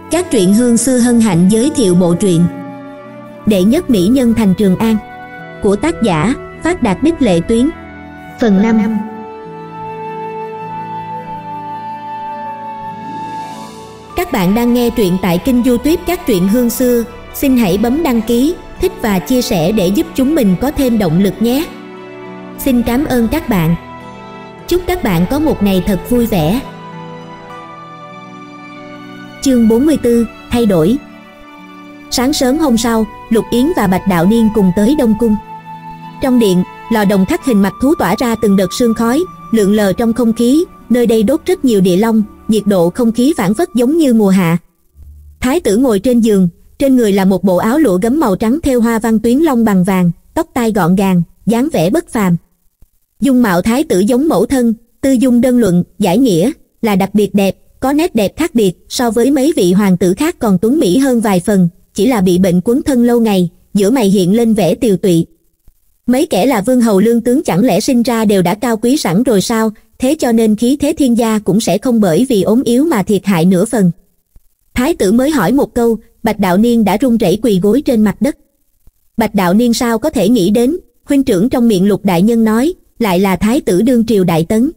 Các truyện hương xưa hân hạnh giới thiệu bộ truyện Đệ nhất mỹ nhân thành Trường An của tác giả Phát Đạt Đích Lệ Tuyến. Phần 5. Các bạn đang nghe truyện tại kênh YouTube Các truyện hương xưa. Xin hãy bấm đăng ký, thích và chia sẻ để giúp chúng mình có thêm động lực nhé. Xin cảm ơn các bạn. Chúc các bạn có một ngày thật vui vẻ. Chương 44, thay đổi. Sáng sớm hôm sau, Lục Yến và Bạch Đạo Niên cùng tới Đông Cung. Trong điện, lò đồng khắc hình mặt thú tỏa ra từng đợt sương khói, lượn lờ trong không khí, nơi đây đốt rất nhiều địa long, nhiệt độ không khí phảng phất giống như mùa hạ. Thái tử ngồi trên giường, trên người là một bộ áo lụa gấm màu trắng thêu hoa văn tuyến long bằng vàng, tóc tai gọn gàng, dáng vẻ bất phàm. Dung mạo thái tử giống mẫu thân, tư dung đơn luận, giải nghĩa, là đặc biệt đẹp, có nét đẹp khác biệt, so với mấy vị hoàng tử khác còn tuấn mỹ hơn vài phần, chỉ là bị bệnh quấn thân lâu ngày, giữa mày hiện lên vẻ tiều tụy. Mấy kẻ là vương hầu lương tướng chẳng lẽ sinh ra đều đã cao quý sẵn rồi sao, thế cho nên khí thế thiên gia cũng sẽ không bởi vì ốm yếu mà thiệt hại nửa phần. Thái tử mới hỏi một câu, Bạch Đạo Niên đã run rẩy quỳ gối trên mặt đất. Bạch Đạo Niên sao có thể nghĩ đến, huynh trưởng trong miệng Lục đại nhân nói, lại là thái tử đương triều đại tấn.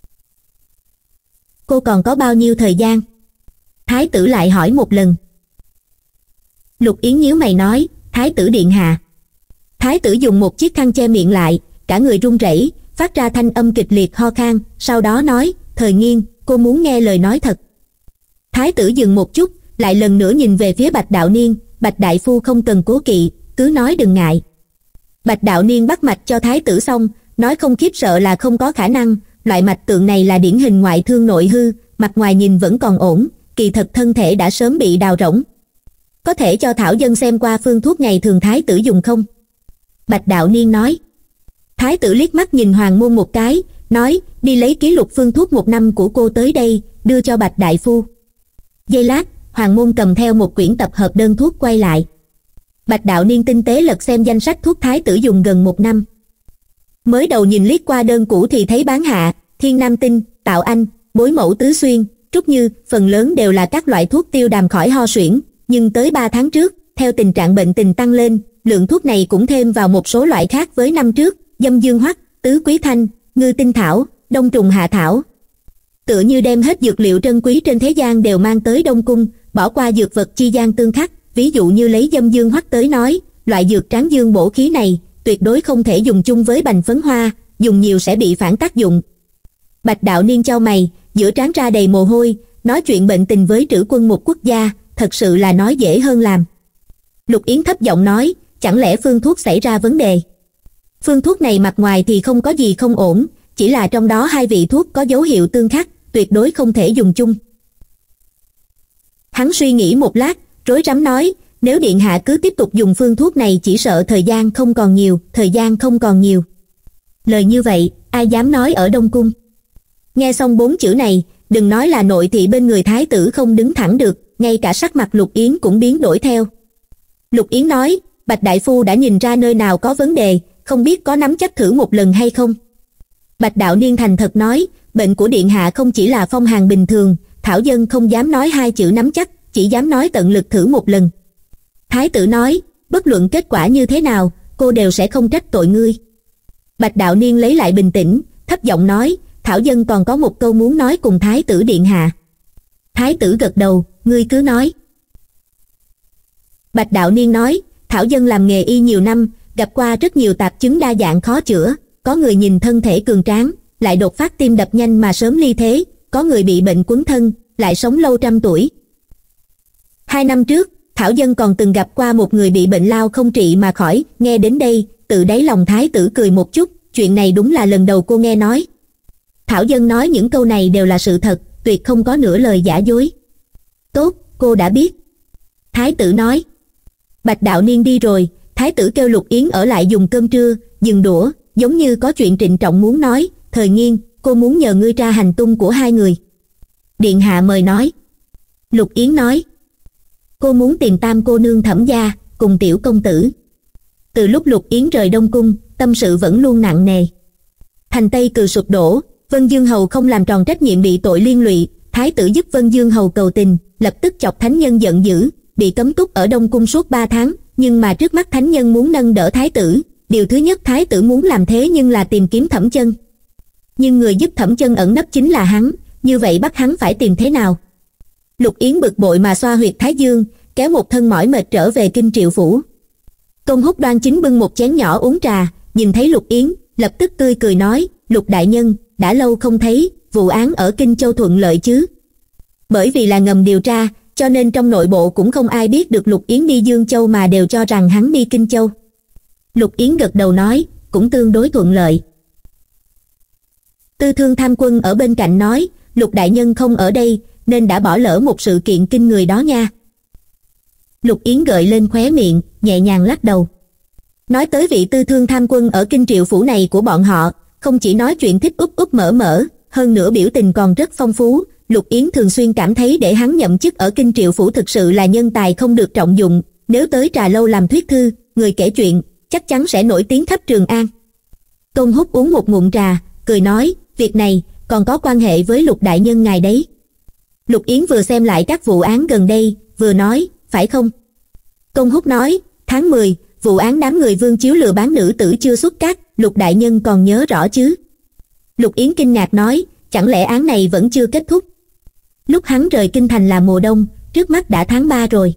Cô còn có bao nhiêu thời gian? Thái tử lại hỏi một lần. Lục Yến nhíu mày nói, thái tử điện hạ. Thái tử dùng một chiếc khăn che miệng lại, cả người run rẩy, phát ra thanh âm kịch liệt ho khan, sau đó nói, Thời Nghiên, cô muốn nghe lời nói thật. Thái tử dừng một chút, lại lần nữa nhìn về phía Bạch Đạo Niên, Bạch đại phu không cần cố kỵ, cứ nói đừng ngại. Bạch Đạo Niên bắt mạch cho thái tử xong, nói không khiếp sợ là không có khả năng, loại mạch tượng này là điển hình ngoại thương nội hư, mặt ngoài nhìn vẫn còn ổn, kỳ thật thân thể đã sớm bị đào rỗng. Có thể cho thảo dân xem qua phương thuốc ngày thường thái tử dùng không? Bạch Đạo Niên nói. Thái tử liếc mắt nhìn Hoàng Môn một cái, nói, đi lấy ký lục phương thuốc 1 năm của cô tới đây, đưa cho Bạch đại phu. Giây lát, Hoàng Môn cầm theo một quyển tập hợp đơn thuốc quay lại. Bạch Đạo Niên tinh tế lật xem danh sách thuốc thái tử dùng gần 1 năm. Mới đầu nhìn liếc qua đơn cũ thì thấy Bán Hạ, Thiên Nam Tinh, Tạo Anh, Bối Mẫu Tứ Xuyên, Trúc Như, phần lớn đều là các loại thuốc tiêu đàm khỏi ho suyễn, nhưng tới 3 tháng trước, theo tình trạng bệnh tình tăng lên, lượng thuốc này cũng thêm vào một số loại khác với năm trước, Dâm Dương Hoắc, Tứ Quý Thanh, Ngư Tinh Thảo, Đông Trùng Hạ Thảo. Tựa như đem hết dược liệu trân quý trên thế gian đều mang tới Đông Cung, bỏ qua dược vật chi gian tương khắc, ví dụ như lấy Dâm Dương Hoắc tới nói, loại dược tráng dương bổ khí này, tuyệt đối không thể dùng chung với bành phấn hoa, dùng nhiều sẽ bị phản tác dụng. Bạch Đạo Niên chau mày, giữa trán ra đầy mồ hôi, nói chuyện bệnh tình với trữ quân một quốc gia, thật sự là nói dễ hơn làm. Lục Yến thấp giọng nói, chẳng lẽ phương thuốc xảy ra vấn đề? Phương thuốc này mặt ngoài thì không có gì không ổn, chỉ là trong đó 2 vị thuốc có dấu hiệu tương khắc, tuyệt đối không thể dùng chung. Hắn suy nghĩ một lát, rối rắm nói, nếu điện hạ cứ tiếp tục dùng phương thuốc này chỉ sợ thời gian không còn nhiều. Lời như vậy, ai dám nói ở Đông Cung? Nghe xong 4 chữ này, đừng nói là nội thị bên người thái tử không đứng thẳng được, ngay cả sắc mặt Lục Yến cũng biến đổi theo. Lục Yến nói, Bạch đại phu đã nhìn ra nơi nào có vấn đề, không biết có nắm chắc thử một lần hay không? Bạch Đạo Niên thành thật nói, bệnh của điện hạ không chỉ là phong hàn bình thường, thảo dân không dám nói 2 chữ nắm chắc, chỉ dám nói tận lực thử một lần. Thái tử nói, bất luận kết quả như thế nào, cô đều sẽ không trách tội ngươi. Bạch Đạo Niên lấy lại bình tĩnh, thấp giọng nói, thảo dân còn có một câu muốn nói cùng thái tử điện hạ. Thái tử gật đầu, ngươi cứ nói. Bạch Đạo Niên nói, thảo dân làm nghề y nhiều năm, gặp qua rất nhiều tạp chứng đa dạng khó chữa, có người nhìn thân thể cường tráng, lại đột phát tim đập nhanh mà sớm ly thế, có người bị bệnh quấn thân, lại sống lâu trăm tuổi. 2 năm trước, thảo dân còn từng gặp qua một người bị bệnh lao không trị mà khỏi, nghe đến đây, tự đáy lòng thái tử cười một chút, chuyện này đúng là lần đầu cô nghe nói. Thảo dân nói những câu này đều là sự thật, tuyệt không có nửa lời giả dối. Tốt, cô đã biết. Thái tử nói. Bạch Đạo Niên đi rồi, thái tử kêu Lục Yến ở lại dùng cơm trưa, dừng đũa, giống như có chuyện trịnh trọng muốn nói, Thời Nghiên, cô muốn nhờ ngươi tra hành tung của 2 người. Điện hạ mời nói. Lục Yến nói. Cô muốn tìm Tam cô nương Thẩm gia, cùng tiểu công tử. Từ lúc Lục Yến rời Đông Cung, tâm sự vẫn luôn nặng nề. Thành Tây Cừ sụp đổ, Vân Dương Hầu không làm tròn trách nhiệm bị tội liên lụy, Thái tử giúp Vân Dương hầu cầu tình, lập tức chọc thánh nhân giận dữ, bị cấm túc ở Đông Cung suốt 3 tháng, nhưng mà trước mắt thánh nhân muốn nâng đỡ thái tử, điều thứ nhất thái tử muốn làm thế nhưng là tìm kiếm Thẩm Chân. Nhưng người giúp Thẩm Chân ẩn nấp chính là hắn, như vậy bắt hắn phải tìm thế nào? Lục Yến bực bội mà xoa huyệt thái dương, kéo một thân mỏi mệt trở về Kinh Triệu phủ. Tôn Húc đoan chính bưng một chén nhỏ uống trà, nhìn thấy Lục Yến, lập tức tươi cười nói, Lục đại nhân, đã lâu không thấy, vụ án ở Kinh Châu thuận lợi chứ? Bởi vì là ngầm điều tra, cho nên trong nội bộ cũng không ai biết được Lục Yến đi Dương Châu mà đều cho rằng hắn đi Kinh Châu. Lục Yến gật đầu nói, cũng tương đối thuận lợi. Tư Thương Tham Quân ở bên cạnh nói, Lục đại nhân không ở đây, nên đã bỏ lỡ một sự kiện kinh người đó nha. Lục Yến gợi lên khóe miệng, nhẹ nhàng lắc đầu. Nói tới vị Tư Thương Tham Quân ở Kinh Triệu phủ này của bọn họ, không chỉ nói chuyện thích úp úp mở mở, hơn nữa biểu tình còn rất phong phú. Lục Yến thường xuyên cảm thấy để hắn nhậm chức ở Kinh Triệu phủ thực sự là nhân tài không được trọng dụng, nếu tới trà lâu làm thuyết thư, người kể chuyện, chắc chắn sẽ nổi tiếng khắp Trường An. Tôn Húc uống một ngụm trà, cười nói, việc này còn có quan hệ với Lục đại nhân ngài đấy. Lục Yến vừa xem lại các vụ án gần đây, vừa nói, phải không? Tôn Húc nói, tháng 10, vụ án đám người Vương Chiếu lừa bán nữ tử chưa xuất các, Lục đại nhân còn nhớ rõ chứ? Lục Yến kinh ngạc nói, chẳng lẽ án này vẫn chưa kết thúc? Lúc hắn rời kinh thành là mùa đông, trước mắt đã tháng 3 rồi.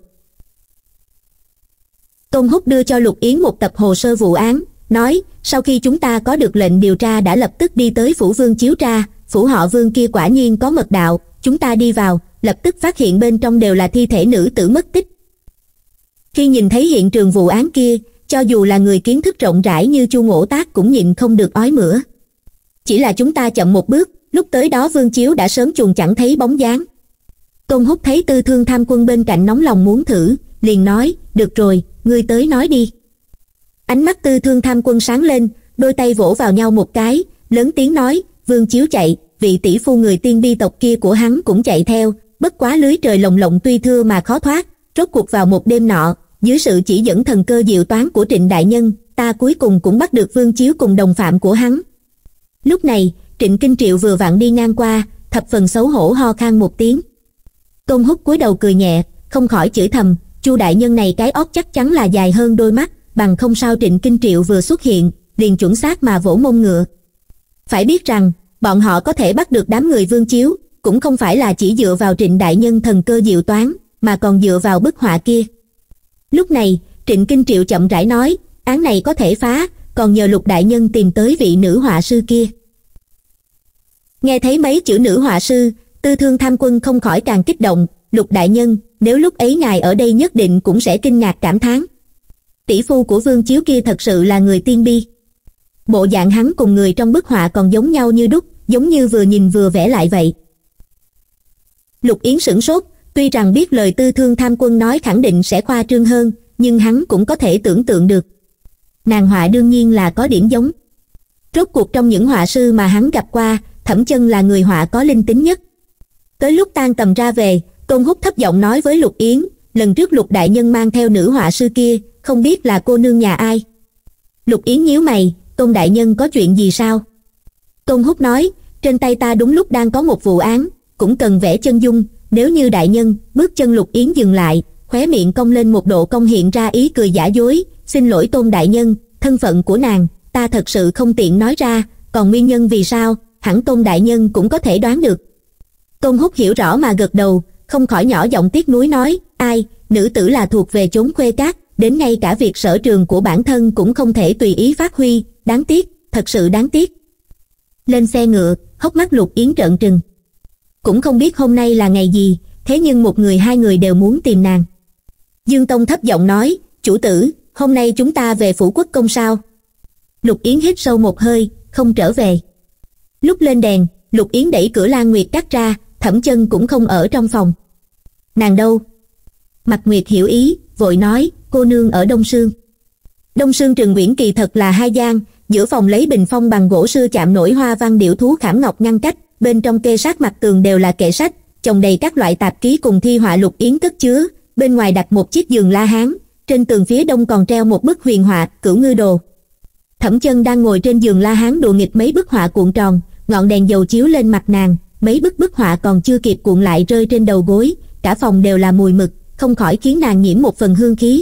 Tôn Húc đưa cho Lục Yến một tập hồ sơ vụ án, nói, sau khi chúng ta có được lệnh điều tra đã lập tức đi tới phủ Vương Chiếu tra, phủ họ Vương kia quả nhiên có mật đạo, chúng ta đi vào, lập tức phát hiện bên trong đều là thi thể nữ tử mất tích. Khi nhìn thấy hiện trường vụ án kia, cho dù là người kiến thức rộng rãi như Chu Ngỗ Tác cũng nhịn không được ói mửa. Chỉ là chúng ta chậm một bước, lúc tới đó Vương Chiếu đã sớm chuồn chẳng thấy bóng dáng. Tôn Húc thấy Tư Thương Tham Quân bên cạnh nóng lòng muốn thử, liền nói, được rồi, ngươi tới nói đi. Ánh mắt Tư Thương Tham Quân sáng lên, đôi tay vỗ vào nhau một cái, lớn tiếng nói, Vương Chiếu chạy, vị tỷ phu người Tiên Bi tộc kia của hắn cũng chạy theo, bất quá lưới trời lồng lộng tuy thưa mà khó thoát, rốt cuộc vào một đêm nọ, dưới sự chỉ dẫn thần cơ diệu toán của Trịnh đại nhân, ta cuối cùng cũng bắt được Vương Chiếu cùng đồng phạm của hắn. Lúc này, Trịnh Kinh Triệu vừa vặn đi ngang qua, thập phần xấu hổ ho khan một tiếng. Tôn Húc cúi đầu cười nhẹ, không khỏi chửi thầm, Chu đại nhân này cái óc chắc chắn là dài hơn đôi mắt, bằng không sao Trịnh Kinh Triệu vừa xuất hiện, liền chuẩn xác mà vỗ mông ngựa. Phải biết rằng, bọn họ có thể bắt được đám người Vương Chiếu, cũng không phải là chỉ dựa vào Trịnh đại nhân thần cơ diệu toán, mà còn dựa vào bức họa kia. Lúc này, Trịnh Kinh Triệu chậm rãi nói, án này có thể phá, còn nhờ Lục đại nhân tìm tới vị nữ họa sư kia. Nghe thấy mấy chữ nữ họa sư, Tư Thương Tham Quân không khỏi càng kích động, Lục đại nhân, nếu lúc ấy ngài ở đây nhất định cũng sẽ kinh ngạc cảm thán. Tỷ phu của Vương Chiếu kia thật sự là người Tiên Bi. Bộ dạng hắn cùng người trong bức họa còn giống nhau như đúc, giống như vừa nhìn vừa vẽ lại vậy. Lục Yến sửng sốt, tuy rằng biết lời Tư Thương Tham Quân nói khẳng định sẽ khoa trương hơn, nhưng hắn cũng có thể tưởng tượng được. Nàng họa đương nhiên là có điểm giống. Rốt cuộc trong những họa sư mà hắn gặp qua, Thẩm Chân là người họa có linh tính nhất. Tới lúc tan tầm ra về, Tôn Húc thấp giọng nói với Lục Yến, lần trước Lục đại nhân mang theo nữ họa sư kia, không biết là cô nương nhà ai. Lục Yến nhíu mày, Tôn đại nhân có chuyện gì sao? Tôn Húc nói, trên tay ta đúng lúc đang có một vụ án, cũng cần vẽ chân dung, nếu như đại nhân. Bước chân Lục Yến dừng lại, khóe miệng cong lên một độ cong hiện ra ý cười giả dối, xin lỗi Tôn đại nhân, thân phận của nàng, ta thật sự không tiện nói ra, còn nguyên nhân vì sao, hẳn Tôn đại nhân cũng có thể đoán được. Tôn Húc hiểu rõ mà gật đầu, không khỏi nhỏ giọng tiếc nuối nói, ai, nữ tử là thuộc về chốn khuê cát, đến ngay cả việc sở trường của bản thân cũng không thể tùy ý phát huy, đáng tiếc, thật sự đáng tiếc. Lên xe ngựa, hốc mắt Lục Yến trợn trừng. Cũng không biết hôm nay là ngày gì, thế nhưng một người hai người đều muốn tìm nàng. Dương Tông thấp giọng nói, chủ tử, hôm nay chúng ta về phủ quốc công sao? Lục Yến hít sâu một hơi, không trở về. Lúc lên đèn, Lục Yến đẩy cửa Lan Nguyệt cắt ra, Thẩm Chân cũng không ở trong phòng. Nàng đâu? Mạch Nguyệt hiểu ý, vội nói, cô nương ở Đông Sương. Đông Sương Trường Uyển kỳ thật là hai gian, giữa phòng lấy bình phong bằng gỗ xưa chạm nổi hoa văn điểu thú khảm ngọc ngăn cách, bên trong kê sát mặt tường đều là kệ sách, chồng đầy các loại tạp ký cùng thi họa. Lục Yến cất chứa, bên ngoài đặt một chiếc giường la hán, trên tường phía đông còn treo một bức huyền họa Cửu Ngư Đồ. Thẩm Chân đang ngồi trên giường la hán đùa nghịch mấy bức họa cuộn tròn, ngọn đèn dầu chiếu lên mặt nàng, mấy bức họa còn chưa kịp cuộn lại rơi trên đầu gối, cả phòng đều là mùi mực, không khỏi khiến nàng nhiễm một phần hương khí.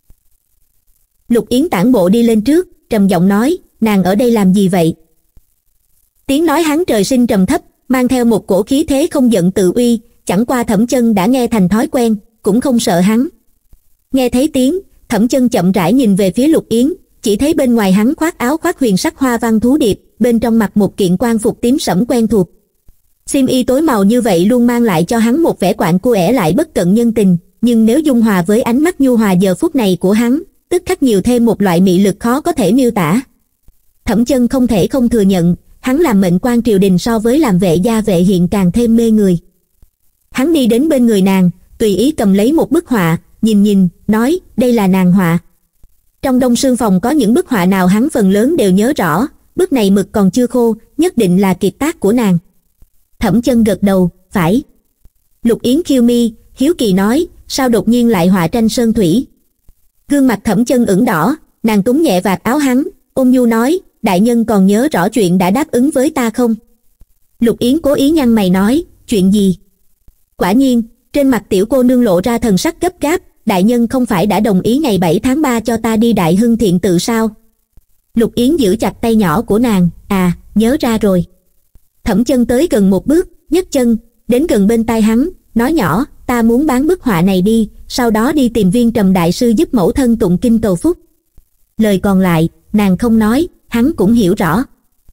Lục Yến tản bộ đi lên trước, trầm giọng nói, nàng ở đây làm gì vậy? Tiếng nói hắn trời sinh trầm thấp, mang theo một cổ khí thế không giận tự uy, chẳng qua Thẩm Chân đã nghe thành thói quen, cũng không sợ hắn. Nghe thấy tiếng, Thẩm Chân chậm rãi nhìn về phía Lục Yến, chỉ thấy bên ngoài hắn khoác áo khoác huyền sắc hoa văn thú điệp, bên trong mặc một kiện quan phục tím sẫm quen thuộc. Xiêm y tối màu như vậy luôn mang lại cho hắn một vẻ quạnh quẽ lại bất cận nhân tình, nhưng nếu dung hòa với ánh mắt nhu hòa giờ phút này của hắn, tức khắc nhiều thêm một loại mị lực khó có thể miêu tả. Thẩm Chân không thể không thừa nhận, hắn làm mệnh quan triều đình so với làm vệ gia vệ hiện càng thêm mê người. Hắn đi đến bên người nàng, tùy ý cầm lấy một bức họa, nhìn, nói, đây là nàng họa. Trong Đông Sương phòng có những bức họa nào hắn phần lớn đều nhớ rõ, bức này mực còn chưa khô, nhất định là kiệt tác của nàng. Thẩm Chân gật đầu, phải. Lục Yến khiêu mi, hiếu kỳ nói, sao đột nhiên lại họa tranh sơn thủy? Gương mặt Thẩm Chân ửng đỏ, nàng túm nhẹ vạt áo hắn, ôn nhu nói, đại nhân còn nhớ rõ chuyện đã đáp ứng với ta không? Lục Yến cố ý nhăn mày nói, chuyện gì? Quả nhiên, trên mặt tiểu cô nương lộ ra thần sắc gấp gáp, đại nhân không phải đã đồng ý ngày 7 tháng 3 cho ta đi Đại Hưng Thiện Tự sao? Lục Yến giữ chặt tay nhỏ của nàng, nhớ ra rồi. Thẩm Chân tới gần một bước, nhấc chân, đến gần bên tai hắn, nói nhỏ, ta muốn bán bức họa này đi, sau đó đi tìm Viên Trầm đại sư giúp mẫu thân tụng kinh cầu phúc. Lời còn lại, nàng không nói, hắn cũng hiểu rõ.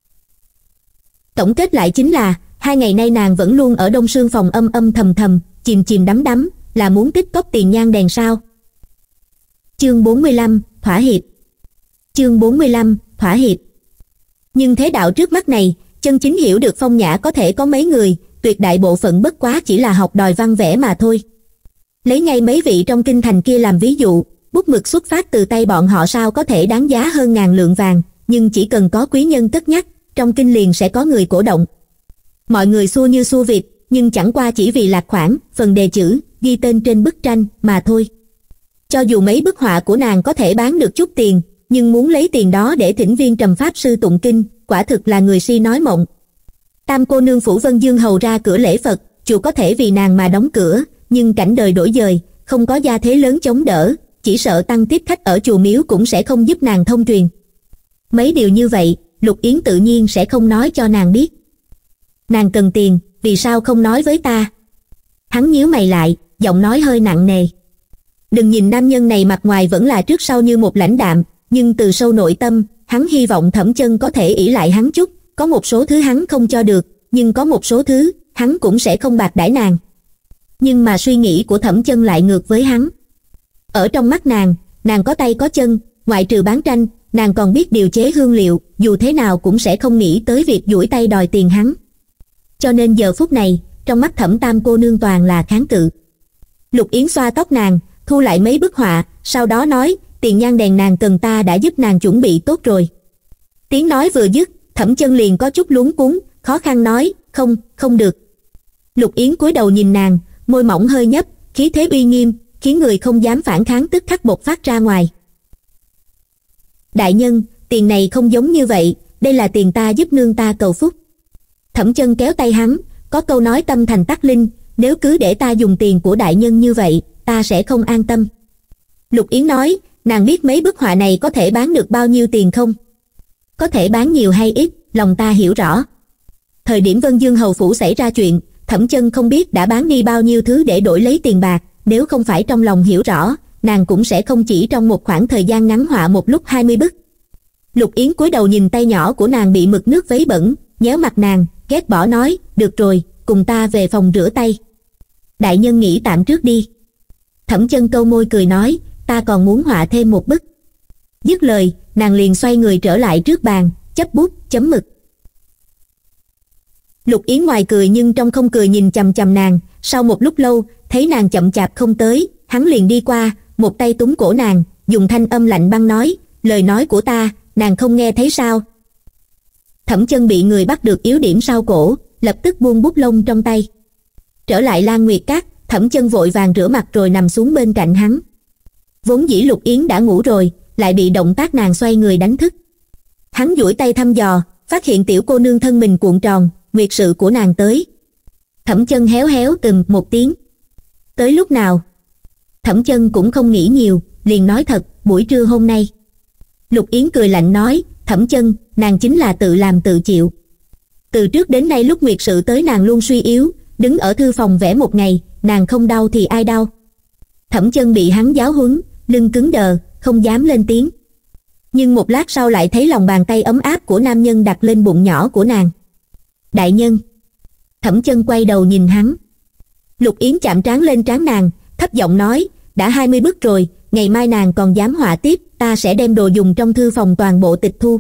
Tổng kết lại chính là, 2 ngày nay nàng vẫn luôn ở Đông Sương phòng âm thầm, chìm đắm, là muốn tích cóp tiền nhang đèn sao. Chương 45, thỏa hiệp. Chương 45, thỏa hiệp. Nhưng thế đạo trước mắt này, chân chính hiểu được phong nhã có thể có mấy người, tuyệt đại bộ phận bất quá chỉ là học đòi văn vẽ mà thôi. Lấy ngay mấy vị trong kinh thành kia làm ví dụ, bút mực xuất phát từ tay bọn họ sao có thể đáng giá hơn ngàn lượng vàng, nhưng chỉ cần có quý nhân cất nhắc, trong kinh liền sẽ có người cổ động. Mọi người xua như xua vịt, nhưng chẳng qua chỉ vì lạc khoản, phần đề chữ, ghi tên trên bức tranh mà thôi. Cho dù mấy bức họa của nàng có thể bán được chút tiền, nhưng muốn lấy tiền đó để thỉnh Viên Trầm pháp sư tụng kinh, quả thực là người si nói mộng. Tam cô nương Phủ Vân Dương hầu ra cửa lễ Phật, chùa có thể vì nàng mà đóng cửa, nhưng cảnh đời đổi dời, không có gia thế lớn chống đỡ, chỉ sợ tăng tiếp khách ở chùa miếu cũng sẽ không giúp nàng thông truyền. Mấy điều như vậy, Lục Yến tự nhiên sẽ không nói cho nàng biết. Nàng cần tiền, vì sao không nói với ta? Hắn nhíu mày lại, giọng nói hơi nặng nề. Đừng nhìn nam nhân này mặt ngoài vẫn là trước sau như một lãnh đạm, nhưng từ sâu nội tâm, hắn hy vọng Thẩm Chân có thể ỷ lại hắn chút, có một số thứ hắn không cho được, nhưng có một số thứ, hắn cũng sẽ không bạc đãi nàng. Nhưng mà suy nghĩ của Thẩm Chân lại ngược với hắn. Ở trong mắt nàng có tay có chân, ngoại trừ bán tranh, nàng còn biết điều chế hương liệu, dù thế nào cũng sẽ không nghĩ tới việc duỗi tay đòi tiền hắn. Cho nên giờ phút này, trong mắt Thẩm Tam cô nương toàn là kháng cự. Lục Yến xoa tóc nàng, thu lại mấy bức họa, sau đó nói, tiền nhang đèn nàng cần ta đã giúp nàng chuẩn bị tốt rồi. Tiếng nói vừa dứt, Thẩm Chân liền có chút luống cuống, khó khăn nói, không được. Lục Yến cúi đầu nhìn nàng, môi mỏng hơi nhấp, khí thế uy nghiêm, khiến người không dám phản kháng tức khắc bộc phát ra ngoài. Đại nhân, tiền này không giống như vậy, đây là tiền ta giúp nương ta cầu phúc. Thẩm Chân kéo tay hắn, có câu nói tâm thành tắc linh, nếu cứ để ta dùng tiền của đại nhân như vậy, ta sẽ không an tâm. Lục Yến nói, nàng biết mấy bức họa này có thể bán được bao nhiêu tiền không? Có thể bán nhiều hay ít, lòng ta hiểu rõ. Thời điểm Vân Dương hầu phủ xảy ra chuyện, Thẩm Chân không biết đã bán đi bao nhiêu thứ để đổi lấy tiền bạc, nếu không phải trong lòng hiểu rõ, nàng cũng sẽ không chỉ trong một khoảng thời gian ngắn họa một lúc 20 bức. Lục Yến cúi đầu nhìn tay nhỏ của nàng bị mực nước vấy bẩn, nhéo mặt nàng, ghét bỏ nói, được rồi, cùng ta về phòng rửa tay. Đại nhân nghỉ tạm trước đi. Thẩm Chân câu môi cười nói, ta còn muốn họa thêm một bức. Dứt lời, nàng liền xoay người trở lại trước bàn, chấp bút, chấm mực. Lục Yến ngoài cười nhưng trong không cười nhìn chằm chằm nàng, sau một lúc lâu, thấy nàng chậm chạp không tới, hắn liền đi qua, một tay túm cổ nàng, dùng thanh âm lạnh băng nói, lời nói của ta, nàng không nghe thấy sao? Thẩm Chân bị người bắt được yếu điểm sau cổ, lập tức buông bút lông trong tay. Trở lại Lan Nguyệt Các, Thẩm Chân vội vàng rửa mặt rồi nằm xuống bên cạnh hắn. Vốn dĩ Lục Yến đã ngủ rồi, lại bị động tác nàng xoay người đánh thức. Hắn duỗi tay thăm dò, phát hiện tiểu cô nương thân mình cuộn tròn, nguyệt sự của nàng tới. Thẩm Chân héo héo một tiếng. Tới lúc nào? Thẩm Chân cũng không nghĩ nhiều, liền nói thật, buổi trưa hôm nay. Lục Yến cười lạnh nói, Thẩm Chân, nàng chính là tự làm tự chịu. Từ trước đến nay lúc nguyệt sự tới nàng luôn suy yếu, đứng ở thư phòng vẽ một ngày, nàng không đau thì ai đau. Thẩm Chân bị hắn giáo huấn, lưng cứng đờ, không dám lên tiếng. Nhưng một lát sau lại thấy lòng bàn tay ấm áp của nam nhân đặt lên bụng nhỏ của nàng. Đại nhân. Thẩm Chân quay đầu nhìn hắn. Lục Yến chạm trán lên trán nàng, thấp giọng nói, đã 20 bức rồi, ngày mai nàng còn dám họa tiếp, ta sẽ đem đồ dùng trong thư phòng toàn bộ tịch thu.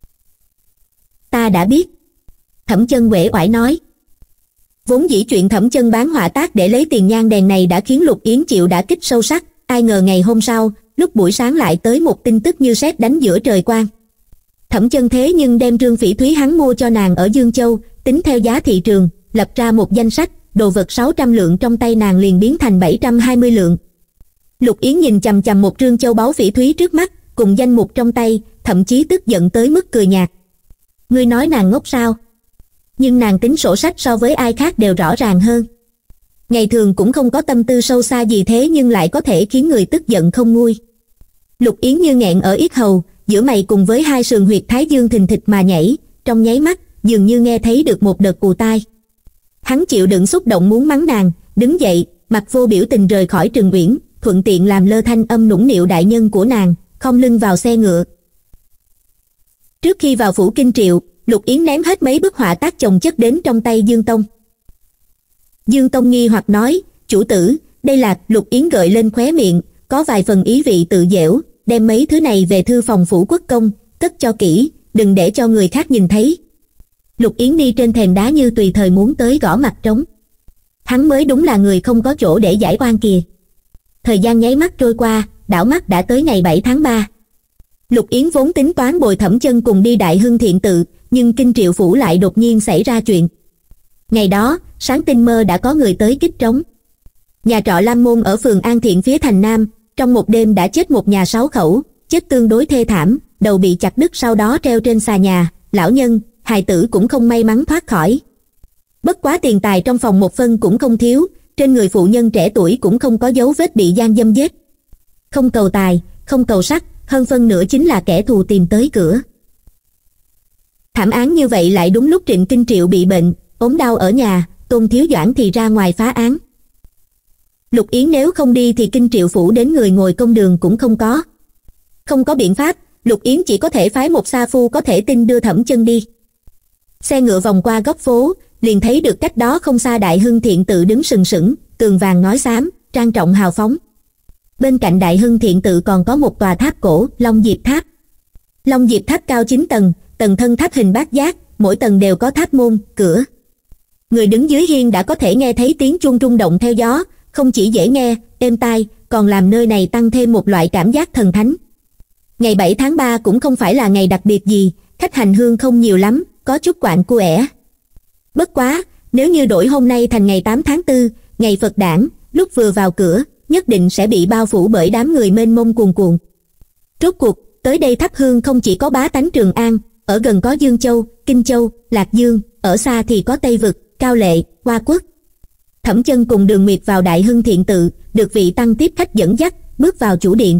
Ta đã biết. Thẩm Chân uể oải nói. Vốn dĩ chuyện Thẩm Chân bán họa tác để lấy tiền nhang đèn này đã khiến Lục Yến chịu đả kích sâu sắc, ai ngờ ngày hôm sau, lúc buổi sáng lại tới một tin tức như sét đánh giữa trời quang. Thẩm Chân thế nhưng đem trương phỉ thúy hắn mua cho nàng ở Dương Châu, tính theo giá thị trường, lập ra một danh sách, đồ vật 600 lượng trong tay nàng liền biến thành 720 lượng. Lục Yến nhìn chằm chằm một trương châu báu phỉ thúy trước mắt, cùng danh mục trong tay, thậm chí tức giận tới mức cười nhạt. Ngươi nói nàng ngốc sao? Nhưng nàng tính sổ sách so với ai khác đều rõ ràng hơn. Ngày thường cũng không có tâm tư sâu xa gì thế nhưng lại có thể khiến người tức giận không nguôi. Lục Yến như nghẹn ở yết hầu, giữa mày cùng với hai sườn huyệt thái dương thình thịch mà nhảy, trong nháy mắt, dường như nghe thấy được một đợt cù tai. Hắn chịu đựng xúc động muốn mắng nàng, đứng dậy, mặt vô biểu tình rời khỏi Trường Uyển, thuận tiện làm lơ thanh âm nũng nịu đại nhân của nàng, khom lưng vào xe ngựa. Trước khi vào phủ Kinh Triệu, Lục Yến ném hết mấy bức họa tác chồng chất đến trong tay Dương Tông. Dương Tông nghi hoặc nói, chủ tử, đây là, Lục Yến gợi lên khóe miệng, có vài phần ý vị tự dễu, đem mấy thứ này về thư phòng phủ quốc công, cất cho kỹ, đừng để cho người khác nhìn thấy. Lục Yến đi trên thềm đá như tùy thời muốn tới gõ mặt trống. Hắn mới đúng là người không có chỗ để giải oan kìa. Thời gian nháy mắt trôi qua, đảo mắt đã tới ngày 7 tháng 3. Lục Yến vốn tính toán bồi Thẩm Chân cùng đi Đại Hưng Thiện Tự, nhưng Kinh Triệu phủ lại đột nhiên xảy ra chuyện. Ngày đó, sáng tinh mơ đã có người tới kích trống. Nhà trọ Lam Môn ở phường An Thiện phía thành Nam, trong một đêm đã chết một nhà 6 khẩu, chết tương đối thê thảm, đầu bị chặt đứt sau đó treo trên xà nhà, lão nhân, hài tử cũng không may mắn thoát khỏi. Bất quá tiền tài trong phòng một phân cũng không thiếu, trên người phụ nhân trẻ tuổi cũng không có dấu vết bị gian dâm giết. Không cầu tài, không cầu sắc, hơn phân nửa chính là kẻ thù tìm tới cửa. Thảm án như vậy lại đúng lúc Trịnh Kinh Triệu bị bệnh, ốm đau ở nhà, Tôn Thiếu Doãn thì ra ngoài phá án. Lục Yến nếu không đi thì Kinh Triệu phủ đến người ngồi công đường cũng không có. Không có biện pháp, Lục Yến chỉ có thể phái một sa phu có thể tin đưa Thẩm Chân đi. Xe ngựa vòng qua góc phố, liền thấy được cách đó không xa Đại Hưng Thiện Tự đứng sừng sững, tường vàng ngói xám, trang trọng hào phóng. Bên cạnh Đại Hưng Thiện Tự còn có một tòa tháp cổ, Long Diệp Tháp. Long Diệp Tháp cao 9 tầng, tầng thân tháp hình bát giác, mỗi tầng đều có tháp môn, cửa. Người đứng dưới hiên đã có thể nghe thấy tiếng chuông rung động theo gió, không chỉ dễ nghe, êm tai, còn làm nơi này tăng thêm một loại cảm giác thần thánh. Ngày 7 tháng 3 cũng không phải là ngày đặc biệt gì, khách hành hương không nhiều lắm, có chút quạnh cu ẻ. Bất quá, nếu như đổi hôm nay thành ngày 8 tháng 4, ngày Phật đản, lúc vừa vào cửa, nhất định sẽ bị bao phủ bởi đám người mênh mông cuồn cuộn. Rốt cuộc, tới đây thắp hương không chỉ có bá tánh Trường An, ở gần có Dương Châu, Kinh Châu, Lạc Dương, ở xa thì có Tây Vực, Cao Lệ, Hoa Quốc. Thẩm Chân cùng Đường Nguyệt vào Đại Hưng Thiện Tự, được vị tăng tiếp khách dẫn dắt, bước vào chủ điện.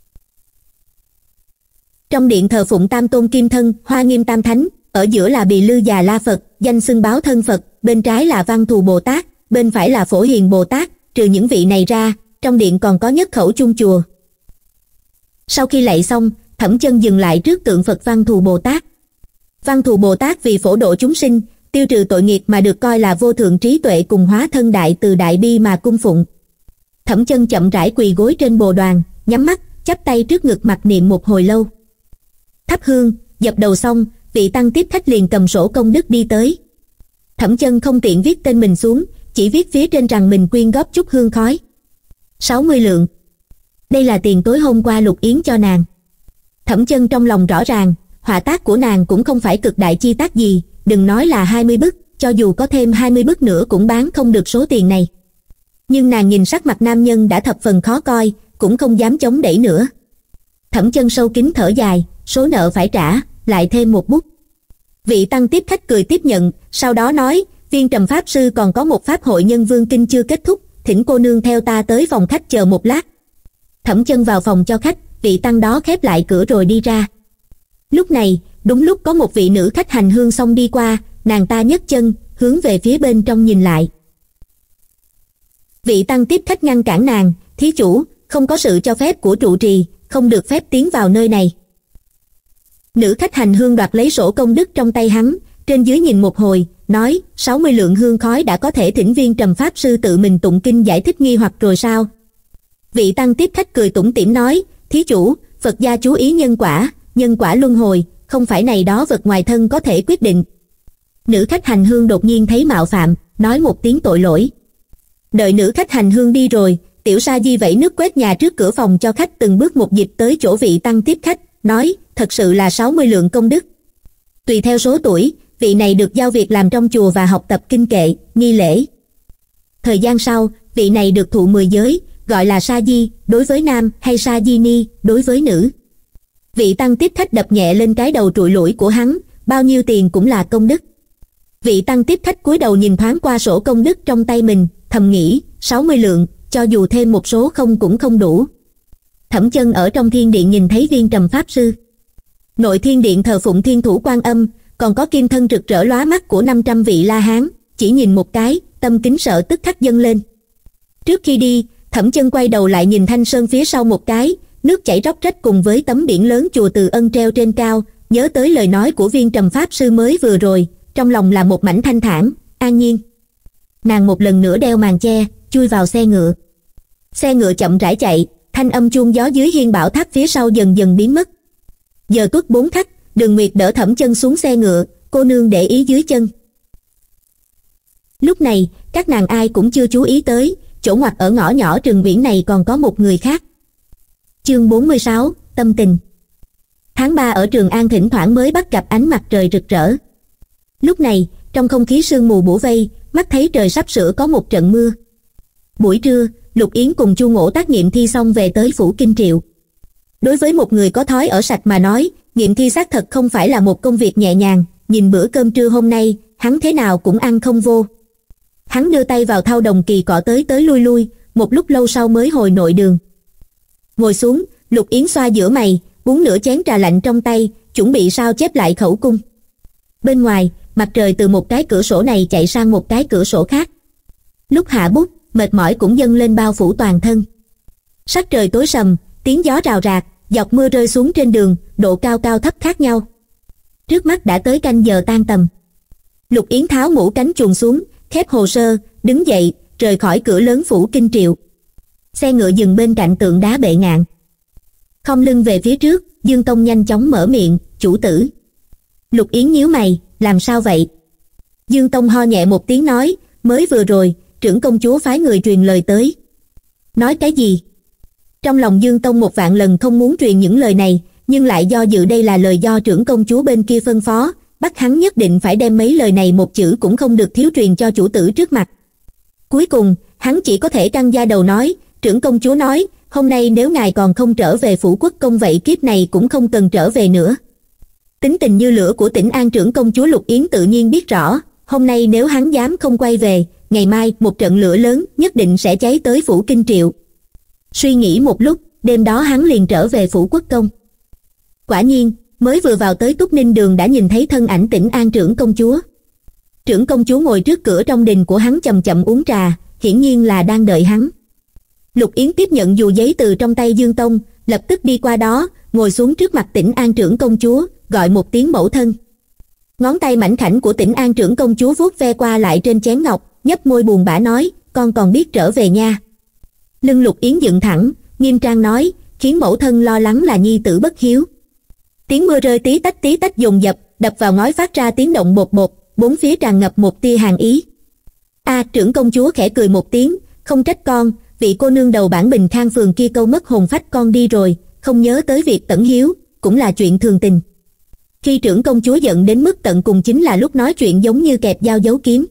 Trong điện thờ phụng Tam Tôn Kim Thân, Hoa Nghiêm Tam Thánh, ở giữa là Bì Lư Già La Phật, danh xưng báo thân Phật, bên trái là Văn Thù Bồ Tát, bên phải là Phổ Hiền Bồ Tát, trừ những vị này ra, trong điện còn có nhất khẩu chung chùa. Sau khi lạy xong, Thẩm Chân dừng lại trước tượng Phật Văn Thù Bồ Tát. Văn Thù Bồ Tát vì phổ độ chúng sinh, tiêu trừ tội nghiệp mà được coi là vô thượng trí tuệ cùng hóa thân đại từ đại bi mà cung phụng. Thẩm Chân chậm rãi quỳ gối trên bồ đoàn, nhắm mắt, chắp tay trước ngực mặc niệm một hồi lâu. Thắp hương, dập đầu xong, vị tăng tiếp khách liền cầm sổ công đức đi tới. Thẩm Chân không tiện viết tên mình xuống, chỉ viết phía trên rằng mình quyên góp chút hương khói. 60 lượng. Đây là tiền tối hôm qua Lục Yến cho nàng. Thẩm Chân trong lòng rõ ràng, họa tác của nàng cũng không phải cực đại chi tác gì, đừng nói là 20 bức, cho dù có thêm 20 bức nữa cũng bán không được số tiền này. Nhưng nàng nhìn sắc mặt nam nhân đã thập phần khó coi, cũng không dám chống đẩy nữa. Thẩm Chân sâu kín thở dài, số nợ phải trả, lại thêm một bút. Vị tăng tiếp khách cười tiếp nhận, sau đó nói, Viên Trầm Pháp Sư còn có một pháp hội nhân vương kinh chưa kết thúc, thỉnh cô nương theo ta tới phòng khách chờ một lát. Thẩm Chân vào phòng cho khách, vị tăng đó khép lại cửa rồi đi ra. Lúc này, đúng lúc có một vị nữ khách hành hương xong đi qua, nàng ta nhấc chân, hướng về phía bên trong nhìn lại. Vị tăng tiếp khách ngăn cản nàng, thí chủ, không có sự cho phép của trụ trì, không được phép tiến vào nơi này. Nữ khách hành hương đoạt lấy sổ công đức trong tay hắn, trên dưới nhìn một hồi, nói, 60 lượng hương khói đã có thể thỉnh Viên Trầm Pháp Sư tự mình tụng kinh giải thích nghi hoặc rồi sao? Vị tăng tiếp khách cười tủm tỉm nói, thí chủ, Phật gia chú ý nhân quả luân hồi, không phải này đó vật ngoài thân có thể quyết định. Nữ khách hành hương đột nhiên thấy mạo phạm, nói một tiếng tội lỗi. Đợi nữ khách hành hương đi rồi, tiểu sa di vẩy nước quét nhà trước cửa phòng cho khách, từng bước một dịp tới chỗ vị tăng tiếp khách, nói, thật sự là 60 lượng công đức. Tùy theo số tuổi, vị này được giao việc làm trong chùa và học tập kinh kệ, nghi lễ. Thời gian sau, vị này được thụ 10 giới, gọi là sa di đối với nam hay sa di ni đối với nữ. Vị tăng tiếp khách đập nhẹ lên cái đầu trụi lủi của hắn, bao nhiêu tiền cũng là công đức. Vị tăng tiếp khách cúi đầu nhìn thoáng qua sổ công đức trong tay mình, thầm nghĩ, 60 lượng, cho dù thêm một số không cũng không đủ. Thẩm Chân ở trong thiên điện nhìn thấy Viên Trầm Pháp Sư. Nội thiên điện thờ phụng Thiên Thủ Quan Âm, còn có kim thân rực rỡ lóa mắt của 500 vị La Hán, chỉ nhìn một cái, tâm kính sợ tức khắc dâng lên. Trước khi đi, Thẩm Chân quay đầu lại nhìn thanh sơn phía sau một cái, nước chảy róc rách cùng với tấm biển lớn chùa Từ Ân treo trên cao, nhớ tới lời nói của Viên Trầm Pháp Sư mới vừa rồi, trong lòng là một mảnh thanh thản, an nhiên. Nàng một lần nữa đeo màn che, chui vào xe ngựa. Xe ngựa chậm rãi chạy, thanh âm chuông gió dưới hiên bảo tháp phía sau dần dần biến mất. Giờ tuất 4 khắc, Đường Nguyệt đỡ Thẩm Chân xuống xe ngựa, cô nương để ý dưới chân. Lúc này, các nàng ai cũng chưa chú ý tới, chỗ ngoặt ở ngõ nhỏ Trường Viễn này còn có một người khác. Chương 46, tâm tình. Tháng 3 ở Trường An thỉnh thoảng mới bắt gặp ánh mặt trời rực rỡ. Lúc này, trong không khí sương mù bủa vây, mắt thấy trời sắp sửa có một trận mưa. Buổi trưa, Lục Yến cùng Chu Ngỗ tác nghiệm thi xong về tới phủ Kinh Triệu. Đối với một người có thói ở sạch mà nói, nghiệm thi xác thật không phải là một công việc nhẹ nhàng, nhìn bữa cơm trưa hôm nay, hắn thế nào cũng ăn không vô. Hắn đưa tay vào thau đồng kỳ cọ tới tới lui lui, một lúc lâu sau mới hồi nội đường. Ngồi xuống, Lục Yến xoa giữa mày, uống nửa chén trà lạnh trong tay, chuẩn bị sao chép lại khẩu cung. Bên ngoài, mặt trời từ một cái cửa sổ này chạy sang một cái cửa sổ khác. Lúc hạ bút, mệt mỏi cũng dâng lên bao phủ toàn thân. Sắc trời tối sầm, tiếng gió rào rạc, giọt mưa rơi xuống trên đường, độ cao cao thấp khác nhau. Trước mắt đã tới canh giờ tan tầm. Lục Yến tháo mũ cánh chuồn xuống, khép hồ sơ, đứng dậy, rời khỏi cửa lớn phủ Kinh Triệu. Xe ngựa dừng bên cạnh tượng đá bệ ngạn. Khom lưng về phía trước, Dương Tông nhanh chóng mở miệng, chủ tử. Lục Yến nhíu mày, làm sao vậy? Dương Tông ho nhẹ một tiếng nói, mới vừa rồi, trưởng công chúa phái người truyền lời tới. Nói cái gì? Trong lòng Dương Tông một vạn lần không muốn truyền những lời này, nhưng lại do dự đây là lời do trưởng công chúa bên kia phân phó, bắt hắn nhất định phải đem mấy lời này một chữ cũng không được thiếu truyền cho chủ tử trước mặt. Cuối cùng, hắn chỉ có thể căng da đầu nói, trưởng công chúa nói, hôm nay nếu ngài còn không trở về phủ quốc công vậy kiếp này cũng không cần trở về nữa. Tính tình như lửa của Tĩnh An trưởng công chúa Lục Yến tự nhiên biết rõ, hôm nay nếu hắn dám không quay về, ngày mai một trận lửa lớn nhất định sẽ cháy tới phủ Kinh Triệu. Suy nghĩ một lúc, đêm đó hắn liền trở về phủ quốc công. Quả nhiên, mới vừa vào tới Túc Ninh Đường đã nhìn thấy thân ảnh Tĩnh An trưởng công chúa. Trưởng công chúa ngồi trước cửa trong đình của hắn chậm chậm uống trà, hiển nhiên là đang đợi hắn. Lục Yến tiếp nhận dù giấy từ trong tay Dương Tông, lập tức đi qua đó, ngồi xuống trước mặt Tĩnh An trưởng công chúa, gọi một tiếng mẫu thân. Ngón tay mảnh khảnh của Tĩnh An trưởng công chúa vuốt ve qua lại trên chén ngọc, nhấp môi buồn bã nói, con còn biết trở về nha. Lưng Lục Yến dựng thẳng, nghiêm trang nói, khiến mẫu thân lo lắng là nhi tử bất hiếu. Tiếng mưa rơi tí tách dồn dập, đập vào ngói phát ra tiếng động bột bột, bốn phía tràn ngập một tia hàn ý. Trưởng công chúa khẽ cười một tiếng, không trách con, vị cô nương đầu bản Bình Khang phường kia câu mất hồn phách con đi rồi, không nhớ tới việc tẩn hiếu, cũng là chuyện thường tình. Khi trưởng công chúa giận đến mức tận cùng chính là lúc nói chuyện giống như kẹp dao giấu kiếm.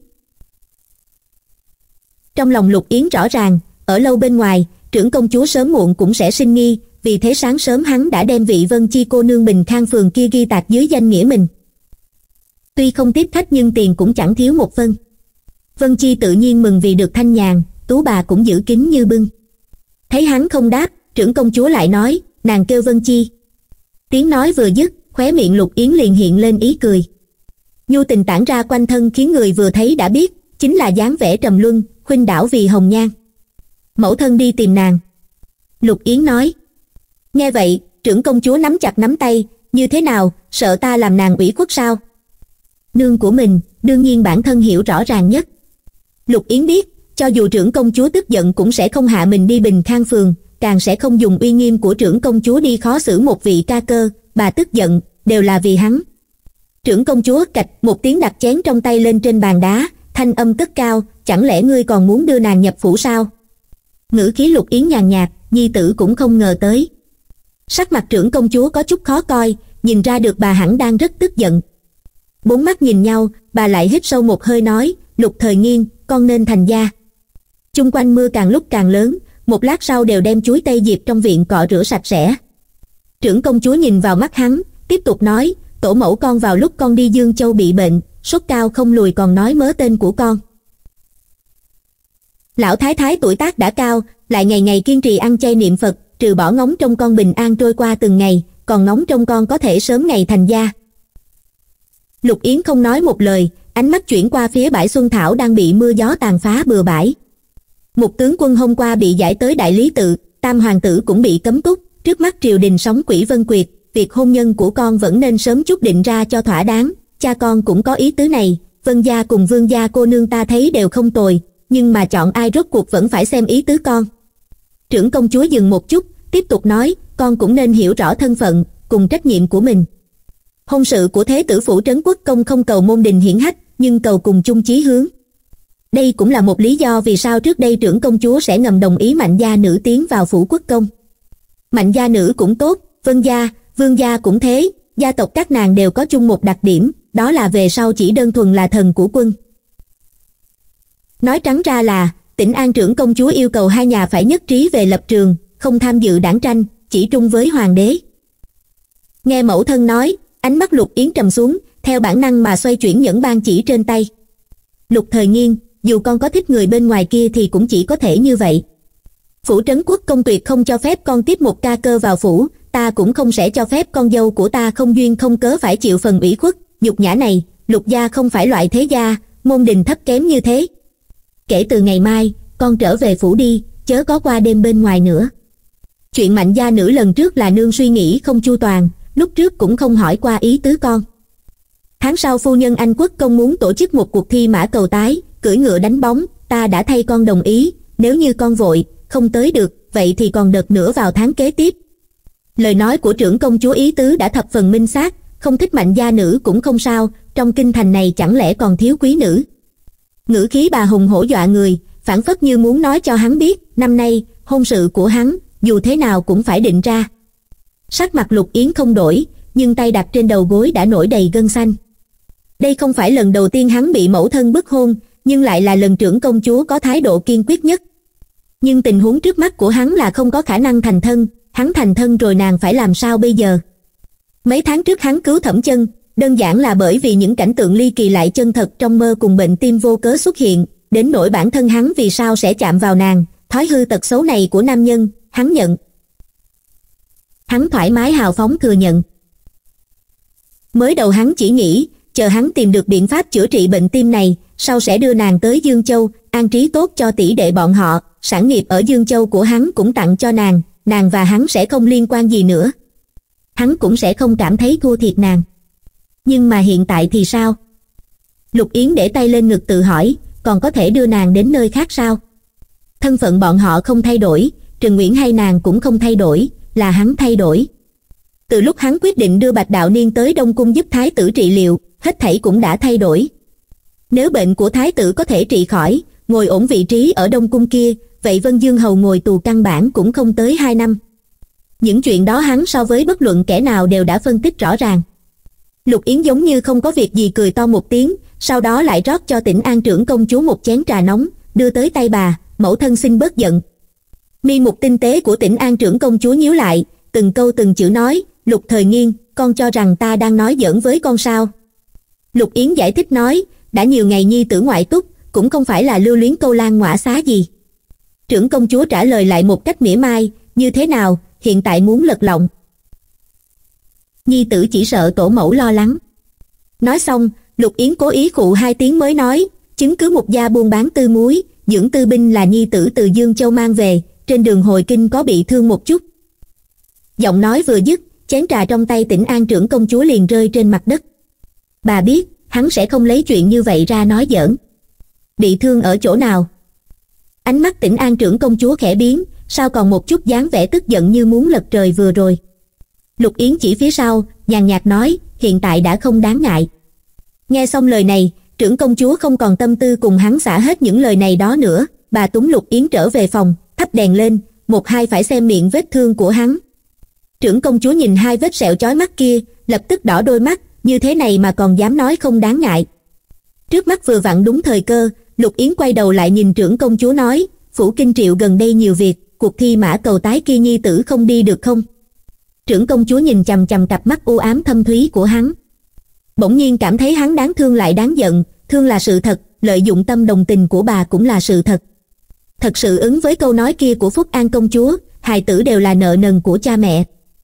Trong lòng Lục Yến rõ ràng, ở lâu bên ngoài, trưởng công chúa sớm muộn cũng sẽ sinh nghi, vì thế sáng sớm hắn đã đem vị Vân Chi cô nương Bình Khang phường kia ghi tạc dưới danh nghĩa mình. Tuy không tiếp khách nhưng tiền cũng chẳng thiếu một phân. Vân Chi tự nhiên mừng vì được thanh nhàn, Tú bà cũng giữ kín như bưng. Thấy hắn không đáp, trưởng công chúa lại nói, nàng kêu Vân Chi. Tiếng nói vừa dứt, khóe miệng Lục Yến liền hiện lên ý cười. Nhu tình tản ra quanh thân khiến người vừa thấy đã biết, chính là dáng vẻ trầm luân, khuynh đảo vì hồng nhan. Mẫu thân đi tìm nàng. Lục Yến nói. Nghe vậy, trưởng công chúa nắm chặt nắm tay, như thế nào, sợ ta làm nàng ủy khuất sao? Nương của mình, đương nhiên bản thân hiểu rõ ràng nhất. Lục Yến biết, cho dù trưởng công chúa tức giận cũng sẽ không hạ mình đi Bình Khang phường, càng sẽ không dùng uy nghiêm của trưởng công chúa đi khó xử một vị ca cơ, bà tức giận, đều là vì hắn. Trưởng công chúa cạch một tiếng đặt chén trong tay lên trên bàn đá, thanh âm cất cao, chẳng lẽ ngươi còn muốn đưa nàng nhập phủ sao? Ngữ khí Lục Yến nhàn nhạt, nhi tử cũng không ngờ tới. Sắc mặt trưởng công chúa có chút khó coi, nhìn ra được bà hẳn đang rất tức giận. Bốn mắt nhìn nhau, bà lại hít sâu một hơi nói, Lục Thời Nghiên, con nên thành gia. Chung quanh mưa càng lúc càng lớn, một lát sau đều đem chuối tây diệp trong viện cọ rửa sạch sẽ. Trưởng công chúa nhìn vào mắt hắn, tiếp tục nói, tổ mẫu con vào lúc con đi Dương Châu bị bệnh, sốt cao không lùi còn nói mớ tên của con. Lão thái thái tuổi tác đã cao, lại ngày ngày kiên trì ăn chay niệm Phật, trừ bỏ ngóng trông con bình an trôi qua từng ngày, còn ngóng trông con có thể sớm ngày thành gia. Lục Yến không nói một lời, ánh mắt chuyển qua phía bãi xuân thảo đang bị mưa gió tàn phá bừa bãi. Một tướng quân hôm qua bị giải tới Đại Lý Tự, tam hoàng tử cũng bị cấm túc, trước mắt triều đình sóng quỷ vân quyệt, việc hôn nhân của con vẫn nên sớm chút định ra cho thỏa đáng. Cha con cũng có ý tứ này, Vân gia cùng Vương gia cô nương ta thấy đều không tồi, nhưng mà chọn ai rốt cuộc vẫn phải xem ý tứ con. Trưởng công chúa dừng một chút, tiếp tục nói, con cũng nên hiểu rõ thân phận, cùng trách nhiệm của mình. Hôn sự của thế tử phủ Trấn Quốc công không cầu môn đình hiển hách, nhưng cầu cùng chung chí hướng. Đây cũng là một lý do vì sao trước đây trưởng công chúa sẽ ngầm đồng ý Mạnh gia nữ tiến vào phủ quốc công. Mạnh gia nữ cũng tốt, Vân gia, Vương gia cũng thế, gia tộc các nàng đều có chung một đặc điểm, đó là về sau chỉ đơn thuần là thần của quân. Nói trắng ra là, Tĩnh An trưởng công chúa yêu cầu hai nhà phải nhất trí về lập trường, không tham dự đảng tranh, chỉ trung với hoàng đế. Nghe mẫu thân nói, ánh mắt Lục Yến trầm xuống, theo bản năng mà xoay chuyển nhẫn ban chỉ trên tay. Lục Thời Nghiên, dù con có thích người bên ngoài kia thì cũng chỉ có thể như vậy. Phủ Trấn Quốc công tuyệt không cho phép con tiếp một ca cơ vào phủ, ta cũng không sẽ cho phép con dâu của ta không duyên không cớ phải chịu phần ủy khuất, nhục nhã này. Lục gia không phải loại thế gia, môn đình thấp kém như thế. Kể từ ngày mai, con trở về phủ đi, chớ có qua đêm bên ngoài nữa. Chuyện Mạnh gia nữ lần trước là nương suy nghĩ không chu toàn, lúc trước cũng không hỏi qua ý tứ con. Tháng sau phu nhân Anh Quốc công muốn tổ chức một cuộc thi mã cầu tái, cưỡi ngựa đánh bóng, ta đã thay con đồng ý, nếu như con vội, không tới được, vậy thì còn đợt nữa vào tháng kế tiếp. Lời nói của trưởng công chúa ý tứ đã thập phần minh xác, không thích Mạnh gia nữ cũng không sao, trong kinh thành này chẳng lẽ còn thiếu quý nữ. Ngữ khí bà hùng hổ dọa người, phảng phất như muốn nói cho hắn biết, năm nay, hôn sự của hắn, dù thế nào cũng phải định ra. Sắc mặt Lục Yến không đổi, nhưng tay đặt trên đầu gối đã nổi đầy gân xanh. Đây không phải lần đầu tiên hắn bị mẫu thân bức hôn, nhưng lại là lần trưởng công chúa có thái độ kiên quyết nhất. Nhưng tình huống trước mắt của hắn là không có khả năng thành thân, hắn thành thân rồi nàng phải làm sao bây giờ? Mấy tháng trước hắn cứu Thẩm Chân, đơn giản là bởi vì những cảnh tượng ly kỳ lại chân thật trong mơ cùng bệnh tim vô cớ xuất hiện, đến nỗi bản thân hắn vì sao sẽ chạm vào nàng, thói hư tật xấu này của nam nhân, hắn nhận. Hắn thoải mái hào phóng thừa nhận. Mới đầu hắn chỉ nghĩ, chờ hắn tìm được biện pháp chữa trị bệnh tim này, sau sẽ đưa nàng tới Dương Châu, an trí tốt cho tỷ đệ bọn họ, sản nghiệp ở Dương Châu của hắn cũng tặng cho nàng và hắn sẽ không liên quan gì nữa. Hắn cũng sẽ không cảm thấy thua thiệt nàng. Nhưng mà hiện tại thì sao? Lục Yến để tay lên ngực tự hỏi, còn có thể đưa nàng đến nơi khác sao? Thân phận bọn họ không thay đổi, Trần Nguyễn hay nàng cũng không thay đổi, là hắn thay đổi. Từ lúc hắn quyết định đưa Bạch Đạo Niên tới Đông Cung giúp thái tử trị liệu, hết thảy cũng đã thay đổi. Nếu bệnh của thái tử có thể trị khỏi, ngồi ổn vị trí ở Đông Cung kia, vậy Vân Dương Hầu ngồi tù căn bản cũng không tới 2 năm. Những chuyện đó hắn so với bất luận kẻ nào đều đã phân tích rõ ràng. Lục Yến giống như không có việc gì cười to một tiếng, sau đó lại rót cho Tĩnh An trưởng công chúa một chén trà nóng, đưa tới tay bà, mẫu thân xin bớt giận. Mi mục tinh tế của Tĩnh An trưởng công chúa nhíu lại, từng câu từng chữ nói, Lục Thời Nghiên, con cho rằng ta đang nói giỡn với con sao? Lục Yến giải thích nói, đã nhiều ngày nhi tử ngoại túc, cũng không phải là lưu luyến câu lan ngõa xá gì. Trưởng công chúa trả lời lại một cách mỉa mai, như thế nào, hiện tại muốn lật lọng. Nhi tử chỉ sợ tổ mẫu lo lắng. Nói xong, Lục Yến cố ý khụ 2 tiếng mới nói, chứng cứ một gia buôn bán tư muối, dưỡng tư binh là nhi tử từ Dương Châu mang về, trên đường hồi kinh có bị thương một chút. Giọng nói vừa dứt, chén trà trong tay Tĩnh An trưởng công chúa liền rơi trên mặt đất. Bà biết, hắn sẽ không lấy chuyện như vậy ra nói giỡn. Bị thương ở chỗ nào? Ánh mắt Tĩnh An trưởng công chúa khẽ biến, sao còn một chút dáng vẻ tức giận như muốn lật trời vừa rồi. Lục Yến chỉ phía sau, nhàn nhạt nói, hiện tại đã không đáng ngại. Nghe xong lời này, trưởng công chúa không còn tâm tư cùng hắn xả hết những lời này đó nữa, bà túm Lục Yến trở về phòng, thắp đèn lên, 1-2 phải xem miệng vết thương của hắn. Trưởng công chúa nhìn 2 vết sẹo chói mắt kia, lập tức đỏ đôi mắt, như thế này mà còn dám nói không đáng ngại. Trước mắt vừa vặn đúng thời cơ, Lục Yến quay đầu lại nhìn trưởng công chúa nói, Phủ Kinh Triệu gần đây nhiều việc, cuộc thi mã cầu tái kia nhi tử không đi được không? Trưởng công chúa nhìn chằm chằm cặp mắt u ám thâm thúy của hắn. Bỗng nhiên cảm thấy hắn đáng thương lại đáng giận, thương là sự thật, lợi dụng tâm đồng tình của bà cũng là sự thật. Thật sự ứng với câu nói kia của Phúc An công chúa, hài tử đều là nợ nần của cha mẹ.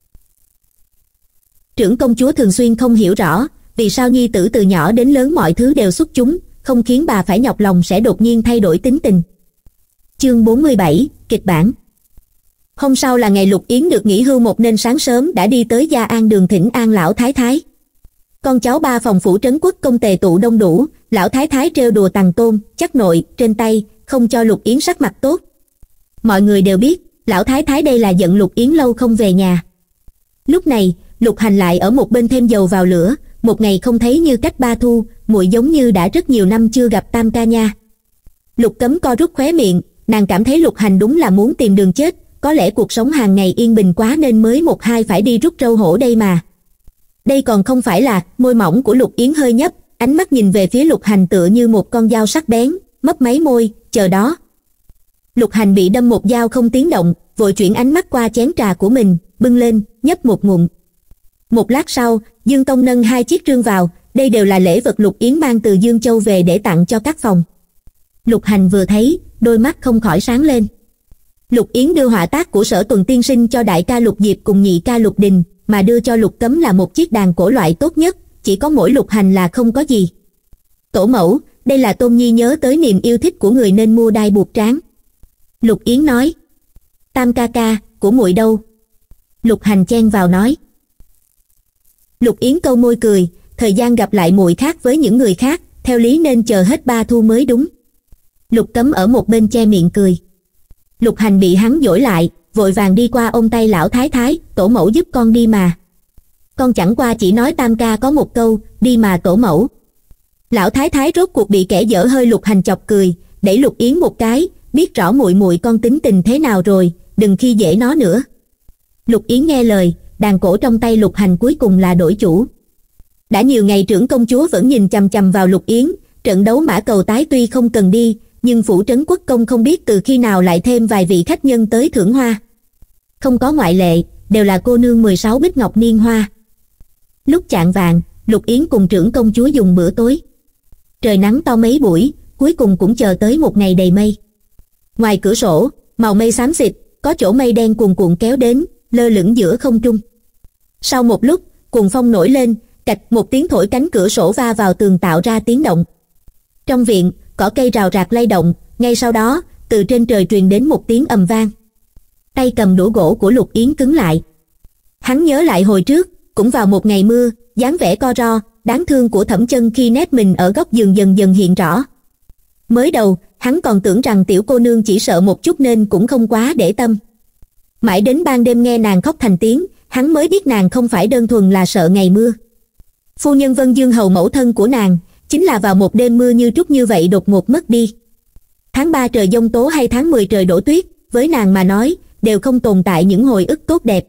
Trưởng công chúa thường xuyên không hiểu rõ, vì sao nhi tử từ nhỏ đến lớn mọi thứ đều xuất chúng, không khiến bà phải nhọc lòng sẽ đột nhiên thay đổi tính tình. Chương 47, kịch bản. Hôm sau là ngày Lục Yến được nghỉ hưu một nên sáng sớm đã đi tới Gia An đường thỉnh an lão thái thái. Con cháu 3 phòng phủ trấn quốc công tề tụ đông đủ, lão thái thái trêu đùa tằng tôn, chắc nội, trên tay, không cho Lục Yến sắc mặt tốt. Mọi người đều biết, lão thái thái đây là giận Lục Yến lâu không về nhà. Lúc này, Lục Hành lại ở một bên thêm dầu vào lửa, một ngày không thấy như cách 3 thu, muội giống như đã rất nhiều năm chưa gặp Tam ca nha. Lục Cấm co rút khóe miệng, nàng cảm thấy Lục Hành đúng là muốn tìm đường chết, có lẽ cuộc sống hàng ngày yên bình quá nên mới 1-2 phải đi rút râu hổ đây mà. Đây còn không phải là, môi mỏng của Lục Yến hơi nhấp, ánh mắt nhìn về phía Lục Hành tựa như một con dao sắc bén, mấp máy môi, chờ đó. Lục Hành bị đâm một dao không tiếng động, vội chuyển ánh mắt qua chén trà của mình, bưng lên, nhấp một ngụm. Một lát sau, Dương Tông nâng 2 chiếc trương vào, đây đều là lễ vật Lục Yến mang từ Dương Châu về để tặng cho các phòng. Lục Hành vừa thấy, đôi mắt không khỏi sáng lên. Lục Yến đưa họa tác của Sở Tuần tiên sinh cho đại ca Lục Diệp cùng nhị ca Lục Đình, mà đưa cho Lục Cấm là một chiếc đàn cổ loại tốt nhất, chỉ có mỗi Lục Hành là không có gì. Tổ mẫu, đây là Tôn Nhi nhớ tới niềm yêu thích của người nên mua đai buộc trán. Lục Yến nói. Tam ca ca, của muội đâu? Lục Hành chen vào nói. Lục Yến câu môi cười, thời gian gặp lại muội khác với những người khác, theo lý nên chờ hết 3 thu mới đúng. Lục Cấm ở một bên che miệng cười. Lục Hành bị hắn dỗi lại, vội vàng đi qua ôm tay lão thái thái, tổ mẫu giúp con đi mà. Con chẳng qua chỉ nói Tam ca có một câu, đi mà tổ mẫu. Lão thái thái rốt cuộc bị kẻ dở hơi Lục Hành chọc cười, đẩy Lục Yến một cái, biết rõ muội muội con tính tình thế nào rồi, đừng khi dễ nó nữa. Lục Yến nghe lời, đàn cổ trong tay Lục Hành cuối cùng là đổi chủ. Đã nhiều ngày trưởng công chúa vẫn nhìn chằm chằm vào Lục Yến, trận đấu mã cầu tái tuy không cần đi, nhưng phủ trấn quốc công không biết từ khi nào lại thêm vài vị khách nhân tới thưởng hoa. Không có ngoại lệ, đều là cô nương 16 bích ngọc niên hoa. Lúc chạng vạng, Lục Yến cùng trưởng công chúa dùng bữa tối. Trời nắng to mấy buổi, cuối cùng cũng chờ tới một ngày đầy mây. Ngoài cửa sổ, màu mây xám xịt, có chỗ mây đen cuồn cuộn kéo đến, lơ lửng giữa không trung. Sau một lúc, cuồng phong nổi lên, cạch một tiếng thổi cánh cửa sổ va vào tường tạo ra tiếng động. Trong viện, cỏ cây rào rạc lay động, ngay sau đó, từ trên trời truyền đến một tiếng ầm vang. Tay cầm đũa gỗ của Lục Yến cứng lại. Hắn nhớ lại hồi trước, cũng vào một ngày mưa, dáng vẻ co ro, đáng thương của Thẩm Chân khi nép mình ở góc giường dần dần hiện rõ. Mới đầu, hắn còn tưởng rằng tiểu cô nương chỉ sợ một chút nên cũng không quá để tâm. Mãi đến ban đêm nghe nàng khóc thành tiếng, hắn mới biết nàng không phải đơn thuần là sợ ngày mưa. Phu nhân Vân Dương hầu mẫu thân của nàng, chính là vào một đêm mưa như trút như vậy đột ngột mất đi. Tháng 3 trời giông tố hay tháng 10 trời đổ tuyết, với nàng mà nói, đều không tồn tại những hồi ức tốt đẹp.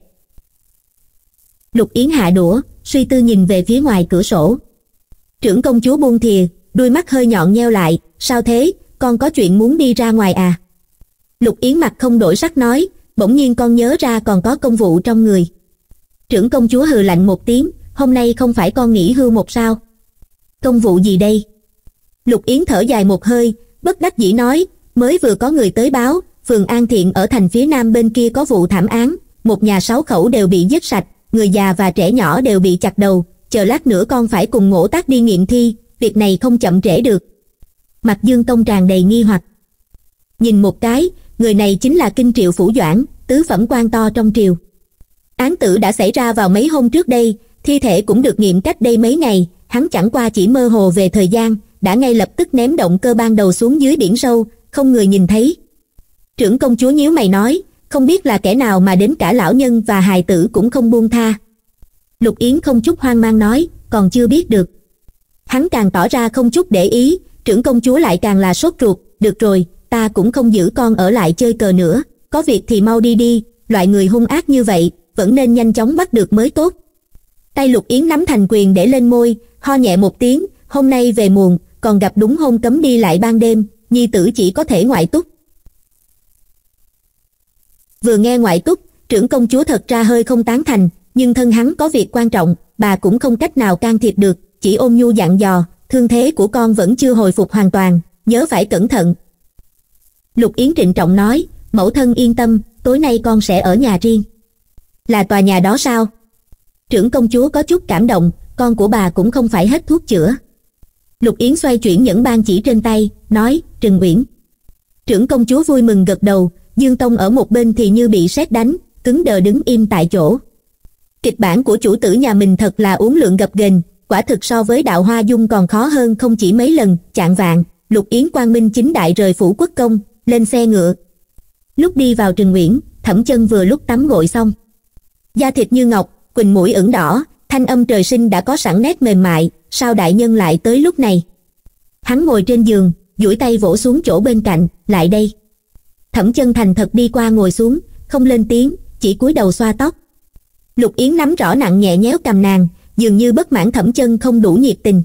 Lục Yến hạ đũa, suy tư nhìn về phía ngoài cửa sổ. Trưởng công chúa buông thìa, đuôi mắt hơi nhọn nheo lại, sao thế, con có chuyện muốn đi ra ngoài à? Lục Yến mặt không đổi sắc nói, bỗng nhiên con nhớ ra còn có công vụ trong người. Trưởng công chúa hừ lạnh một tiếng, hôm nay không phải con nghỉ hưu một sao? Công vụ gì đây? Lục Yến thở dài một hơi, bất đắc dĩ nói, mới vừa có người tới báo, phường An Thiện ở thành phía nam bên kia có vụ thảm án, một nhà 6 khẩu đều bị giết sạch, người già và trẻ nhỏ đều bị chặt đầu, chờ lát nữa con phải cùng Ngỗ Tác đi nghiệm thi, việc này không chậm trễ được. Mặt Dương Tông tràn đầy nghi hoặc. Nhìn một cái, người này chính là Kinh Triệu Phủ Doãn, tứ phẩm quan to trong triều. Án tử đã xảy ra vào mấy hôm trước đây, thi thể cũng được nghiệm cách đây mấy ngày, hắn chẳng qua chỉ mơ hồ về thời gian, đã ngay lập tức ném động cơ ban đầu xuống dưới biển sâu, không người nhìn thấy. Trưởng công chúa nhíu mày nói, không biết là kẻ nào mà đến cả lão nhân và hài tử cũng không buông tha. Lục Yến không chút hoang mang nói, còn chưa biết được. Hắn càng tỏ ra không chút để ý, trưởng công chúa lại càng là sốt ruột, được rồi, ta cũng không giữ con ở lại chơi cờ nữa, có việc thì mau đi đi, loại người hung ác như vậy, vẫn nên nhanh chóng bắt được mới tốt. Tay Lục Yến nắm thành quyền để lên môi, ho nhẹ một tiếng, hôm nay về muộn, còn gặp đúng hôm cấm đi lại ban đêm, nhi tử chỉ có thể ngoại túc. Vừa nghe ngoại túc, trưởng công chúa thật ra hơi không tán thành, nhưng thân hắn có việc quan trọng, bà cũng không cách nào can thiệp được, chỉ ôn nhu dặn dò, thương thế của con vẫn chưa hồi phục hoàn toàn, nhớ phải cẩn thận. Lục Yến trịnh trọng nói, mẫu thân yên tâm, tối nay con sẽ ở nhà riêng. Là tòa nhà đó sao? Trưởng công chúa có chút cảm động, con của bà cũng không phải hết thuốc chữa. Lục Yến xoay chuyển nhẫn ban chỉ trên tay, nói, Trừng Uyển. Trưởng công chúa vui mừng gật đầu, Dương Tông ở một bên thì như bị sét đánh, cứng đờ đứng im tại chỗ. Kịch bản của chủ tử nhà mình thật là uốn lượn gập ghềnh, quả thực so với Đạo Hoa Dung còn khó hơn không chỉ mấy lần. Chạng vạng, Lục Yến quang minh chính đại rời phủ quốc công, lên xe ngựa. Lúc đi vào Trừng Uyển, Thẩm Chân vừa lúc tắm gội xong, da thịt như ngọc, quỳnh mũi ửng đỏ, thanh âm trời sinh đã có sẵn nét mềm mại, sao đại nhân lại tới lúc này? Hắn ngồi trên giường, duỗi tay vỗ xuống chỗ bên cạnh, lại đây. Thẩm Chân thành thật đi qua ngồi xuống, không lên tiếng, chỉ cúi đầu xoa tóc. Lục Yến nắm rõ nặng nhẹ nhéo cằm nàng, dường như bất mãn Thẩm Chân không đủ nhiệt tình.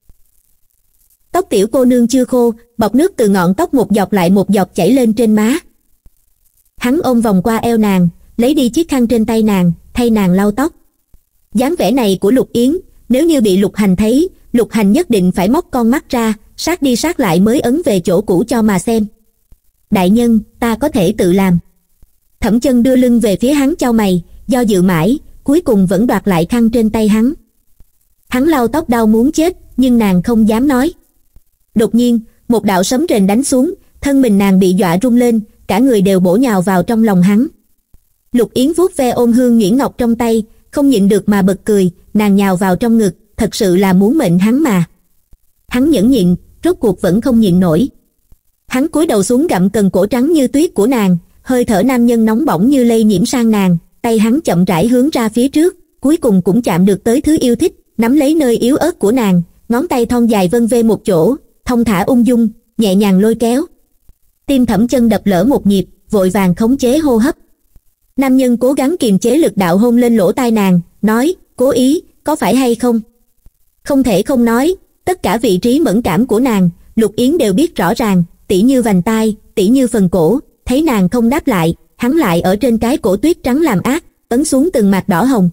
Tóc tiểu cô nương chưa khô, bọt nước từ ngọn tóc một giọt lại một giọt chảy lên trên má. Hắn ôm vòng qua eo nàng, lấy đi chiếc khăn trên tay nàng, thay nàng lau tóc. Dáng vẻ này của Lục Yến, nếu như bị Lục Hành thấy, Lục Hành nhất định phải móc con mắt ra, sát đi sát lại mới ấn về chỗ cũ cho mà xem. Đại nhân, ta có thể tự làm. Thẩm Chân đưa lưng về phía hắn chau mày, do dự mãi, cuối cùng vẫn đoạt lại khăn trên tay hắn. Hắn lau tóc đau muốn chết, nhưng nàng không dám nói. Đột nhiên, một đạo sấm rền đánh xuống, thân mình nàng bị dọa rung lên, cả người đều bổ nhào vào trong lòng hắn. Lục Yến vuốt ve ôm hương nhuyễn ngọc trong tay, không nhịn được mà bật cười, nàng nhào vào trong ngực, thật sự là muốn mệnh hắn mà. Hắn nhẫn nhịn, rốt cuộc vẫn không nhịn nổi. Hắn cúi đầu xuống gặm cần cổ trắng như tuyết của nàng, hơi thở nam nhân nóng bỏng như lây nhiễm sang nàng, tay hắn chậm rãi hướng ra phía trước, cuối cùng cũng chạm được tới thứ yêu thích, nắm lấy nơi yếu ớt của nàng, ngón tay thon dài vân vê một chỗ, thong thả ung dung, nhẹ nhàng lôi kéo. Tim Thẩm Chân đập lỡ một nhịp, vội vàng khống chế hô hấp. Nam nhân cố gắng kiềm chế lực đạo hôn lên lỗ tai nàng, nói, cố ý, có phải hay không? Không thể không nói, tất cả vị trí mẫn cảm của nàng, Lục Yến đều biết rõ ràng, tỉ như vành tai, tỉ như phần cổ, thấy nàng không đáp lại, hắn lại ở trên cái cổ tuyết trắng làm ác, ấn xuống từng mạt đỏ hồng.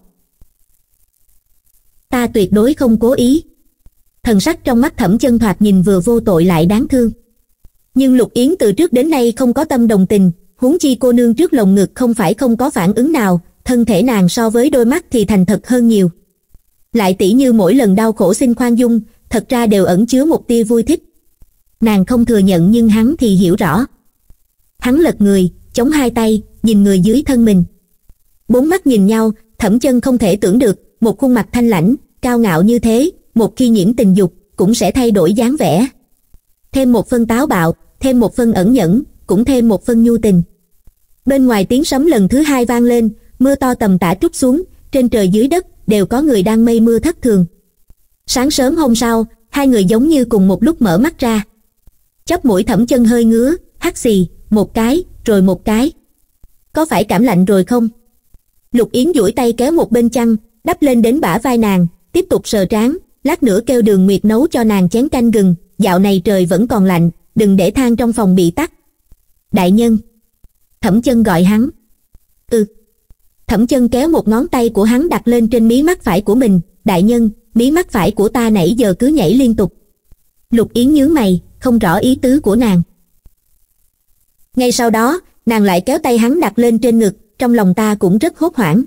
Ta tuyệt đối không cố ý. Thần sắc trong mắt Thẩm Chân thoạt nhìn vừa vô tội lại đáng thương. Nhưng Lục Yến từ trước đến nay không có tâm đồng tình, huống chi cô nương trước lồng ngực không phải không có phản ứng nào, thân thể nàng so với đôi mắt thì thành thật hơn nhiều. Lại tỉ như mỗi lần đau khổ xin khoan dung, thật ra đều ẩn chứa một tia vui thích. Nàng không thừa nhận nhưng hắn thì hiểu rõ. Hắn lật người, chống hai tay, nhìn người dưới thân mình. Bốn mắt nhìn nhau, Thẩm Chân không thể tưởng được, một khuôn mặt thanh lãnh, cao ngạo như thế, một khi nhiễm tình dục, cũng sẽ thay đổi dáng vẻ. Thêm một phân táo bạo, thêm một phân ẩn nhẫn, cũng thêm một phân nhu tình. Bên ngoài tiếng sấm lần thứ hai vang lên, mưa to tầm tã trút xuống, trên trời dưới đất đều có người đang mây mưa thất thường. Sáng sớm hôm sau, hai người giống như cùng một lúc mở mắt ra. Chóp mũi Thẩm Chân hơi ngứa, hắt xì, một cái, rồi một cái. Có phải cảm lạnh rồi không? Lục Yến duỗi tay kéo một bên chăn, đắp lên đến bả vai nàng, tiếp tục sờ trán, lát nữa kêu Đường Nguyệt nấu cho nàng chén canh gừng, dạo này trời vẫn còn lạnh, đừng để than trong phòng bị tắt. Đại nhân. Thẩm Chân gọi hắn. Thẩm Chân kéo một ngón tay của hắn đặt lên trên mí mắt phải của mình, đại nhân, mí mắt phải của ta nãy giờ cứ nhảy liên tục. Lục Yến nhướng mày, không rõ ý tứ của nàng. Ngay sau đó, nàng lại kéo tay hắn đặt lên trên ngực, trong lòng ta cũng rất hốt hoảng.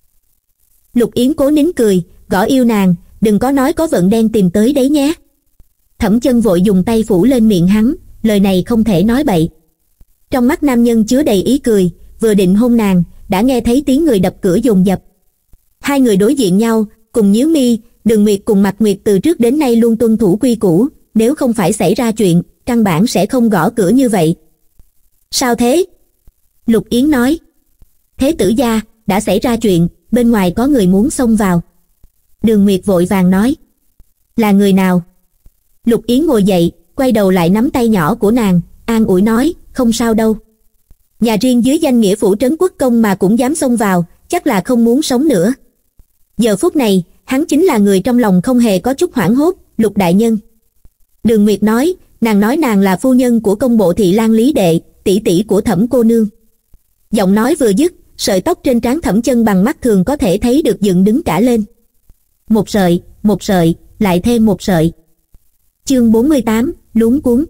Lục Yến cố nín cười, gõ yêu nàng, đừng có nói có vận đen tìm tới đấy nhé. Thẩm Chân vội dùng tay phủ lên miệng hắn, lời này không thể nói bậy. Trong mắt nam nhân chứa đầy ý cười, vừa định hôn nàng, đã nghe thấy tiếng người đập cửa dồn dập. Hai người đối diện nhau, cùng nhíu mi. Đường Nguyệt cùng Mạc Nguyệt từ trước đến nay luôn tuân thủ quy củ, nếu không phải xảy ra chuyện, căn bản sẽ không gõ cửa như vậy. Sao thế? Lục Yến nói. Thế tử gia, đã xảy ra chuyện, bên ngoài có người muốn xông vào. Đường Nguyệt vội vàng nói. Là người nào? Lục Yến ngồi dậy, quay đầu lại nắm tay nhỏ của nàng, an ủi nói, không sao đâu. Nhà riêng dưới danh nghĩa phủ trấn quốc công mà cũng dám xông vào, chắc là không muốn sống nữa. Giờ phút này, hắn chính là người trong lòng không hề có chút hoảng hốt, Lục đại nhân. Đường Nguyệt nói nàng là phu nhân của công bộ thị lang Lý Đệ, tỷ tỷ của Thẩm cô nương. Giọng nói vừa dứt, sợi tóc trên trán Thẩm Chân bằng mắt thường có thể thấy được dựng đứng cả lên. Một sợi, lại thêm một sợi. Chương 48, luống cuống.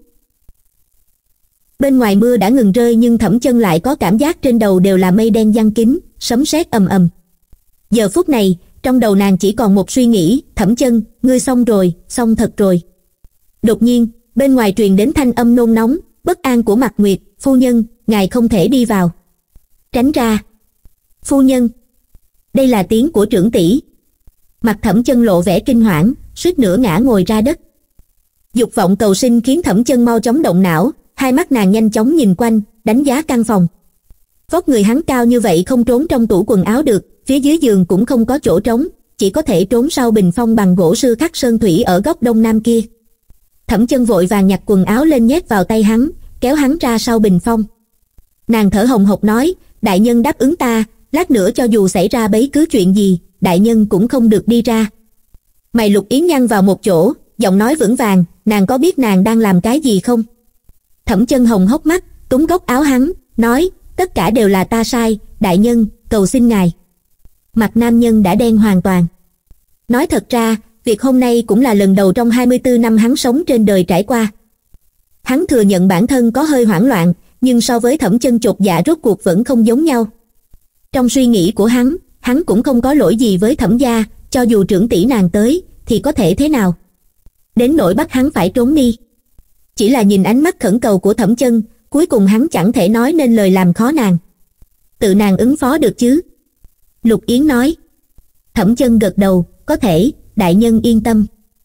Bên ngoài mưa đã ngừng rơi nhưng Thẩm Chân lại có cảm giác trên đầu đều là mây đen giăng kín, sấm sét ầm ầm. Giờ phút này, trong đầu nàng chỉ còn một suy nghĩ, Thẩm Chân, ngươi xong rồi, xong thật rồi. Đột nhiên, bên ngoài truyền đến thanh âm nôn nóng, bất an của Mạc Nguyệt, phu nhân, ngài không thể đi vào. Tránh ra. Phu nhân. Đây là tiếng của trưởng tỷ. Mặt Thẩm Chân lộ vẻ kinh hoảng, suýt nữa ngã ngồi ra đất. Dục vọng cầu sinh khiến Thẩm Chân mau chóng động não, hai mắt nàng nhanh chóng nhìn quanh, đánh giá căn phòng. Vóc người hắn cao như vậy không trốn trong tủ quần áo được, phía dưới giường cũng không có chỗ trống, chỉ có thể trốn sau bình phong bằng gỗ sư khắc sơn thủy ở góc đông nam kia. Thẩm Chân vội vàng nhặt quần áo lên nhét vào tay hắn, kéo hắn ra sau bình phong. Nàng thở hồng hộc nói, đại nhân đáp ứng ta, lát nữa cho dù xảy ra bất cứ chuyện gì, đại nhân cũng không được đi ra. Mày Lục Yến nhăn vào một chỗ, giọng nói vững vàng, nàng có biết nàng đang làm cái gì không? Thẩm Chân hồng hốc mắt, túm góc áo hắn, nói, tất cả đều là ta sai, đại nhân, cầu xin ngài. Mặt nam nhân đã đen hoàn toàn. Nói thật ra, việc hôm nay cũng là lần đầu trong 24 năm hắn sống trên đời trải qua. Hắn thừa nhận bản thân có hơi hoảng loạn, nhưng so với Thẩm Chân chột dạ rốt cuộc vẫn không giống nhau. Trong suy nghĩ của hắn cũng không có lỗi gì với Thẩm gia, cho dù trưởng tỷ nàng tới, thì có thể thế nào? Đến nỗi bắt hắn phải trốn đi. Chỉ là nhìn ánh mắt khẩn cầu của Thẩm Chân, cuối cùng hắn chẳng thể nói nên lời làm khó nàng. Tự nàng ứng phó được chứ? Lục Yến nói. Thẩm Chân gật đầu, có thể, đại nhân yên tâm.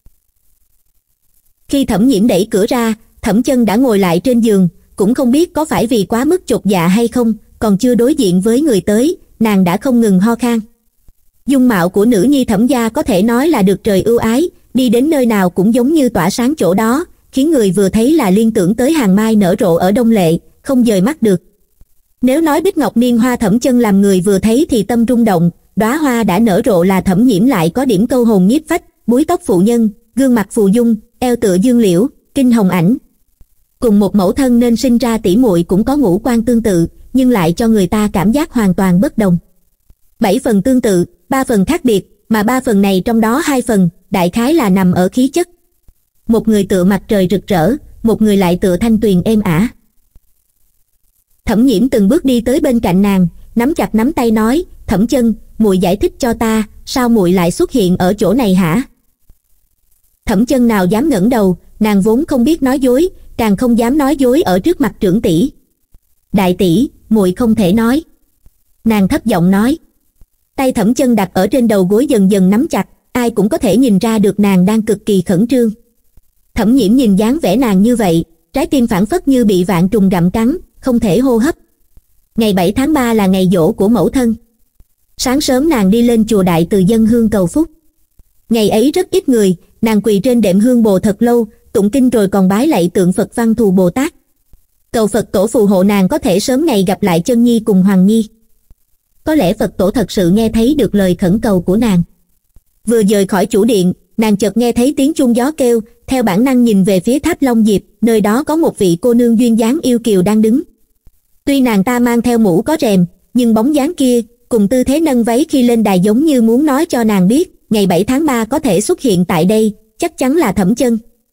Khi Thẩm Nhiễm đẩy cửa ra, Thẩm Chân đã ngồi lại trên giường, cũng không biết có phải vì quá mức chột dạ hay không, còn chưa đối diện với người tới, nàng đã không ngừng ho khan. Dung mạo của nữ nhi Thẩm gia có thể nói là được trời ưu ái, đi đến nơi nào cũng giống như tỏa sáng chỗ đó, khiến người vừa thấy là liên tưởng tới hàng mai nở rộ ở Đông Lệ, không dời mắt được. Nếu nói bích ngọc niên hoa Thẩm Chân làm người vừa thấy thì tâm rung động, đóa hoa đã nở rộ là Thẩm Nhiễm lại có điểm câu hồn nhiếp phách, búi tóc phụ nhân, gương mặt phù dung, eo tựa dương liễu, kinh hồng ảnh. Cùng một mẫu thân nên sinh ra tỷ muội cũng có ngũ quan tương tự, nhưng lại cho người ta cảm giác hoàn toàn bất đồng. 7 phần tương tự, 3 phần khác biệt, mà 3 phần này trong đó 2 phần, đại khái là nằm ở khí chất. Một người tựa mặt trời rực rỡ, một người lại tựa thanh tuyền êm ả. Thẩm Nhiễm từng bước đi tới bên cạnh nàng, nắm chặt nắm tay nói, Thẩm Chân, muội giải thích cho ta, sao muội lại xuất hiện ở chỗ này hả? Thẩm Chân nào dám ngẩng đầu, nàng vốn không biết nói dối, càng không dám nói dối ở trước mặt trưởng tỷ. Đại tỷ, muội không thể nói. Nàng thấp giọng nói. Tay Thẩm Chân đặt ở trên đầu gối dần dần nắm chặt, ai cũng có thể nhìn ra được nàng đang cực kỳ khẩn trương. Thẩm Nhiễm nhìn dáng vẻ nàng như vậy, trái tim phảng phất như bị vạn trùng gặm cắn, không thể hô hấp. Ngày 7 tháng 3 là ngày giỗ của mẫu thân. Sáng sớm nàng đi lên chùa Đại Từ dâng hương cầu phúc. Ngày ấy rất ít người, nàng quỳ trên đệm hương bồ thật lâu, tụng kinh rồi còn bái lạy tượng Phật Văn Thù Bồ Tát. Cầu Phật tổ phù hộ nàng có thể sớm ngày gặp lại Chân Nhi cùng Hoàng Nhi. Có lẽ Phật tổ thật sự nghe thấy được lời khẩn cầu của nàng. Vừa rời khỏi chủ điện, nàng chợt nghe thấy tiếng chuông gió kêu, theo bản năng nhìn về phía tháp Long Diệp, nơi đó có một vị cô nương duyên dáng yêu kiều đang đứng. Tuy nàng ta mang theo mũ có rèm, nhưng bóng dáng kia, cùng tư thế nâng váy khi lên đài giống như muốn nói cho nàng biết, ngày 7 tháng 3 có thể xuất hiện tại đây, chắc chắn là Thẩm Chân.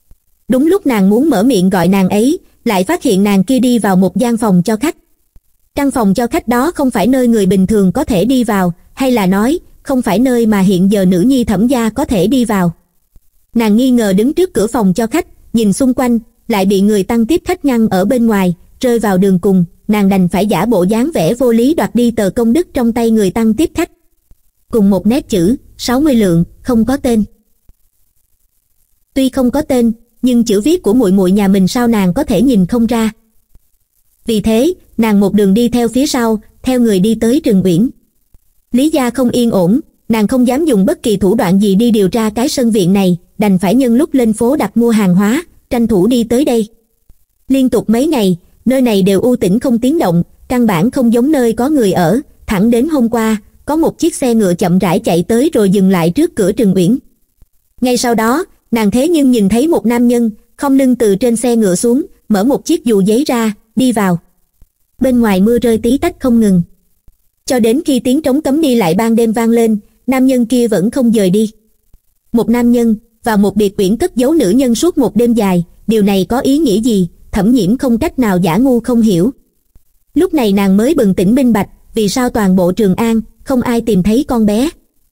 Đúng lúc nàng muốn mở miệng gọi nàng ấy, lại phát hiện nàng kia đi vào một gian phòng cho khách. Căn phòng cho khách đó không phải nơi người bình thường có thể đi vào, hay là nói, không phải nơi mà hiện giờ nữ nhi Thẩm gia có thể đi vào. Nàng nghi ngờ đứng trước cửa phòng cho khách, nhìn xung quanh, lại bị người tăng tiếp khách ngăn ở bên ngoài, rơi vào đường cùng, nàng đành phải giả bộ dáng vẻ vô lý đoạt đi tờ công đức trong tay người tăng tiếp khách. Cùng một nét chữ, 60 lượng, không có tên. Tuy không có tên, nhưng chữ viết của muội muội nhà mình sao nàng có thể nhìn không ra. Vì thế, nàng một đường đi theo phía sau, theo người đi tới Trừng Uyển. Lý gia không yên ổn, nàng không dám dùng bất kỳ thủ đoạn gì đi điều tra cái sân viện này, đành phải nhân lúc lên phố đặt mua hàng hóa, tranh thủ đi tới đây. Liên tục mấy ngày, nơi này đều u tĩnh không tiếng động, căn bản không giống nơi có người ở, thẳng đến hôm qua, có một chiếc xe ngựa chậm rãi chạy tới rồi dừng lại trước cửa Trừng Uyển. Ngay sau đó, nàng thế nhưng nhìn thấy một nam nhân, không lưng từ trên xe ngựa xuống, mở một chiếc dù giấy ra, đi vào. Bên ngoài mưa rơi tí tách không ngừng. Cho đến khi tiếng trống cấm đi lại ban đêm vang lên, nam nhân kia vẫn không dời đi. Một nam nhân, và một biệt uyển cất giấu nữ nhân suốt một đêm dài, điều này có ý nghĩa gì, Thẩm Nhiễm không cách nào giả ngu không hiểu. Lúc này nàng mới bừng tỉnh minh bạch, vì sao toàn bộ Trường An, không ai tìm thấy con bé.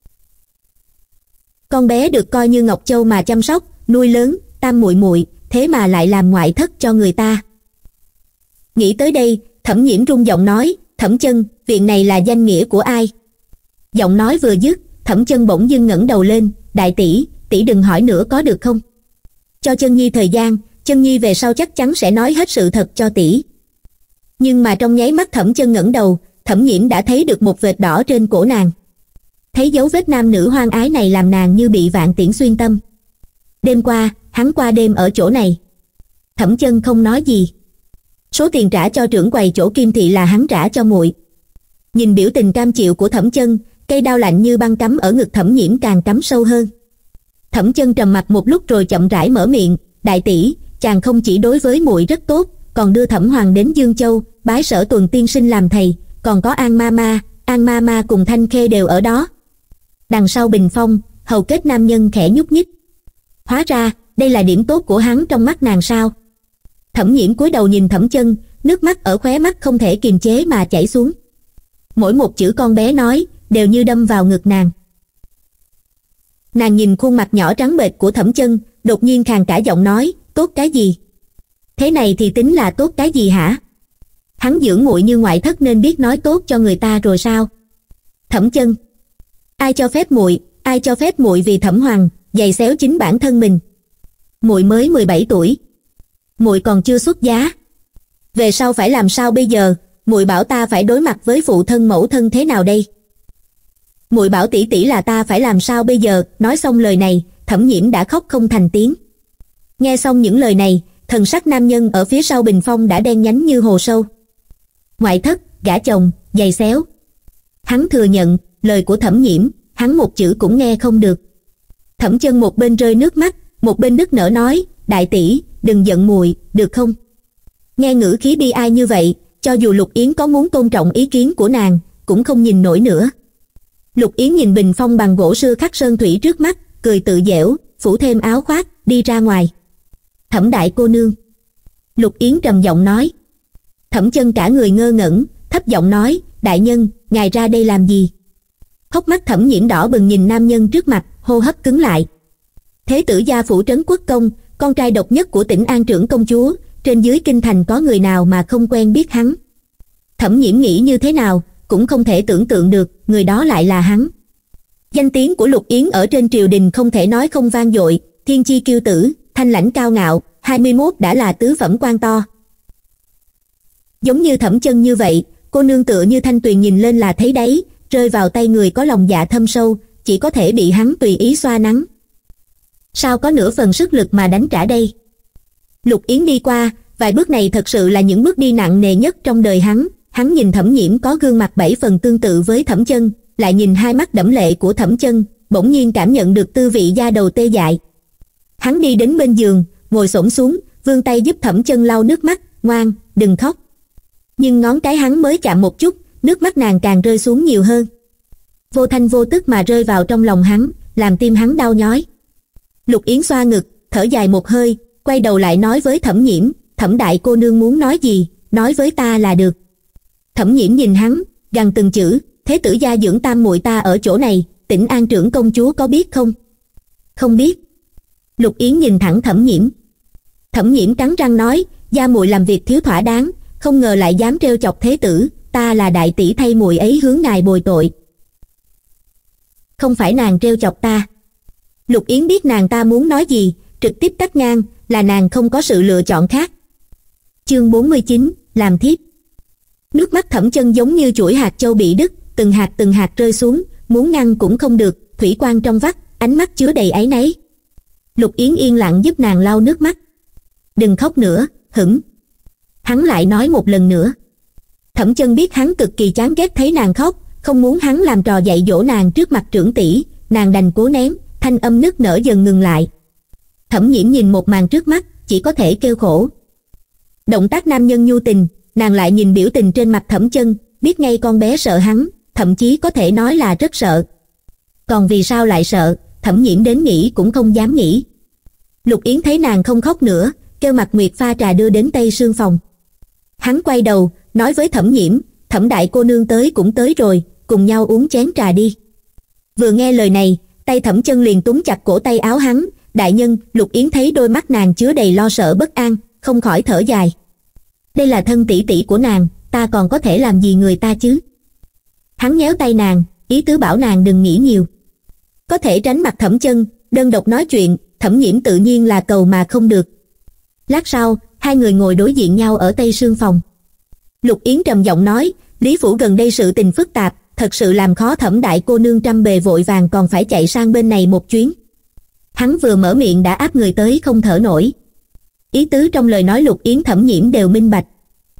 Con bé được coi như Ngọc Châu mà chăm sóc, nuôi lớn, tam muội muội, thế mà lại làm ngoại thất cho người ta. Nghĩ tới đây, Thẩm Nhiễm run giọng nói, Thẩm Chân, viện này là danh nghĩa của ai? Giọng nói vừa dứt, Thẩm Chân bỗng dưng ngẩng đầu lên, đại tỷ, tỷ đừng hỏi nữa có được không? Cho Chân Nhi thời gian, Chân Nhi về sau chắc chắn sẽ nói hết sự thật cho tỷ. Nhưng mà trong nháy mắt Thẩm Chân ngẩng đầu, Thẩm Nhiễm đã thấy được một vệt đỏ trên cổ nàng. Thấy dấu vết nam nữ hoang ái này làm nàng như bị vạn tiễn xuyên tâm. Đêm qua, hắn qua đêm ở chỗ này. Thẩm Chân không nói gì. Số tiền trả cho trưởng quầy chỗ Kim Thị là hắn trả cho muội. Nhìn biểu tình cam chịu của Thẩm Chân, cây đao lạnh như băng cắm ở ngực Thẩm Nhiễm càng cắm sâu hơn. Thẩm Chân trầm mặc một lúc rồi chậm rãi mở miệng, đại tỷ, chàng không chỉ đối với muội rất tốt, còn đưa Thẩm Hoàng đến Dương Châu, bái Sở Tuần tiên sinh làm thầy, còn có An Mama cùng Thanh Khê đều ở đó. Đằng sau bình phong, hầu kết nam nhân khẽ nhúc nhích. Hóa ra, đây là điểm tốt của hắn trong mắt nàng sao? Thẩm Nhiễm cúi đầu nhìn Thẩm Chân, nước mắt ở khóe mắt không thể kiềm chế mà chảy xuống. Mỗi một chữ con bé nói, đều như đâm vào ngực nàng. Nàng nhìn khuôn mặt nhỏ trắng bệch của Thẩm Chân, đột nhiên khàn cả giọng nói, tốt cái gì? Thế này thì tính là tốt cái gì hả? Hắn dưỡng muội như ngoại thất nên biết nói tốt cho người ta rồi sao? Thẩm Chân, ai cho phép muội vì Thẩm Hoàng giày xéo chính bản thân mình? Muội mới 17 tuổi, muội còn chưa xuất giá. Về sau phải làm sao bây giờ? Muội bảo ta phải đối mặt với phụ thân mẫu thân thế nào đây? Muội bảo tỷ tỷ là ta phải làm sao bây giờ? Nói xong lời này, Thẩm Nhiễm đã khóc không thành tiếng. Nghe xong những lời này, thần sắc nam nhân ở phía sau bình phong đã đen nhánh như hồ sâu. Ngoại thất, gả chồng, giày xéo. Hắn thừa nhận, lời của Thẩm Nhiễm, hắn một chữ cũng nghe không được. Thẩm Chân một bên rơi nước mắt, một bên nức nở nói, đại tỷ, đừng giận muội, được không? Nghe ngữ khí bi ai như vậy, cho dù Lục Yến có muốn tôn trọng ý kiến của nàng, cũng không nhìn nổi nữa. Lục Yến nhìn bình phong bằng gỗ xưa khắc sơn thủy trước mắt, cười tự giễu, phủ thêm áo khoác, đi ra ngoài. Thẩm đại cô nương. Lục Yến trầm giọng nói. Thẩm Chân cả người ngơ ngẩn, thấp giọng nói, đại nhân, ngài ra đây làm gì? Hốc mắt Thẩm Nhiễm đỏ bừng nhìn nam nhân trước mặt, hô hấp cứng lại. Thế tử gia phủ Trấn Quốc Công, con trai độc nhất của Tĩnh An trưởng công chúa, trên dưới kinh thành có người nào mà không quen biết hắn. Thẩm Nhiễm nghĩ như thế nào, cũng không thể tưởng tượng được, người đó lại là hắn. Danh tiếng của Lục Yến ở trên triều đình không thể nói không vang dội, thiên chi kiêu tử, thanh lãnh cao ngạo, 21 đã là tứ phẩm quan to. Giống như Thẩm Chân như vậy, cô nương tựa như thanh tuyền nhìn lên là thấy đáy, rơi vào tay người có lòng dạ thâm sâu, chỉ có thể bị hắn tùy ý xoa nắng. Sao có nửa phần sức lực mà đánh trả đây? Lục Yến đi qua, vài bước này thật sự là những bước đi nặng nề nhất trong đời hắn. Hắn nhìn Thẩm Nhiễm có gương mặt 7 phần tương tự với Thẩm Chân, lại nhìn hai mắt đẫm lệ của Thẩm Chân, bỗng nhiên cảm nhận được tư vị da đầu tê dại. Hắn đi đến bên giường, ngồi xổm xuống, vươn tay giúp Thẩm Chân lau nước mắt, ngoan, đừng khóc. Nhưng ngón cái hắn mới chạm một chút, nước mắt nàng càng rơi xuống nhiều hơn. Vô thanh vô tức mà rơi vào trong lòng hắn, làm tim hắn đau nhói. Lục Yến xoa ngực, thở dài một hơi, quay đầu lại nói với Thẩm Nhiễm, Thẩm đại cô nương muốn nói gì, nói với ta là được. Thẩm Nhiễm nhìn hắn, gằn từng chữ, thế tử gia dưỡng tam muội ta ở chỗ này, Tĩnh An trưởng công chúa có biết không? Không biết. Lục Yến nhìn thẳng Thẩm Nhiễm. Thẩm Nhiễm cắn răng nói, gia muội làm việc thiếu thỏa đáng, không ngờ lại dám trêu chọc thế tử, ta là đại tỷ thay muội ấy hướng ngài bồi tội. Không phải nàng trêu chọc ta. Lục Yến biết nàng ta muốn nói gì, trực tiếp cắt ngang, là nàng không có sự lựa chọn khác. Chương 49, làm thiếp. Nước mắt Thẩm Chân giống như chuỗi hạt châu bị đứt, từng hạt rơi xuống, muốn ngăn cũng không được, thủy quan trong vắt, ánh mắt chứa đầy áy náy. Lục Yến yên lặng giúp nàng lau nước mắt. Đừng khóc nữa, hửng. Hắn lại nói một lần nữa. Thẩm Chân biết hắn cực kỳ chán ghét thấy nàng khóc, không muốn hắn làm trò dạy dỗ nàng trước mặt trưởng tỷ, nàng đành cố nén, thanh âm nức nở dần ngừng lại. Thẩm Nhiễm nhìn một màn trước mắt, chỉ có thể kêu khổ. Động tác nam nhân nhu tình, nàng lại nhìn biểu tình trên mặt Thẩm Chân, biết ngay con bé sợ hắn, thậm chí có thể nói là rất sợ. Còn vì sao lại sợ, Thẩm Nhiễm đến nghĩ cũng không dám nghĩ. Lục Yến thấy nàng không khóc nữa, kêu Mặt Nguyệt pha trà đưa đến Tây Sương phòng. Hắn quay đầu, nói với Thẩm Nhiễm, Thẩm đại cô nương tới cũng tới rồi, cùng nhau uống chén trà đi. Vừa nghe lời này, tay Thẩm Chân liền túm chặt cổ tay áo hắn, đại nhân. Lục Yến thấy đôi mắt nàng chứa đầy lo sợ bất an, không khỏi thở dài. Đây là thân tỷ tỷ của nàng, ta còn có thể làm gì người ta chứ? Hắn nhéo tay nàng, ý tứ bảo nàng đừng nghĩ nhiều. Có thể tránh mặt Thẩm Chân, đơn độc nói chuyện, Thẩm Nhiễm tự nhiên là cầu mà không được. Lát sau, hai người ngồi đối diện nhau ở Tây Sương phòng. Lục Yến trầm giọng nói, Lý phủ gần đây sự tình phức tạp, thật sự làm khó Thẩm đại cô nương trăm bề vội vàng còn phải chạy sang bên này một chuyến. Hắn vừa mở miệng đã áp người tới không thở nổi. Ý tứ trong lời nói Lục Yến Thẩm Nhiễm đều minh bạch.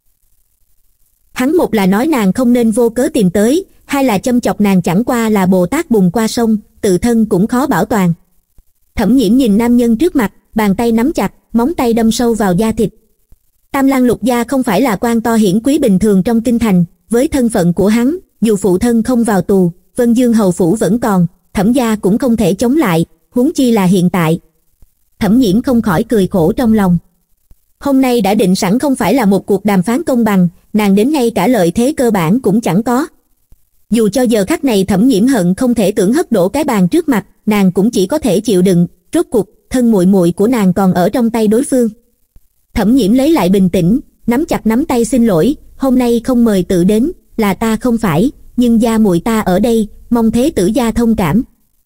Hắn một là nói nàng không nên vô cớ tìm tới, hai là châm chọc nàng chẳng qua là Bồ Tát bùn qua sông, tự thân cũng khó bảo toàn. Thẩm Nhiễm nhìn nam nhân trước mặt, bàn tay nắm chặt, móng tay đâm sâu vào da thịt. Tam Lăng Lục gia không phải là quan to hiển quý bình thường trong kinh thành, với thân phận của hắn, dù phụ thân không vào tù, Vân Dương hầu phủ vẫn còn, Thẩm gia cũng không thể chống lại, huống chi là hiện tại. Thẩm Nhiễm không khỏi cười khổ trong lòng. Hôm nay đã định sẵn không phải là một cuộc đàm phán công bằng, nàng đến ngay cả lợi thế cơ bản cũng chẳng có. Dù cho giờ khắc này Thẩm Nhiễm hận không thể tưởng hất đổ cái bàn trước mặt, nàng cũng chỉ có thể chịu đựng, rốt cuộc thân muội muội của nàng còn ở trong tay đối phương. Thẩm Nhiễm lấy lại bình tĩnh, nắm chặt nắm tay xin lỗi, hôm nay không mời tự đến, là ta không phải, nhưng gia muội ta ở đây, mong thế tử gia thông cảm.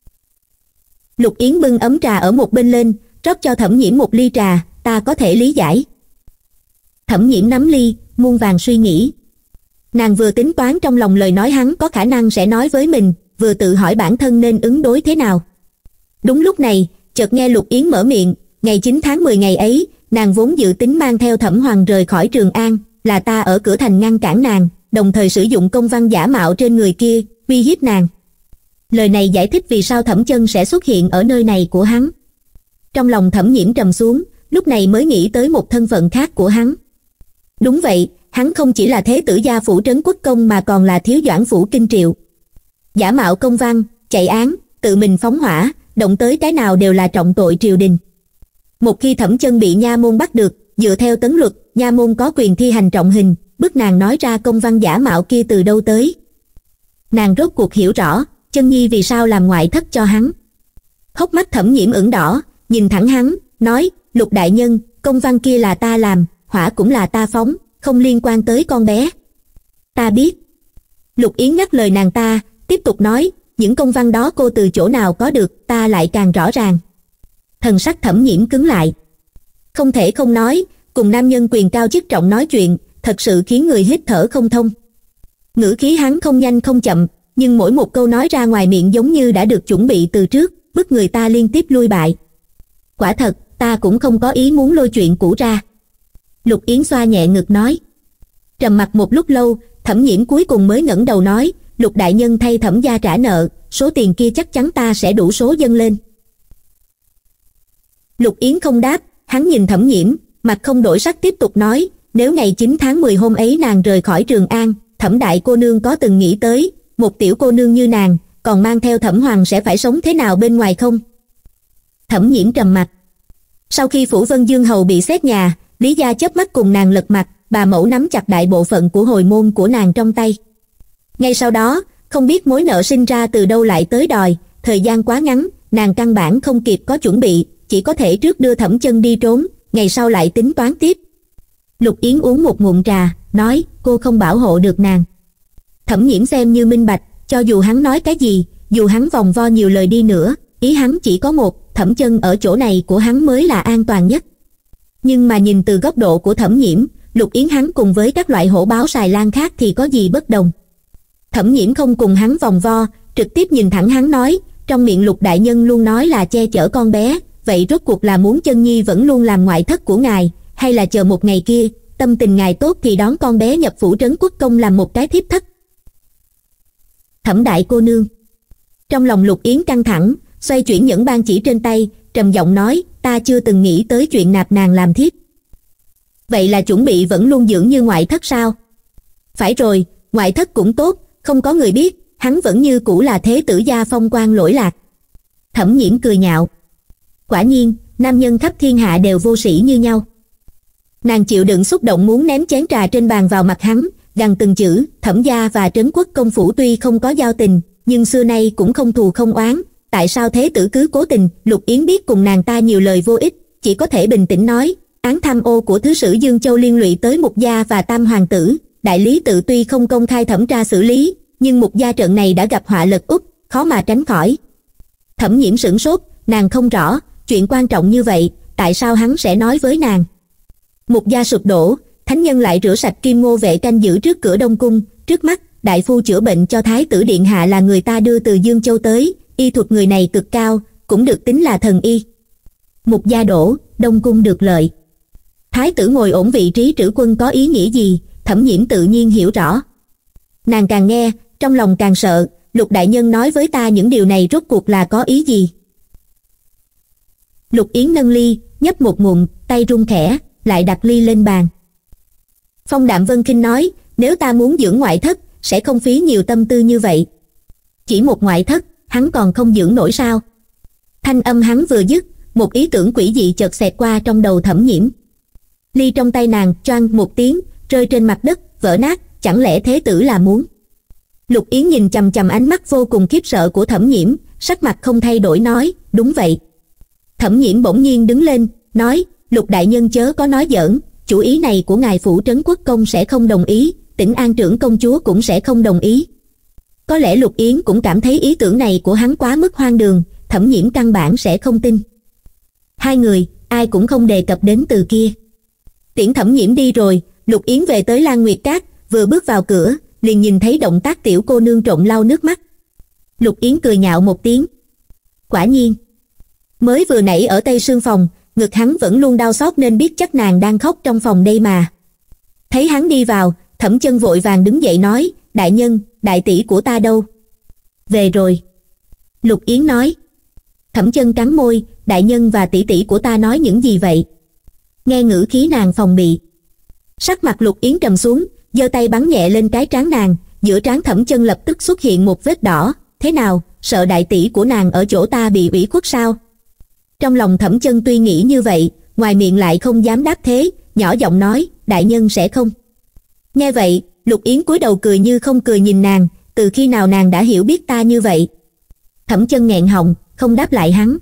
Lục Yến bưng ấm trà ở một bên lên, rót cho Thẩm Nhiễm một ly trà, ta có thể lý giải. Thẩm Nhiễm nắm ly, muôn vàn suy nghĩ. Nàng vừa tính toán trong lòng lời nói hắn có khả năng sẽ nói với mình, vừa tự hỏi bản thân nên ứng đối thế nào. Đúng lúc này, chợt nghe Lục Yến mở miệng, ngày 9 tháng 10 ngày ấy, nàng vốn dự tính mang theo Thẩm Hoàng rời khỏi Trường An, là ta ở cửa thành ngăn cản nàng, đồng thời sử dụng công văn giả mạo trên người kia, uy hiếp nàng. Lời này giải thích vì sao Thẩm Chân sẽ xuất hiện ở nơi này của hắn. Trong lòng Thẩm Nhiễm trầm xuống, lúc này mới nghĩ tới một thân phận khác của hắn. Đúng vậy, hắn không chỉ là thế tử gia phủ trấn quốc công mà còn là thiếu doãn phủ kinh triệu. Giả mạo công văn, chạy án, tự mình phóng hỏa, động tới cái nào đều là trọng tội triều đình. Một khi Thẩm Chân bị nha môn bắt được, dựa theo tấn luật, nha môn có quyền thi hành trọng hình, bức nàng nói ra công văn giả mạo kia từ đâu tới. Nàng rốt cuộc hiểu rõ, Chân Nhi vì sao làm ngoại thất cho hắn. Hốc mắt Thẩm Nhiễm ửng đỏ, nhìn thẳng hắn, nói, Lục đại nhân, công văn kia là ta làm, hỏa cũng là ta phóng, không liên quan tới con bé. Ta biết. Lục Yến ngắt lời nàng ta, tiếp tục nói, những công văn đó cô từ chỗ nào có được, ta lại càng rõ ràng. Thần sắc Thẩm Nhiễm cứng lại. Không thể không nói, cùng nam nhân quyền cao chức trọng nói chuyện, thật sự khiến người hít thở không thông. Ngữ khí hắn không nhanh không chậm, nhưng mỗi một câu nói ra ngoài miệng giống như đã được chuẩn bị từ trước, bức người ta liên tiếp lui bại. Quả thật, ta cũng không có ý muốn lôi chuyện cũ ra. Lục Yến xoa nhẹ ngực nói. Trầm mặc một lúc lâu, Thẩm Nhiễm cuối cùng mới ngẩng đầu nói, Lục đại nhân thay Thẩm gia trả nợ, số tiền kia chắc chắn ta sẽ đủ số dâng lên. Lục Yến không đáp, hắn nhìn Thẩm Nhiễm, mặt không đổi sắc tiếp tục nói, nếu ngày 9 tháng 10 hôm ấy nàng rời khỏi Trường An, Thẩm đại cô nương có từng nghĩ tới, một tiểu cô nương như nàng, còn mang theo Thẩm Hoàng sẽ phải sống thế nào bên ngoài không? Thẩm Nhiễm trầm mặt. Sau khi Phủ Vân Dương hầu bị xét nhà, Lý gia chớp mắt cùng nàng lật mặt, bà mẫu nắm chặt đại bộ phận của hồi môn của nàng trong tay. Ngay sau đó, không biết mối nợ sinh ra từ đâu lại tới đòi, thời gian quá ngắn, nàng căn bản không kịp có chuẩn bị, chỉ có thể trước đưa Thẩm Chân đi trốn, ngày sau lại tính toán tiếp. Lục Yến uống một ngụm trà, nói, cô không bảo hộ được nàng. Thẩm Nhiễm xem như minh bạch, cho dù hắn nói cái gì, dù hắn vòng vo nhiều lời đi nữa, ý hắn chỉ có một, Thẩm Chân ở chỗ này của hắn mới là an toàn nhất. Nhưng mà nhìn từ góc độ của Thẩm Nhiễm, Lục Yến hắn cùng với các loại hổ báo Sài Lan khác thì có gì bất đồng. Thẩm Nhiễm không cùng hắn vòng vo, trực tiếp nhìn thẳng hắn nói, trong miệng Lục đại nhân luôn nói là che chở con bé, vậy rốt cuộc là muốn Chân Nhi vẫn luôn làm ngoại thất của ngài, hay là chờ một ngày kia, tâm tình ngài tốt thì đón con bé nhập phủ trấn quốc công làm một cái thiếp thất. Thẩm đại cô nương. Trong lòng Lục Yến căng thẳng, xoay chuyển nhẫn ban chỉ trên tay, trầm giọng nói, ta chưa từng nghĩ tới chuyện nạp nàng làm thiếp. Vậy là chuẩn bị vẫn luôn dưỡng như ngoại thất sao? Phải rồi, ngoại thất cũng tốt, không có người biết, hắn vẫn như cũ là thế tử gia phong quang lỗi lạc. Thẩm Nhiễm cười nhạo. Quả nhiên, nam nhân khắp thiên hạ đều vô sĩ như nhau. Nàng chịu đựng xúc động muốn ném chén trà trên bàn vào mặt hắn, gằn từng chữ, Thẩm gia và Trấn Quốc công phủ tuy không có giao tình, nhưng xưa nay cũng không thù không oán, tại sao thế tử cứ cố tình? Lục Yến biết cùng nàng ta nhiều lời vô ích, chỉ có thể bình tĩnh nói, án tham ô của thứ sử Dương Châu liên lụy tới Mục gia và Tam hoàng tử, đại lý tự tuy không công khai thẩm tra xử lý, nhưng Mục gia trận này đã gặp họa lật úp, khó mà tránh khỏi. Thẩm Nhiễm sửng sốt, nàng không rõ, chuyện quan trọng như vậy, tại sao hắn sẽ nói với nàng? Mục gia sụp đổ, thánh nhân lại rửa sạch Kim Ngô vệ canh giữ trước cửa Đông cung, trước mắt, đại phu chữa bệnh cho thái tử điện hạ là người ta đưa từ Dương Châu tới, y thuật người này cực cao, cũng được tính là thần y. Mục gia đổ, Đông cung được lợi. Thái tử ngồi ổn vị trí trữ quân có ý nghĩa gì, Thẩm Nhiễm tự nhiên hiểu rõ. Nàng càng nghe, trong lòng càng sợ, Lục đại nhân nói với ta những điều này rốt cuộc là có ý gì? Lục Yến nâng ly, nhấp một ngụm, tay run khẽ, lại đặt ly lên bàn. Phong Đạm Vân Kinh nói, nếu ta muốn dưỡng ngoại thất, sẽ không phí nhiều tâm tư như vậy. Chỉ một ngoại thất, hắn còn không dưỡng nổi sao? Thanh âm hắn vừa dứt, một ý tưởng quỷ dị chợt xẹt qua trong đầu Thẩm Nhiễm. Ly trong tay nàng choang một tiếng, rơi trên mặt đất, vỡ nát, chẳng lẽ thế tử là muốn? Lục Yến nhìn chằm chằm ánh mắt vô cùng khiếp sợ của Thẩm Nhiễm, sắc mặt không thay đổi nói, đúng vậy. Thẩm Nhiễm bỗng nhiên đứng lên, nói, Lục đại nhân chớ có nói giỡn, chủ ý này của ngài phủ trấn quốc công sẽ không đồng ý, Tĩnh An trưởng công chúa cũng sẽ không đồng ý. Có lẽ Lục Yến cũng cảm thấy ý tưởng này của hắn quá mức hoang đường, Thẩm Nhiễm căn bản sẽ không tin. Hai người, ai cũng không đề cập đến từ kia. Tiễn Thẩm Nhiễm đi rồi, Lục Yến về tới Lan Nguyệt Các, vừa bước vào cửa, liền nhìn thấy động tác tiểu cô nương trộn lau nước mắt. Lục Yến cười nhạo một tiếng. Quả nhiên, mới vừa nãy ở Tây Sương phòng, ngực hắn vẫn luôn đau xót nên biết chắc nàng đang khóc trong phòng đây mà. Thấy hắn đi vào, Thẩm Chân vội vàng đứng dậy nói, đại nhân, đại tỷ của ta đâu? Về rồi. Lục Yến nói. Thẩm Chân cắn môi, đại nhân và tỷ tỷ của ta nói những gì vậy? Nghe ngữ khí nàng phòng bị. Sắc mặt Lục Yến trầm xuống, giơ tay bắn nhẹ lên cái trán nàng, giữa trán Thẩm Chân lập tức xuất hiện một vết đỏ. Thế nào, sợ đại tỷ của nàng ở chỗ ta bị ủy khuất sao? Trong lòng Thẩm Chân tuy nghĩ như vậy, ngoài miệng lại không dám đáp thế, nhỏ giọng nói, đại nhân sẽ không. Nghe vậy, Lục Yến cúi đầu cười như không cười nhìn nàng, từ khi nào nàng đã hiểu biết ta như vậy? Thẩm Chân nghẹn họng, không đáp lại hắn.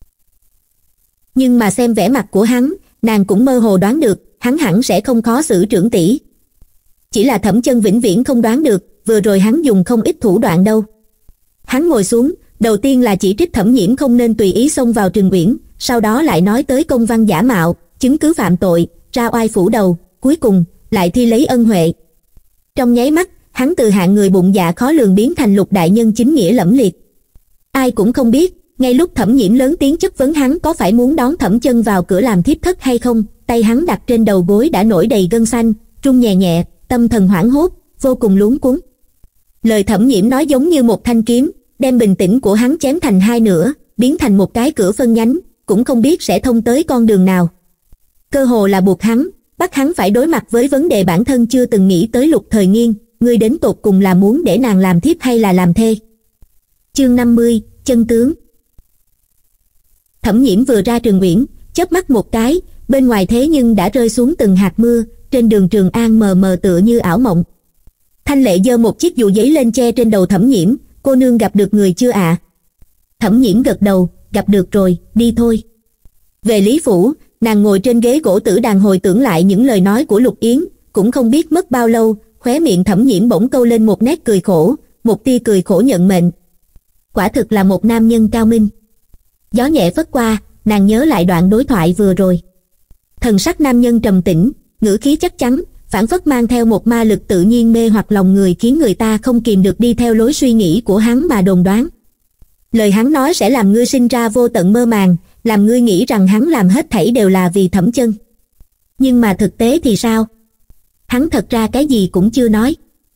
Nhưng mà xem vẻ mặt của hắn, nàng cũng mơ hồ đoán được, hắn hẳn sẽ không khó xử trưởng tỷ. Chỉ là Thẩm Chân vĩnh viễn không đoán được, vừa rồi hắn dùng không ít thủ đoạn đâu. Hắn ngồi xuống, đầu tiên là chỉ trích Thẩm Nhiễm không nên tùy ý xông vào Trường Uyển, sau đó lại nói tới công văn giả mạo, chứng cứ phạm tội, ra oai phủ đầu, cuối cùng lại thi lấy ân huệ. Trong nháy mắt, hắn từ hạng người bụng dạ khó lường biến thành Lục đại nhân chính nghĩa lẫm liệt. Ai cũng không biết, ngay lúc Thẩm Nhiễm lớn tiếng chất vấn hắn có phải muốn đón Thẩm Chân vào cửa làm thiếp thất hay không, tay hắn đặt trên đầu gối đã nổi đầy gân xanh, run nhẹ nhẹ, tâm thần hoảng hốt, vô cùng luống cuống. Lời Thẩm Nhiễm nói giống như một thanh kiếm, đem bình tĩnh của hắn chém thành hai nửa, biến thành một cái cửa phân nhánh, cũng không biết sẽ thông tới con đường nào. Cơ hồ là buộc hắn, bắt hắn phải đối mặt với vấn đề bản thân chưa từng nghĩ tới. Lục Thời Nghiên, ngươi đến tột cùng là muốn để nàng làm thiếp hay là làm thê? Chương 50, chân tướng. Thẩm Nhiễm vừa ra Trường Uyển, Chớp mắt một cái, bên ngoài thế nhưng đã rơi xuống từng hạt mưa, trên đường Trường An mờ mờ tựa như ảo mộng. Thanh Lệ giơ một chiếc dù giấy lên che trên đầu Thẩm Nhiễm, cô nương gặp được người chưa ạ? Thẩm Nhiễm gật đầu, gặp được rồi, đi thôi. Về Lý Phủ, nàng ngồi trên ghế gỗ tử đàn hồi tưởng lại những lời nói của Lục Yến, cũng không biết mất bao lâu, khóe miệng Thẩm Nhiễm bỗng câu lên một nét cười khổ, một tia cười khổ nhận mệnh. Quả thực là một nam nhân cao minh. Gió nhẹ phất qua, nàng nhớ lại đoạn đối thoại vừa rồi. Thần sắc nam nhân trầm tĩnh, ngữ khí chắc chắn, phảng phất mang theo một ma lực tự nhiên mê hoặc lòng người, khiến người ta không kìm được đi theo lối suy nghĩ của hắn mà đồn đoán. Lời hắn nói sẽ làm ngươi sinh ra vô tận mơ màng, làm ngươi nghĩ rằng hắn làm hết thảy đều là vì Thẩm Chân. Nhưng mà thực tế thì sao? Hắn thật ra cái gì cũng chưa nói.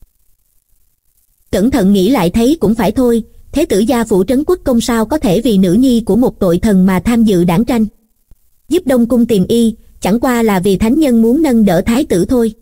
Cẩn thận nghĩ lại thấy cũng phải thôi, thế tử gia phủ trấn quốc công sao có thể vì nữ nhi của một tội thần mà tham dự đảng tranh. Giúp Đông Cung tìm y, chẳng qua là vì thánh nhân muốn nâng đỡ thái tử thôi.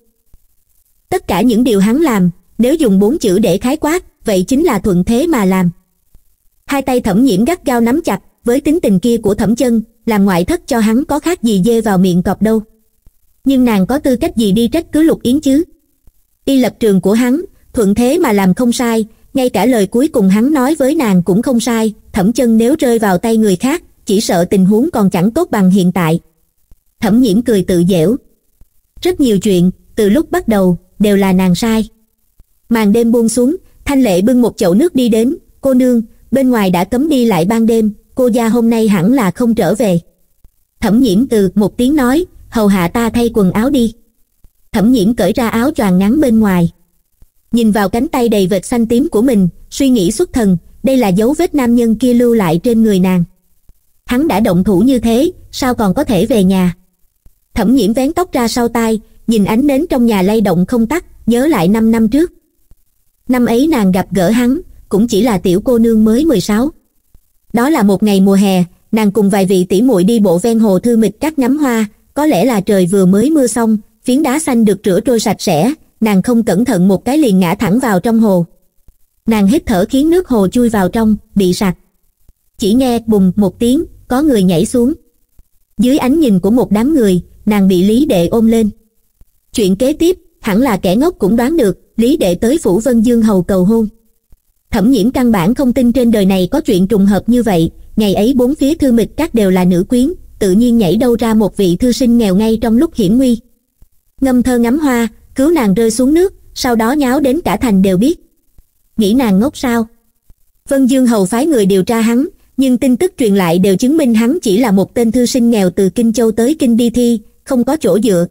Tất cả những điều hắn làm, nếu dùng 4 chữ để khái quát, vậy chính là thuận thế mà làm. Hai tay Thẩm Nhiễm gắt gao nắm chặt, với tính tình kia của Thẩm Chân, làm ngoại thất cho hắn có khác gì dê vào miệng cọp đâu. Nhưng nàng có tư cách gì đi trách cứ Lục Yến chứ? Y lập trường của hắn, thuận thế mà làm không sai, ngay cả lời cuối cùng hắn nói với nàng cũng không sai. Thẩm Chân nếu rơi vào tay người khác, chỉ sợ tình huống còn chẳng tốt bằng hiện tại. Thẩm Nhiễm cười tự giễu. Rất nhiều chuyện, từ lúc bắt đầu, đều là nàng sai. Màn đêm buông xuống, Thanh Lệ bưng một chậu nước đi đến. Cô nương, bên ngoài đã cấm đi lại ban đêm, cô gia hôm nay hẳn là không trở về. Thẩm Nhiễm một tiếng nói, hầu hạ ta thay quần áo đi. Thẩm Nhiễm cởi ra áo choàng ngắn bên ngoài. Nhìn vào cánh tay đầy vệt xanh tím của mình, suy nghĩ xuất thần, đây là dấu vết nam nhân kia lưu lại trên người nàng. Hắn đã động thủ như thế, sao còn có thể về nhà? Thẩm Nhiễm vén tóc ra sau tai, nhìn ánh nến trong nhà lay động không tắt, nhớ lại 5 năm trước. Năm ấy nàng gặp gỡ hắn, cũng chỉ là tiểu cô nương mới 16. Đó là một ngày mùa hè, nàng cùng vài vị tỷ muội đi bộ ven hồ thư mịch cắt ngắm hoa, có lẽ là trời vừa mới mưa xong, phiến đá xanh được rửa trôi sạch sẽ, nàng không cẩn thận một cái liền ngã thẳng vào trong hồ. Nàng hít thở khiến nước hồ chui vào trong, bị sặc. Chỉ nghe bùng một tiếng, có người nhảy xuống. Dưới ánh nhìn của một đám người, nàng bị Lý Đệ ôm lên. Chuyện kế tiếp, hẳn là kẻ ngốc cũng đoán được, Lý Đệ tới phủ Vân Dương hầu cầu hôn. Thẩm Nhiễm căn bản không tin trên đời này có chuyện trùng hợp như vậy, ngày ấy 4 phía thư mịch các đều là nữ quyến, tự nhiên nhảy đâu ra một vị thư sinh nghèo ngay trong lúc hiểm nguy. Ngâm thơ ngắm hoa, cứu nàng rơi xuống nước, sau đó nháo đến cả thành đều biết. Nghĩ nàng ngốc sao? Vân Dương hầu phái người điều tra hắn, nhưng tin tức truyền lại đều chứng minh hắn chỉ là một tên thư sinh nghèo từ Kinh Châu tới Kinh đi thi, không có chỗ dựa.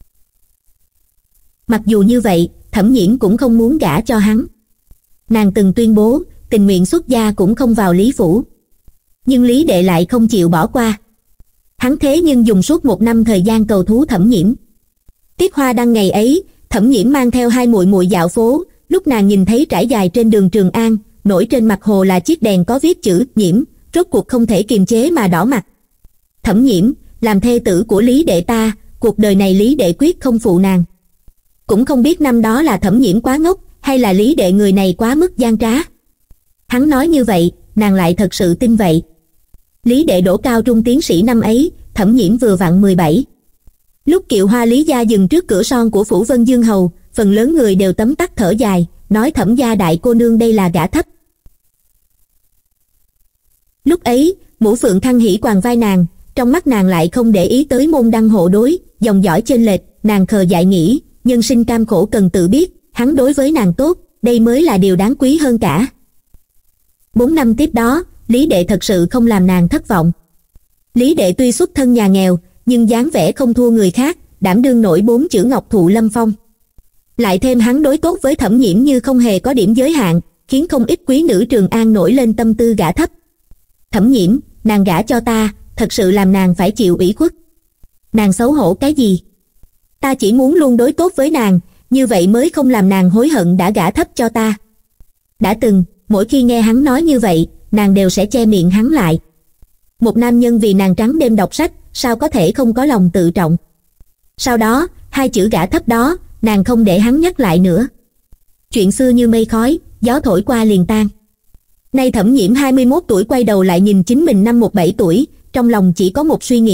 Mặc dù như vậy, Thẩm Nhiễm cũng không muốn gả cho hắn. Nàng từng tuyên bố, tình nguyện xuất gia cũng không vào Lý Phủ. Nhưng Lý Đệ lại không chịu bỏ qua. Hắn thế nhưng dùng suốt 1 năm thời gian cầu thú Thẩm Nhiễm. Tiết hoa đăng ngày ấy, Thẩm Nhiễm mang theo 2 muội muội dạo phố, lúc nàng nhìn thấy trải dài trên đường Trường An, nổi trên mặt hồ là chiếc đèn có viết chữ Nhiễm, rốt cuộc không thể kiềm chế mà đỏ mặt. Thẩm Nhiễm, làm thê tử của Lý Đệ ta, cuộc đời này Lý Đệ quyết không phụ nàng. Cũng không biết năm đó là Thẩm Nhiễm quá ngốc, hay là Lý Đệ người này quá mức gian trá. Hắn nói như vậy, nàng lại thật sự tin vậy. Lý Đệ đỗ cao trung tiến sĩ năm ấy, Thẩm Nhiễm vừa vặn 17. Lúc kiệu hoa Lý gia dừng trước cửa son của phủ Vân Dương hầu, phần lớn người đều tấm tắc thở dài, nói Thẩm gia đại cô nương đây là gả thấp. Lúc ấy, Mũ Phượng Thăng hỉ quàng vai nàng, trong mắt nàng lại không để ý tới môn đăng hộ đối, dòng dõi chênh lệch, nàng khờ dại nghĩ, nhân sinh cam khổ cần tự biết, hắn đối với nàng tốt, đây mới là điều đáng quý hơn cả. 4 năm tiếp đó, Lý Đệ thật sự không làm nàng thất vọng. Lý Đệ tuy xuất thân nhà nghèo, nhưng dáng vẻ không thua người khác, đảm đương nổi 4 chữ ngọc thụ lâm phong. Lại thêm hắn đối tốt với Thẩm Nhiễm như không hề có điểm giới hạn, khiến không ít quý nữ Trường An nổi lên tâm tư gả thấp. Thẩm Nhiễm, nàng gả cho ta, thật sự làm nàng phải chịu ủy khuất. Nàng xấu hổ cái gì? Ta chỉ muốn luôn đối tốt với nàng, như vậy mới không làm nàng hối hận đã gả thấp cho ta. Đã từng, mỗi khi nghe hắn nói như vậy, nàng đều sẽ che miệng hắn lại. Một nam nhân vì nàng trắng đêm đọc sách, sao có thể không có lòng tự trọng. Sau đó, 2 chữ gả thấp đó, nàng không để hắn nhắc lại nữa. Chuyện xưa như mây khói, gió thổi qua liền tan. Nay Thẩm Nhiễm 21 tuổi quay đầu lại nhìn chính mình năm 17 tuổi, trong lòng chỉ có một suy nghĩ,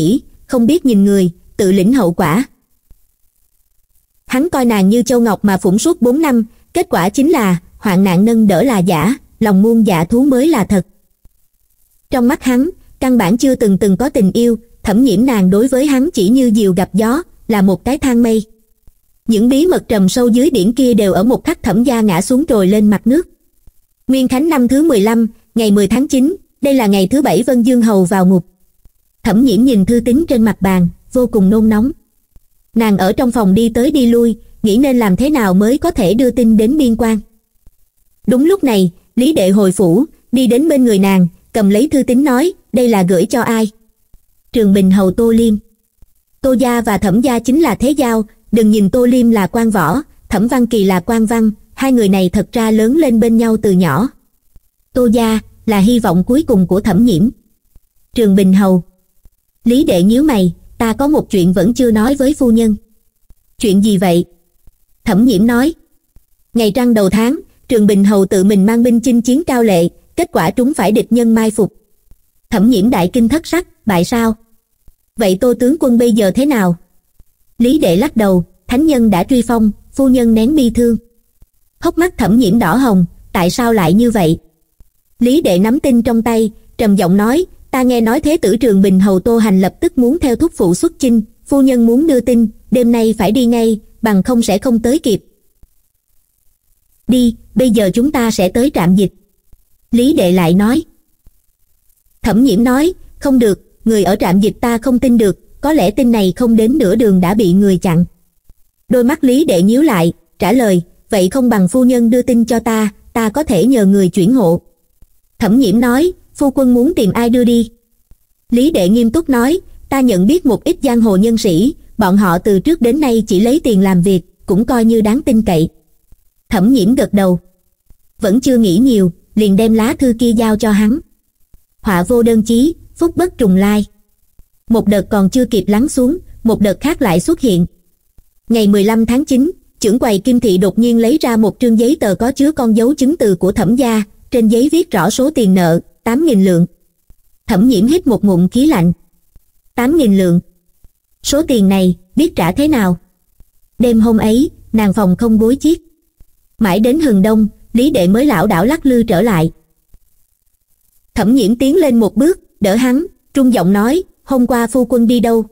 không biết nhìn người, tự lĩnh hậu quả. Hắn coi nàng như châu ngọc mà phụng suốt 4 năm, kết quả chính là hoạn nạn nâng đỡ là giả, lòng muôn dạ thú mới là thật. Trong mắt hắn, căn bản chưa từng có tình yêu, Thẩm Nhiễm nàng đối với hắn chỉ như diều gặp gió, là một cái thang mây. Những bí mật trầm sâu dưới biển kia đều ở một khắc Thẩm gia ngã xuống trồi lên mặt nước. Nguyên Khánh năm thứ 15, ngày 10 tháng 9, đây là ngày thứ 7 Vân Dương Hầu vào ngục. Thẩm Nhiễm nhìn thư tín trên mặt bàn, vô cùng nôn nóng. Nàng ở trong phòng đi tới đi lui, nghĩ nên làm thế nào mới có thể đưa tin đến biên quan. Đúng lúc này, Lý Đệ hồi phủ, đi đến bên người nàng, cầm lấy thư tín nói, đây là gửi cho ai? Trường Bình Hầu Tô Liêm. Tô gia và Thẩm gia chính là thế giao, đừng nhìn Tô Liêm là quan võ, Thẩm Văn Kỳ là quan văn, hai người này thật ra lớn lên bên nhau từ nhỏ. Tô gia là hy vọng cuối cùng của Thẩm Nhiễm. Trường Bình Hầu. Lý Đệ nhíu mày, ta có một chuyện vẫn chưa nói với phu nhân. Chuyện gì vậy? Thẩm Nhiễm nói. Ngày trăng đầu tháng, Trường Bình Hầu tự mình mang binh chinh chiến Cao Lệ, kết quả trúng phải địch nhân mai phục. Thẩm Nhiễm đại kinh thất sắc, bại sao? Vậy Tô tướng quân bây giờ thế nào? Lý Đệ lắc đầu, thánh nhân đã truy phong, phu nhân nén bi thương. Hốc mắt Thẩm Nhiễm đỏ hồng, tại sao lại như vậy? Lý Đệ nắm tin trong tay, trầm giọng nói, ta nghe nói thế tử Trường Bình Hầu Tô Hành lập tức muốn theo thúc phụ xuất chinh, phu nhân muốn đưa tin, đêm nay phải đi ngay, bằng không sẽ không tới kịp. Đi, bây giờ chúng ta sẽ tới trạm dịch. Lý Đệ lại nói. Thẩm Nhiễm nói, không được, người ở trạm dịch ta không tin được, có lẽ tin này không đến nửa đường đã bị người chặn. Đôi mắt Lý Đệ nhíu lại, trả lời, vậy không bằng phu nhân đưa tin cho ta có thể nhờ người chuyển hộ. Thẩm Nhiễm nói, phu quân muốn tìm ai đưa đi? Lý Đệ nghiêm túc nói, ta nhận biết một ít giang hồ nhân sĩ, bọn họ từ trước đến nay chỉ lấy tiền làm việc, cũng coi như đáng tin cậy. Thẩm Nhiễm gật đầu. Vẫn chưa nghĩ nhiều, liền đem lá thư kia giao cho hắn. Họa vô đơn chí, phúc bất trùng lai. Một đợt còn chưa kịp lắng xuống, một đợt khác lại xuất hiện. Ngày 15 tháng 9, chưởng quầy Kim Thị đột nhiên lấy ra một trương giấy tờ có chứa con dấu chứng từ của Thẩm gia, trên giấy viết rõ số tiền nợ, 8.000 lượng. Thẩm Nhiễm hít một ngụm khí lạnh. 8.000 lượng. Số tiền này, biết trả thế nào? Đêm hôm ấy, nàng phòng không gối chiếc. Mãi đến hừng đông, Lý Đệ mới lảo đảo lắc lư trở lại. Thẩm Nhiễm tiến lên một bước, đỡ hắn, trung giọng nói, hôm qua phu quân đi đâu?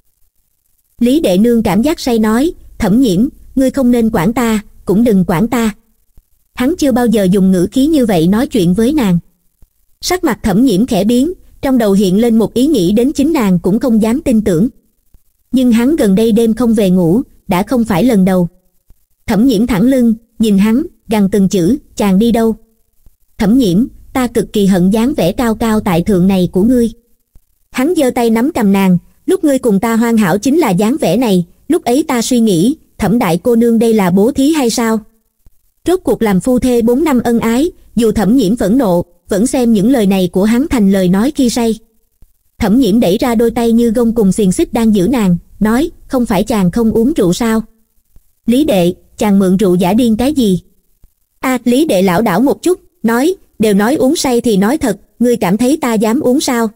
Lý Đệ nương cảm giác say nói, Thẩm Nhiễm, ngươi không nên quản ta, cũng đừng quản ta. Hắn chưa bao giờ dùng ngữ khí như vậy nói chuyện với nàng. Sắc mặt Thẩm Nhiễm khẽ biến, trong đầu hiện lên một ý nghĩ đến chính nàng cũng không dám tin tưởng. Nhưng hắn gần đây đêm không về ngủ, đã không phải lần đầu. Thẩm Nhiễm thẳng lưng, nhìn hắn, gằn từng chữ, chàng đi đâu? Thẩm Nhiễm, ta cực kỳ hận dáng vẻ cao cao tại thượng này của ngươi. Hắn giơ tay nắm cầm nàng, lúc ngươi cùng ta hoàn hảo chính là dáng vẻ này, lúc ấy ta suy nghĩ, Thẩm đại cô nương đây là bố thí hay sao? Rốt cuộc làm phu thê 4 năm ân ái, dù Thẩm Nhiễm phẫn nộ, vẫn xem những lời này của hắn thành lời nói khi say. Thẩm Nhiễm đẩy ra đôi tay như gông cùng xiềng xích đang giữ nàng, nói, không phải chàng không uống rượu sao? Lý Đệ, chàng mượn rượu giả điên cái gì? Lý Đệ lảo đảo một chút, nói, đều nói uống say thì nói thật, ngươi cảm thấy ta dám uống sao?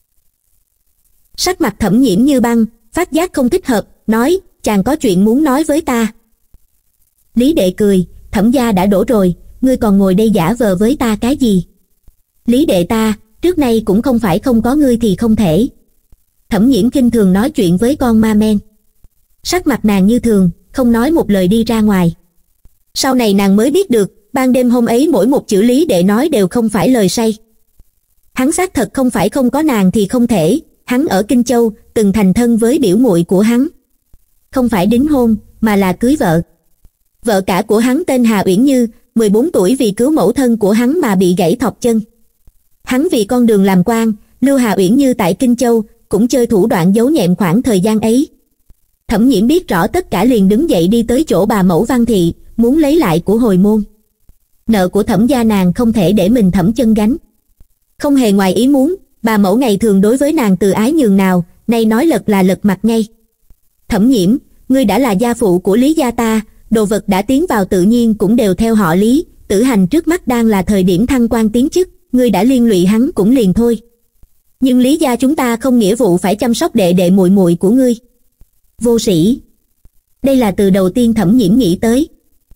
Sắc mặt Thẩm Nhiễm như băng, phát giác không thích hợp, nói, chàng có chuyện muốn nói với ta. Lý Đệ cười, Thẩm gia đã đổ rồi, ngươi còn ngồi đây giả vờ với ta cái gì? Lý Đệ ta, trước nay cũng không phải không có ngươi thì không thể. Thẩm Nhiễm kinh thường nói chuyện với con ma men. Sắc mặt nàng như thường, không nói một lời đi ra ngoài. Sau này nàng mới biết được, ban đêm hôm ấy mỗi một chữ Lý Đệ nói đều không phải lời say. Hắn xác thật không phải không có nàng thì không thể, hắn ở Kinh Châu, từng thành thân với biểu muội của hắn. Không phải đính hôn, mà là cưới vợ. Vợ cả của hắn tên Hà Uyển Như, 14 tuổi vì cứu mẫu thân của hắn mà bị gãy thọc chân. Hắn vì con đường làm quan, lưu Hà Uyển Như tại Kinh Châu, cũng chơi thủ đoạn giấu nhẹm khoảng thời gian ấy. Thẩm Nhiễm biết rõ tất cả liền đứng dậy đi tới chỗ bà mẫu Văn Thị, muốn lấy lại của hồi môn. Nợ của Thẩm gia nàng không thể để mình Thẩm chân gánh. Không hề ngoài ý muốn, bà mẫu ngày thường đối với nàng từ ái nhường nào, nay nói lật là lật mặt ngay. Thẩm Nhiễm, ngươi đã là gia phụ của Lý gia ta, đồ vật đã tiến vào tự nhiên cũng đều theo họ Lý, Tử Hành trước mắt đang là thời điểm thăng quan tiến chức, ngươi đã liên lụy hắn cũng liền thôi. Nhưng Lý gia chúng ta không nghĩa vụ phải chăm sóc đệ đệ muội muội của ngươi. Vô sĩ. Đây là từ đầu tiên Thẩm Nhiễm nghĩ tới.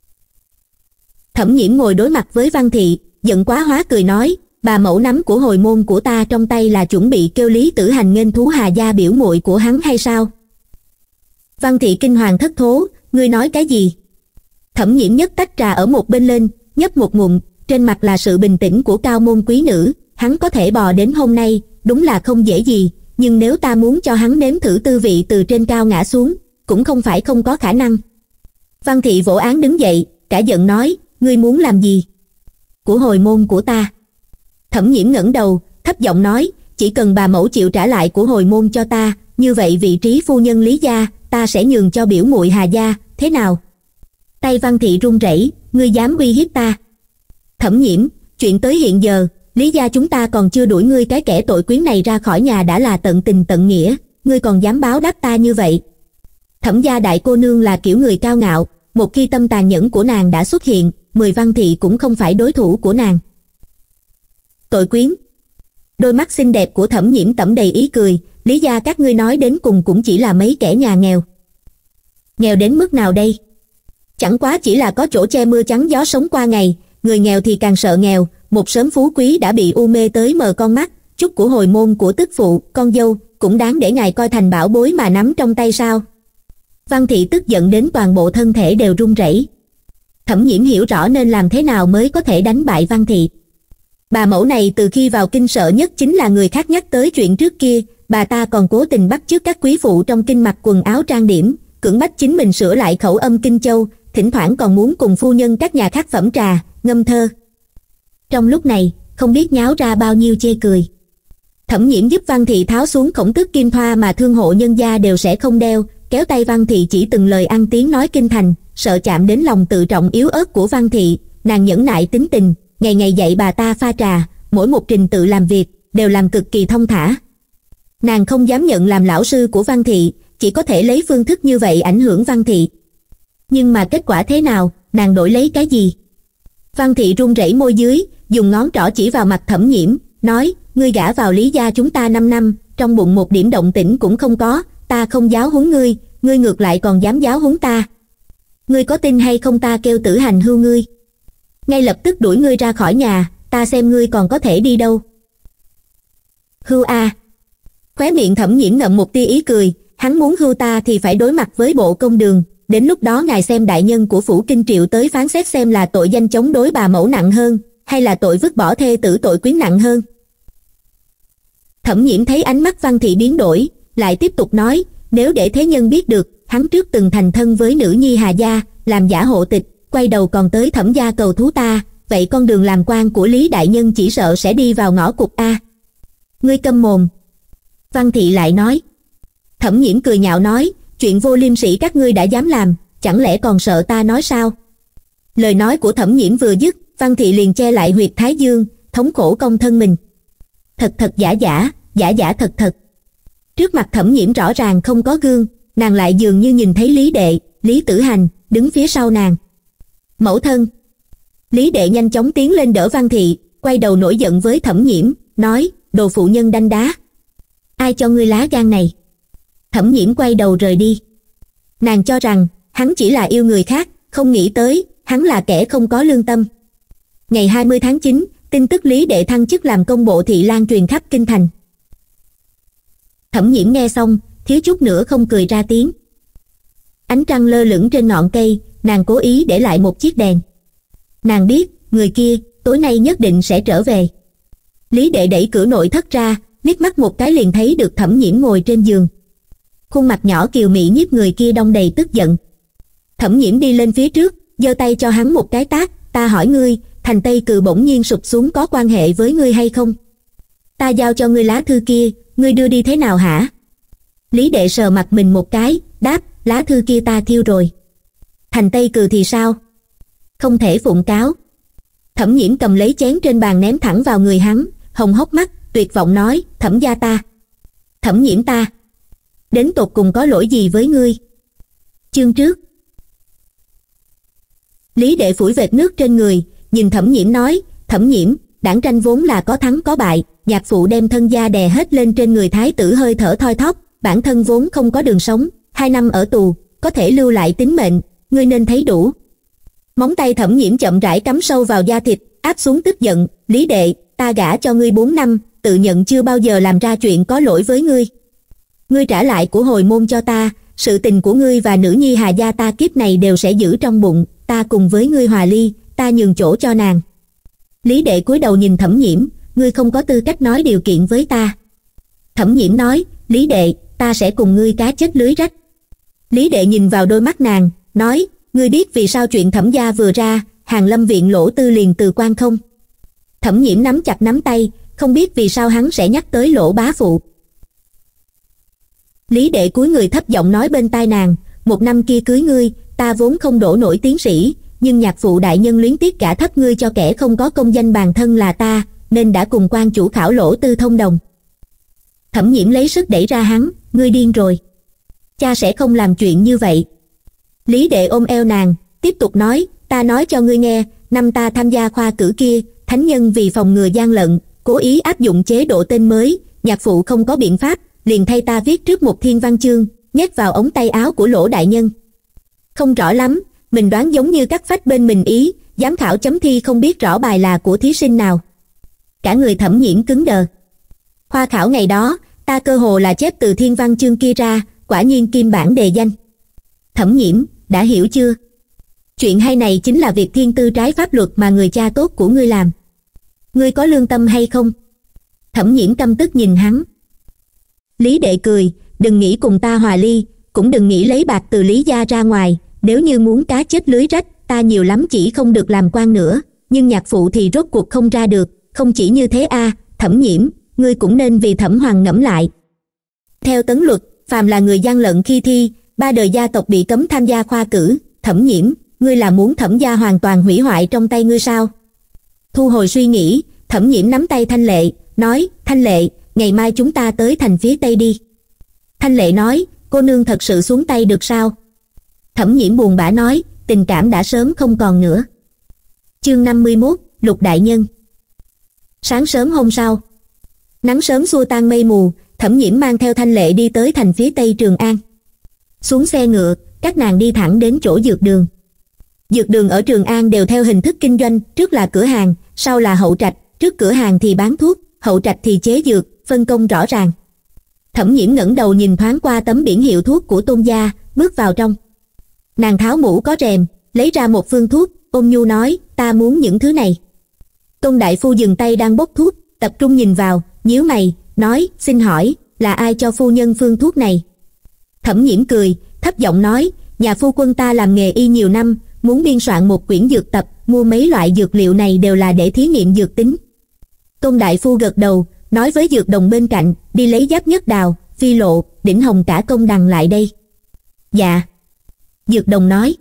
Thẩm Nhiễm ngồi đối mặt với Văn Thị, giận quá hóa cười nói, bà mẫu nắm của hồi môn của ta trong tay là chuẩn bị kêu Lý Tử Hành nghênh thú Hà gia biểu muội của hắn hay sao? Văn Thị kinh hoàng thất thố, ngươi nói cái gì? Thẩm Nhiễm nhấc tách trà ở một bên lên, nhấp một ngụm, trên mặt là sự bình tĩnh của cao môn quý nữ, hắn có thể bò đến hôm nay, đúng là không dễ gì, nhưng nếu ta muốn cho hắn nếm thử tư vị từ trên cao ngã xuống, cũng không phải không có khả năng. Văn Thị vỗ án đứng dậy, cả giận nói, ngươi muốn làm gì? Của hồi môn của ta. Thẩm Nhiễm ngẩng đầu, thấp giọng nói, chỉ cần bà mẫu chịu trả lại của hồi môn cho ta, như vậy vị trí phu nhân Lý gia, ta sẽ nhường cho biểu muội Hà gia, thế nào? Tay Văn Thị run rẩy, ngươi dám uy hiếp ta? Thẩm Nhiễm, chuyện tới hiện giờ, Lý gia chúng ta còn chưa đuổi ngươi cái kẻ tội quyến này ra khỏi nhà đã là tận tình tận nghĩa, ngươi còn dám báo đáp ta như vậy? Thẩm gia đại cô nương là kiểu người cao ngạo, một khi tâm tàn nhẫn của nàng đã xuất hiện, 10 Văn Thị cũng không phải đối thủ của nàng. Tội quyến. Đôi mắt xinh đẹp của Thẩm Nhiễm tẩm đầy ý cười, Lý gia các ngươi nói đến cùng cũng chỉ là mấy kẻ nhà nghèo. Nghèo đến mức nào đây? Chẳng quá chỉ là có chỗ che mưa chắn gió sống qua ngày, người nghèo thì càng sợ nghèo, một sớm phú quý đã bị u mê tới mờ con mắt, chút của hồi môn của tức phụ, con dâu, cũng đáng để ngài coi thành bảo bối mà nắm trong tay sao? Văn Thị tức giận đến toàn bộ thân thể đều run rẩy. Thẩm Nhiễm hiểu rõ nên làm thế nào mới có thể đánh bại Văn Thị. Bà mẫu này từ khi vào kinh sợ nhất chính là người khác nhắc tới chuyện trước kia, bà ta còn cố tình bắt chước các quý phụ trong kinh mặc quần áo trang điểm, cưỡng bách chính mình sửa lại khẩu âm Kinh Châu, thỉnh thoảng còn muốn cùng phu nhân các nhà khác phẩm trà, ngâm thơ. Trong lúc này, không biết nháo ra bao nhiêu chê cười. Thẩm Nhiễm giúp Văn Thị tháo xuống khổng tước kim thoa mà thương hộ nhân gia đều sẽ không đeo, kéo tay Văn Thị chỉ từng lời ăn tiếng nói kinh thành, sợ chạm đến lòng tự trọng yếu ớt của Văn Thị, nàng nhẫn nại tính tình, ngày ngày dạy bà ta pha trà, mỗi một trình tự làm việc đều làm cực kỳ thông thả. Nàng không dám nhận làm lão sư của Văn Thị, chỉ có thể lấy phương thức như vậy ảnh hưởng Văn Thị. Nhưng mà kết quả thế nào, nàng đổi lấy cái gì? Văn Thị run rẩy môi dưới, dùng ngón trỏ chỉ vào mặt Thẩm Nhiễm, nói, ngươi gả vào Lý gia chúng ta 5 năm, trong bụng một điểm động tĩnh cũng không có, ta không giáo huấn ngươi, ngươi ngược lại còn dám giáo huấn ta. Ngươi có tin hay không ta kêu Tử Hành hưu ngươi? Ngay lập tức đuổi ngươi ra khỏi nhà, ta xem ngươi còn có thể đi đâu. Hưu a. Khóe miệng Thẩm Nhiễm ngậm một tia ý cười, hắn muốn hưu ta thì phải đối mặt với bộ công đường, đến lúc đó ngài xem đại nhân của phủ kinh triệu tới phán xét xem là tội danh chống đối bà mẫu nặng hơn, hay là tội vứt bỏ thê tử tội quyến nặng hơn. Thẩm Nhiễm thấy ánh mắt Văn Thị biến đổi, lại tiếp tục nói, nếu để thế nhân biết được, hắn trước từng thành thân với nữ nhi Hà gia, làm giả hộ tịch, quay đầu còn tới Thẩm gia cầu thú ta, vậy con đường làm quan của Lý đại nhân chỉ sợ sẽ đi vào ngõ cụt a. Ngươi câm mồm. Văn Thị lại nói. Thẩm Nhiễm cười nhạo nói, chuyện vô liêm sỉ các ngươi đã dám làm, chẳng lẽ còn sợ ta nói sao? Lời nói của Thẩm Nhiễm vừa dứt, Văn Thị liền che lại huyệt thái dương, thống khổ cong thân mình. Thật thật giả giả, giả giả thật thật. Trước mặt Thẩm Nhiễm rõ ràng không có gương, nàng lại dường như nhìn thấy Lý Đệ, Lý Tử Hành, đứng phía sau nàng. Mẫu thân. Lý Đệ nhanh chóng tiến lên đỡ Văn Thị, quay đầu nổi giận với Thẩm Nhiễm, nói, đồ phụ nhân đanh đá. Ai cho ngươi lá gan này? Thẩm Nhiễm quay đầu rời đi. Nàng cho rằng, hắn chỉ là yêu người khác, không nghĩ tới, hắn là kẻ không có lương tâm. Ngày 20 tháng 9, tin tức Lý Đệ thăng chức làm công bộ thị lan truyền khắp kinh thành. Thẩm Nhiễm nghe xong, thiếu chút nữa không cười ra tiếng. Ánh trăng lơ lửng trên ngọn cây, nàng cố ý để lại một chiếc đèn. Nàng biết, người kia, tối nay nhất định sẽ trở về. Lý Đệ đẩy cửa nội thất ra, liếc mắt một cái liền thấy được Thẩm Nhiễm ngồi trên giường. Khuôn mặt nhỏ kiều mị nhiếp người kia đong đầy tức giận. Thẩm Nhiễm đi lên phía trước, giơ tay cho hắn một cái tát, ta hỏi ngươi, thành Tây Cừ bỗng nhiên sụp xuống có quan hệ với ngươi hay không? Ta giao cho ngươi lá thư kia, ngươi đưa đi thế nào hả? Lý Đệ sờ mặt mình một cái, đáp, lá thư kia ta thiêu rồi. Thành Tây Cừ thì sao? Không thể phụng cáo. Thẩm Nhiễm cầm lấy chén trên bàn ném thẳng vào người hắn, hồng hốc mắt, tuyệt vọng nói, Thẩm gia ta. Thẩm Nhiễm ta. Đến tột cùng có lỗi gì với ngươi? Chương trước. Lý Đệ phủi vệt nước trên người, nhìn Thẩm Nhiễm nói, Thẩm Nhiễm, đảng tranh vốn là có thắng có bại, nhạc phụ đem thân gia đè hết lên trên người thái tử hơi thở thoi thóp, bản thân vốn không có đường sống, 2 năm ở tù, có thể lưu lại tính mệnh, ngươi nên thấy đủ. Móng tay Thẩm Nhiễm chậm rãi cắm sâu vào da thịt, áp xuống tức giận, Lý đệ, ta gả cho ngươi 4 năm, tự nhận chưa bao giờ làm ra chuyện có lỗi với ngươi. Ngươi trả lại của hồi môn cho ta, sự tình của ngươi và nữ nhi Hà gia ta kiếp này đều sẽ giữ trong bụng, ta cùng với ngươi hòa ly, ta nhường chỗ cho nàng. Lý đệ cúi đầu nhìn Thẩm Nhiễm, ngươi không có tư cách nói điều kiện với ta. Thẩm Nhiễm nói, Lý đệ, ta sẽ cùng ngươi cá chết lưới rách. Lý đệ nhìn vào đôi mắt nàng, nói, ngươi biết vì sao chuyện Thẩm gia vừa ra, Hàn Lâm viện Lỗ Tư liền từ quan không? Thẩm Nhiễm nắm chặt nắm tay, không biết vì sao hắn sẽ nhắc tới Lỗ bá phụ. Lý đệ cúi người thấp giọng nói bên tai nàng, 1 năm kia cưới ngươi, ta vốn không đổ nổi tiến sĩ, nhưng nhạc phụ đại nhân luyến tiếc gả thấp ngươi cho kẻ không có công danh bàn thân là ta, nên đã cùng quan chủ khảo Lỗ Tư thông đồng. Thẩm Nhiễm lấy sức đẩy ra hắn, ngươi điên rồi. Cha sẽ không làm chuyện như vậy. Lý đệ ôm eo nàng, tiếp tục nói, ta nói cho ngươi nghe, năm ta tham gia khoa cử kia, thánh nhân vì phòng ngừa gian lận, cố ý áp dụng chế độ tên mới, nhạc phụ không có biện pháp, liền thay ta viết trước một thiên văn chương, nhét vào ống tay áo của Lỗ đại nhân. Không rõ lắm, mình đoán giống như cắt phách bên mình ý, giám khảo chấm thi không biết rõ bài là của thí sinh nào. Cả người Thẩm Nhiễm cứng đờ. Khoa khảo ngày đó, ta cơ hồ là chép từ thiên văn chương kia ra, quả nhiên kim bản đề danh. Thẩm Nhiễm, đã hiểu chưa? Chuyện hay này chính là việc thiên tư trái pháp luật mà người cha tốt của ngươi làm. Ngươi có lương tâm hay không? Thẩm Nhiễm căm tức nhìn hắn. Lý đệ cười, đừng nghĩ cùng ta hòa ly, cũng đừng nghĩ lấy bạc từ Lý gia ra ngoài, nếu như muốn cá chết lưới rách, ta nhiều lắm chỉ không được làm quan nữa, nhưng nhạc phụ thì rốt cuộc không ra được, không chỉ như thế a, Thẩm Nhiễm, ngươi cũng nên vì Thẩm Hoàng ngẫm lại. Theo tấn luật, phàm là người gian lận khi thi, 3 đời gia tộc bị cấm tham gia khoa cử, Thẩm Nhiễm, ngươi là muốn Thẩm gia hoàn toàn hủy hoại trong tay ngươi sao? Thu hồi suy nghĩ, Thẩm Nhiễm nắm tay Thanh Lệ, nói, Thanh Lệ, ngày mai chúng ta tới thành phía Tây đi. Thanh Lệ nói, cô nương thật sự xuống tay được sao? Thẩm Nhiễm buồn bã nói, tình cảm đã sớm không còn nữa. Chương 51, Lục đại nhân. Sáng sớm hôm sau, nắng sớm xua tan mây mù, Thẩm Nhiễm mang theo Thanh Lệ đi tới thành phía Tây Trường An. Xuống xe ngựa, các nàng đi thẳng đến chỗ dược đường. Dược đường ở Trường An đều theo hình thức kinh doanh, trước là cửa hàng, sau là hậu trạch, trước cửa hàng thì bán thuốc, hậu trạch thì chế dược, phân công rõ ràng. Thẩm Nhiễm ngẩng đầu nhìn thoáng qua tấm biển hiệu thuốc của Tôn gia, bước vào trong. Nàng tháo mũ có rèm, lấy ra một phương thuốc, ôn nhu nói, ta muốn những thứ này. Tôn đại phu dừng tay đang bốc thuốc, tập trung nhìn vào, nhíu mày, nói, xin hỏi, là ai cho phu nhân phương thuốc này? Thẩm Nhiễm cười, thấp giọng nói, nhà phu quân ta làm nghề y nhiều năm, muốn biên soạn một quyển dược tập, mua mấy loại dược liệu này đều là để thí nghiệm dược tính. Tôn đại phu gật đầu, nói với dược đồng bên cạnh, đi lấy giáp nhất đào, phi lộ, đỉnh hồng cả công đằng lại đây. Dạ. Dược đồng nói.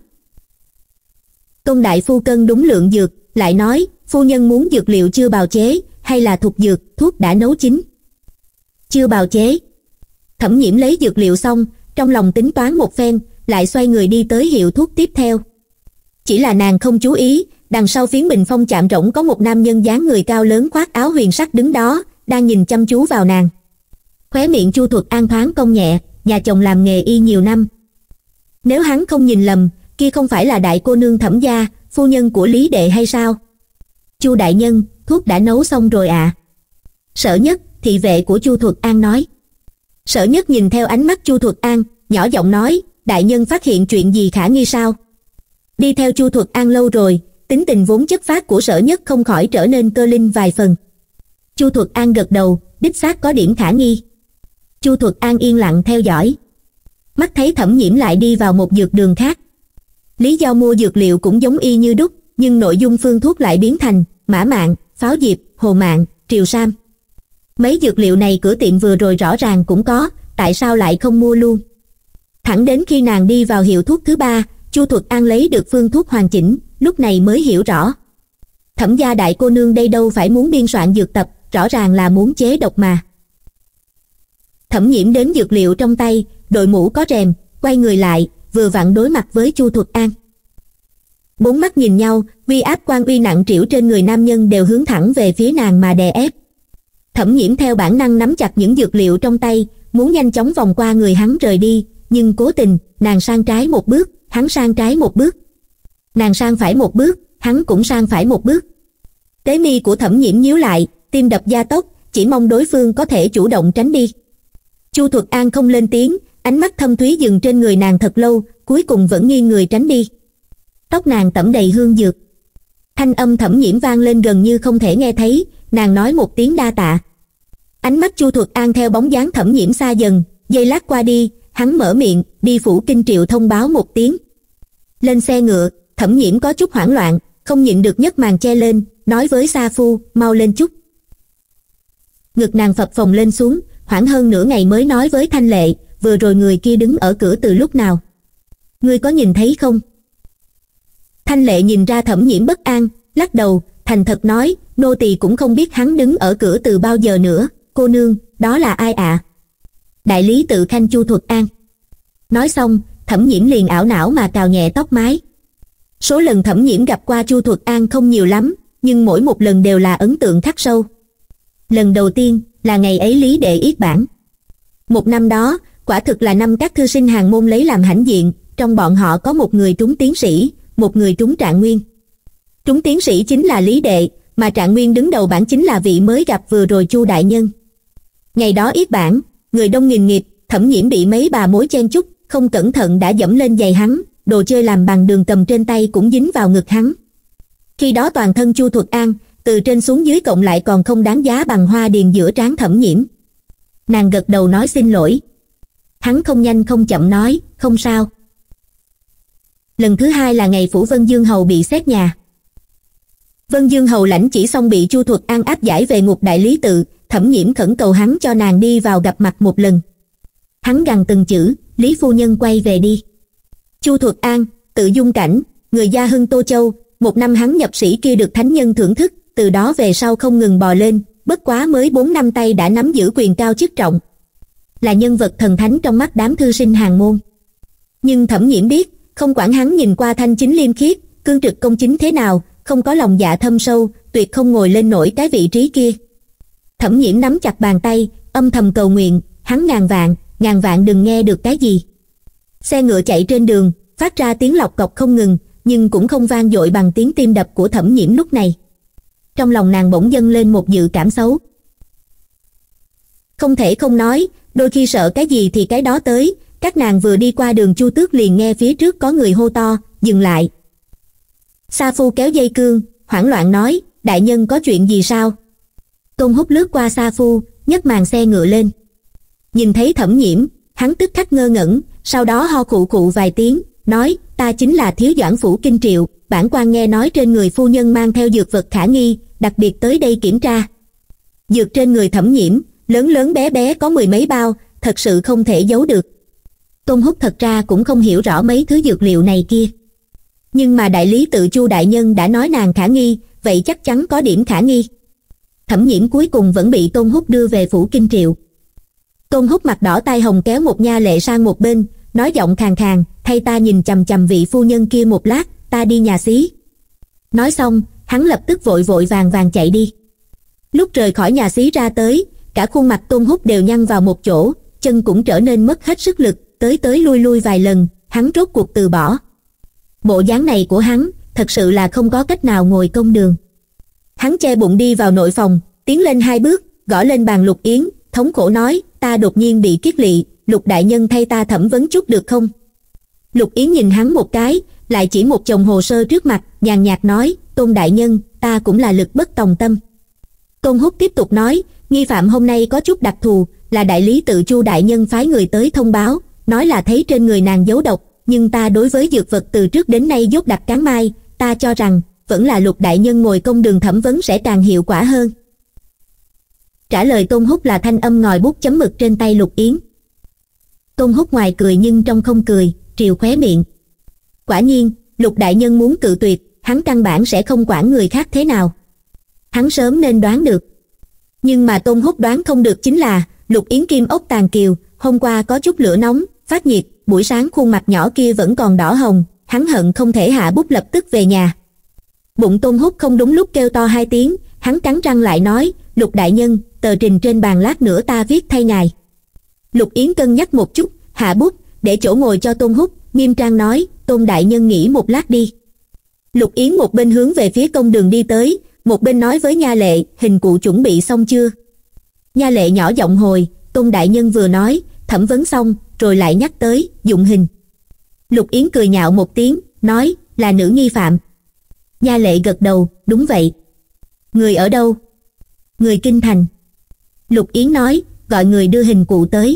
Tôn đại phu cân đúng lượng dược, lại nói, phu nhân muốn dược liệu chưa bào chế, hay là thục dược, thuốc đã nấu chín? Chưa bào chế. Thẩm Nhiễm lấy dược liệu xong, trong lòng tính toán một phen, lại xoay người đi tới hiệu thuốc tiếp theo. Chỉ là nàng không chú ý, đằng sau phiến bình phong chạm rỗng có một nam nhân dáng người cao lớn khoác áo huyền sắc đứng đó, đang nhìn chăm chú vào nàng. Khóe miệng Chu Thuật An thoáng cong nhẹ, nhà chồng làm nghề y nhiều năm. Nếu hắn không nhìn lầm, kia không phải là đại cô nương Thẩm gia, phu nhân của Lý đệ hay sao? Chu đại nhân, thuốc đã nấu xong rồi ạ. Sở Nhất, thị vệ của Chu Thuật An nói. Sở Nhất nhìn theo ánh mắt Chu Thuật An, nhỏ giọng nói, đại nhân phát hiện chuyện gì khả nghi sao? Đi theo Chu Thuật An lâu rồi, tính tình vốn chất phác của Sở Nhất không khỏi trở nên cơ linh vài phần. Chu Thuật An gật đầu, đích xác có điểm khả nghi. Chu Thuật An yên lặng theo dõi. Mắt thấy Thẩm Nhiễm lại đi vào một dược đường khác. Lý do mua dược liệu cũng giống y như đúc, nhưng nội dung phương thuốc lại biến thành mã mạng, pháo diệp, hồ mạng, triều sam. Mấy dược liệu này cửa tiệm vừa rồi rõ ràng cũng có, tại sao lại không mua luôn? Thẳng đến khi nàng đi vào hiệu thuốc thứ 3, Chu Thuật An lấy được phương thuốc hoàn chỉnh, lúc này mới hiểu rõ. Thẩm gia đại cô nương đây đâu phải muốn biên soạn dược tập, rõ ràng là muốn chế độc mà. Thẩm Nhiễm đến dược liệu trong tay, đội mũ có rèm, quay người lại, vừa vặn đối mặt với Chu Thuật An. Bốn mắt nhìn nhau, uy áp quan uy nặng trĩu trên người nam nhân đều hướng thẳng về phía nàng mà đè ép. Thẩm Nhiễm theo bản năng nắm chặt những dược liệu trong tay, muốn nhanh chóng vòng qua người hắn rời đi, nhưng cố tình, nàng sang trái một bước, hắn sang trái một bước. Nàng sang phải một bước, hắn cũng sang phải một bước. Tế mi của Thẩm Nhiễm nhíu lại, tim đập gia tốc, chỉ mong đối phương có thể chủ động tránh đi. Chu Thuật An không lên tiếng, ánh mắt thâm thúy dừng trên người nàng thật lâu, cuối cùng vẫn nghiêng người tránh đi. Tóc nàng tẩm đầy hương dược. Thanh âm Thẩm Nhiễm vang lên gần như không thể nghe thấy, nàng nói một tiếng đa tạ. Ánh mắt Chu Thuật An theo bóng dáng Thẩm Nhiễm xa dần, giây lát qua đi, hắn mở miệng, đi phủ Kinh Triệu thông báo một tiếng. Lên xe ngựa, Thẩm Nhiễm có chút hoảng loạn, không nhịn được nhấc màn che lên, nói với Sa Phu, mau lên chút. Ngực nàng phập phồng lên xuống, hoảng hơn nửa ngày mới nói với Thanh Lệ, vừa rồi người kia đứng ở cửa từ lúc nào? Ngươi có nhìn thấy không? Thanh Lệ nhìn ra Thẩm Nhiễm bất an, lắc đầu, thành thật nói, nô tỳ cũng không biết hắn đứng ở cửa từ bao giờ nữa. Cô nương, đó là ai ạ? Đại lý tự khanh Chu Thuật An. Nói xong, Thẩm Nhiễm liền ảo não mà cào nhẹ tóc mái. Số lần Thẩm Nhiễm gặp qua Chu Thuật An không nhiều lắm, nhưng mỗi một lần đều là ấn tượng khắc sâu. Lần đầu tiên là ngày ấy Lý Đệ yết bản. Một năm đó, quả thực là năm các thư sinh hàng môn lấy làm hãnh diện, trong bọn họ có một người trúng tiến sĩ, một người trúng trạng nguyên. Trúng tiến sĩ chính là Lý Đệ, mà trạng nguyên đứng đầu bảng chính là vị mới gặp vừa rồi Chu đại nhân. Ngày đó yết bản, người đông nghìn nghịt, Thẩm Nhiễm bị mấy bà mối chen chúc, không cẩn thận đã dẫm lên giày hắn, đồ chơi làm bằng đường cầm trên tay cũng dính vào ngực hắn. Khi đó toàn thân Chu Thuật An, từ trên xuống dưới cộng lại còn không đáng giá bằng hoa điền giữa trán Thẩm Nhiễm. Nàng gật đầu nói xin lỗi. Hắn không nhanh không chậm nói, không sao. Lần thứ hai là ngày phủ Vân Dương Hầu bị xét nhà. Vân Dương Hầu lãnh chỉ xong bị Chu Thuật An áp giải về ngục đại lý tự, Thẩm Nhiễm khẩn cầu hắn cho nàng đi vào gặp mặt một lần. Hắn gằn từng chữ, Lý phu nhân quay về đi. Chu Thuật An, tự dung cảnh, người gia hưng Tô Châu, một năm hắn nhập sĩ kia được thánh nhân thưởng thức, từ đó về sau không ngừng bò lên, bất quá mới 4 năm tay đã nắm giữ quyền cao chức trọng. Là nhân vật thần thánh trong mắt đám thư sinh hàng môn. Nhưng Thẩm Nhiễm biết, không quản hắn nhìn qua thanh chính liêm khiết, cương trực công chính thế nào, không có lòng dạ thâm sâu, tuyệt không ngồi lên nổi cái vị trí kia. Thẩm Nhiễm nắm chặt bàn tay, âm thầm cầu nguyện, hắn ngàn vạn đừng nghe được cái gì. Xe ngựa chạy trên đường, phát ra tiếng lọc cọc không ngừng, nhưng cũng không vang dội bằng tiếng tim đập của Thẩm Nhiễm lúc này. Trong lòng nàng bỗng dâng lên một dự cảm xấu. Không thể không nói, đôi khi sợ cái gì thì cái đó tới. Các nàng vừa đi qua đường Chu Tước liền nghe phía trước có người hô to, dừng lại. Sa Phu kéo dây cương, hoảng loạn nói, đại nhân có chuyện gì sao? Tôn Húc lướt qua Sa Phu, nhấc màn xe ngựa lên. Nhìn thấy Thẩm Nhiễm, hắn tức khắc ngơ ngẩn, sau đó ho khụ khụ vài tiếng, nói, ta chính là thiếu doãn phủ Kinh Triệu, bản quan nghe nói trên người phu nhân mang theo dược vật khả nghi, đặc biệt tới đây kiểm tra. Dược trên người Thẩm Nhiễm, lớn lớn bé bé có 10 mấy bao, thật sự không thể giấu được. Tôn Húc thật ra cũng không hiểu rõ mấy thứ dược liệu này kia. Nhưng mà đại lý tự Chu đại nhân đã nói nàng khả nghi, vậy chắc chắn có điểm khả nghi. Thẩm Nhiễm cuối cùng vẫn bị Tôn Húc đưa về phủ Kinh Triệu. Tôn Húc mặt đỏ tai hồng kéo một nha lệ sang một bên, nói giọng khàn khàn, thay ta nhìn chằm chằm vị phu nhân kia một lát, ta đi nhà xí. Nói xong, hắn lập tức vội vội vàng chạy đi. Lúc rời khỏi nhà xí ra tới, cả khuôn mặt Tôn Húc đều nhăn vào một chỗ, chân cũng trở nên mất hết sức lực, tới lui vài lần, hắn rốt cuộc từ bỏ. Bộ dáng này của hắn, thật sự là không có cách nào ngồi công đường. Hắn che bụng đi vào nội phòng, tiến lên 2 bước, gõ lên bàn Lục Yến, thống khổ nói, ta đột nhiên bị kiết lỵ, Lục đại nhân thay ta thẩm vấn chút được không? Lục Yến nhìn hắn một cái, lại chỉ một chồng hồ sơ trước mặt, nhàn nhạt nói, Tôn đại nhân, ta cũng là lực bất tòng tâm. Tôn Húc tiếp tục nói, nghi phạm hôm nay có chút đặc thù, là đại lý tự Chu đại nhân phái người tới thông báo, nói là thấy trên người nàng giấu độc, nhưng ta đối với dược vật từ trước đến nay dốt đặc cán mai, ta cho rằng vẫn là Lục đại nhân ngồi công đường thẩm vấn sẽ càng hiệu quả hơn. Trả lời Tôn Húc là thanh âm ngòi bút chấm mực trên tay Lục Yến. Tôn Húc ngoài cười nhưng trong không cười, triều khóe miệng. Quả nhiên, Lục đại nhân muốn cự tuyệt, hắn căn bản sẽ không quản người khác thế nào. Hắn sớm nên đoán được. Nhưng mà Tôn Húc đoán không được chính là, Lục Yến kim ốc tàn kiều, hôm qua có chút lửa nóng, phát nhiệt, buổi sáng khuôn mặt nhỏ kia vẫn còn đỏ hồng, hắn hận không thể hạ bút lập tức về nhà. Bụng Tôn Húc không đúng lúc kêu to 2 tiếng, hắn cắn răng lại nói, Lục đại nhân, tờ trình trên bàn lát nữa ta viết thay ngài. Lục Yến cân nhắc một chút, hạ bút, để chỗ ngồi cho Tôn Húc, nghiêm trang nói, Tôn đại nhân nghỉ một lát đi. Lục Yến một bên hướng về phía công đường đi tới, một bên nói với nha lệ, hình cụ chuẩn bị xong chưa? Nha lệ nhỏ giọng hồi, Tôn đại nhân vừa nói, thẩm vấn xong, rồi lại nhắc tới, dụng hình. Lục Yến cười nhạo một tiếng, nói, là nữ nghi phạm. Nha lệ gật đầu, đúng vậy. Người ở đâu? Người Kinh Thành. Lục Yến nói, gọi người đưa hình cụ tới.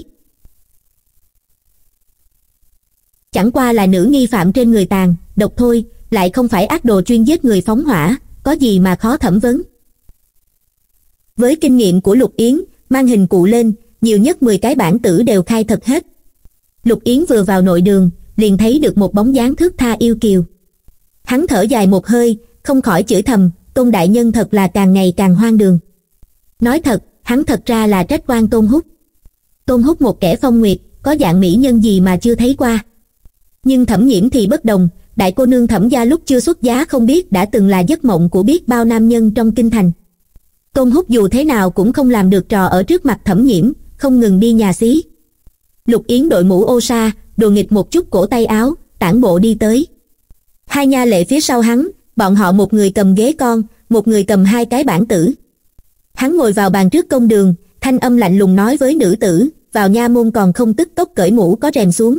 Chẳng qua là nữ nghi phạm trên người tàn, độc thôi, lại không phải ác đồ chuyên giết người phóng hỏa, có gì mà khó thẩm vấn. Với kinh nghiệm của Lục Yến, mang hình cụ lên, nhiều nhất 10 cái bản tử đều khai thật hết. Lục Yến vừa vào nội đường, liền thấy được một bóng dáng thướt tha yêu kiều. Hắn thở dài một hơi, không khỏi chửi thầm, Tôn đại nhân thật là càng ngày càng hoang đường. Nói thật, hắn thật ra là trách oan Tôn Húc. Tôn Húc một kẻ phong nguyệt, có dạng mỹ nhân gì mà chưa thấy qua. Nhưng Thẩm Nhiễm thì bất đồng, đại cô nương Thẩm gia lúc chưa xuất giá không biết đã từng là giấc mộng của biết bao nam nhân trong kinh thành. Tôn Húc dù thế nào cũng không làm được trò ở trước mặt Thẩm Nhiễm, không ngừng đi nhà xí. Lục Yến đội mũ ô sa, đồ nghịch một chút cổ tay áo, tản bộ đi tới. Hai nha lệ phía sau hắn, bọn họ một người cầm ghế con, một người cầm 2 cái bản tử. Hắn ngồi vào bàn trước công đường, thanh âm lạnh lùng nói với nữ tử, vào nha môn còn không tức tốc cởi mũ có rèm xuống.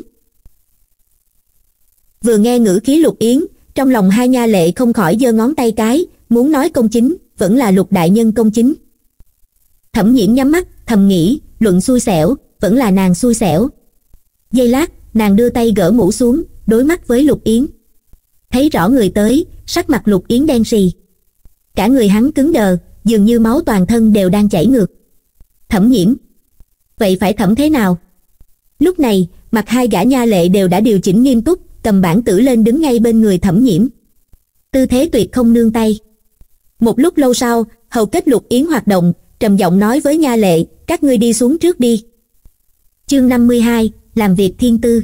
Vừa nghe ngữ khí Lục Yến, trong lòng hai nha lệ không khỏi giơ ngón tay cái, muốn nói công chính, vẫn là Lục đại nhân công chính. Thẩm Nhiễm nhắm mắt, thầm nghĩ, luận xui xẻo, vẫn là nàng xui xẻo. Giây lát, nàng đưa tay gỡ mũ xuống, đối mắt với Lục Yến. Thấy rõ người tới, sắc mặt Lục Yến đen sì. Cả người hắn cứng đờ, dường như máu toàn thân đều đang chảy ngược. Thẩm Nhiễm, vậy phải thẩm thế nào? Lúc này, mặt hai gã nha lệ đều đã điều chỉnh nghiêm túc, cầm bản tử lên đứng ngay bên người Thẩm Nhiễm. Tư thế tuyệt không nương tay. Một lúc lâu sau, hầu kết Lục Yến hoạt động, trầm giọng nói với nha lệ, các ngươi đi xuống trước đi. Chương 52, làm việc thiên tư.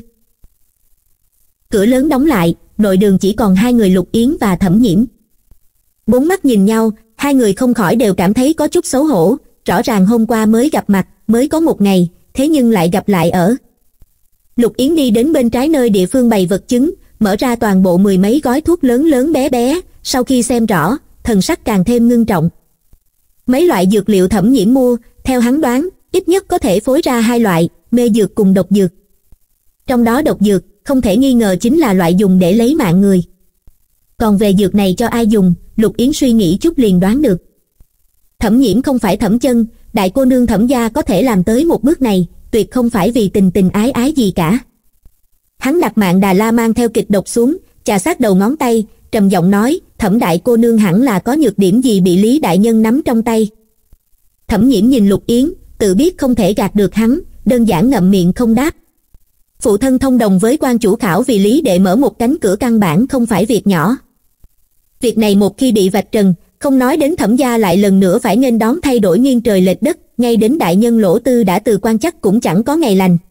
Cửa lớn đóng lại, nội đường chỉ còn hai người Lục Yến và Thẩm Nhiễm. Bốn mắt nhìn nhau, hai người không khỏi đều cảm thấy có chút xấu hổ, rõ ràng hôm qua mới gặp mặt, mới có một ngày, thế nhưng lại gặp lại ở. Lục Yến đi đến bên trái nơi địa phương bày vật chứng, mở ra toàn bộ 10 mấy gói thuốc lớn lớn bé bé, sau khi xem rõ, thần sắc càng thêm ngưng trọng. Mấy loại dược liệu Thẩm Nhiễm mua, theo hắn đoán, ít nhất có thể phối ra 2 loại, mê dược cùng độc dược. Trong đó độc dược, không thể nghi ngờ chính là loại dùng để lấy mạng người. Còn về dược này cho ai dùng, Lục Yến suy nghĩ chút liền đoán được. Thẩm Nhiễm không phải Thẩm Chân, đại cô nương Thẩm gia có thể làm tới một bước này, tuyệt không phải vì tình tình ái ái gì cả. Hắn đặt mạng Đà La mang theo kịch độc xuống, chà sát đầu ngón tay, trầm giọng nói, Thẩm đại cô nương hẳn là có nhược điểm gì bị Lý đại nhân nắm trong tay. Thẩm Nhiễm nhìn Lục Yến, tự biết không thể gạt được hắn, đơn giản ngậm miệng không đáp. Phụ thân thông đồng với quan chủ khảo vì Lý đệ mở một cánh cửa căn bản không phải việc nhỏ. Việc này một khi bị vạch trần, không nói đến Thẩm gia lại lần nữa phải nghênh đón thay đổi nghiêng trời lệch đất, ngay đến đại nhân Lỗ Tư đã từ quan chắc cũng chẳng có ngày lành.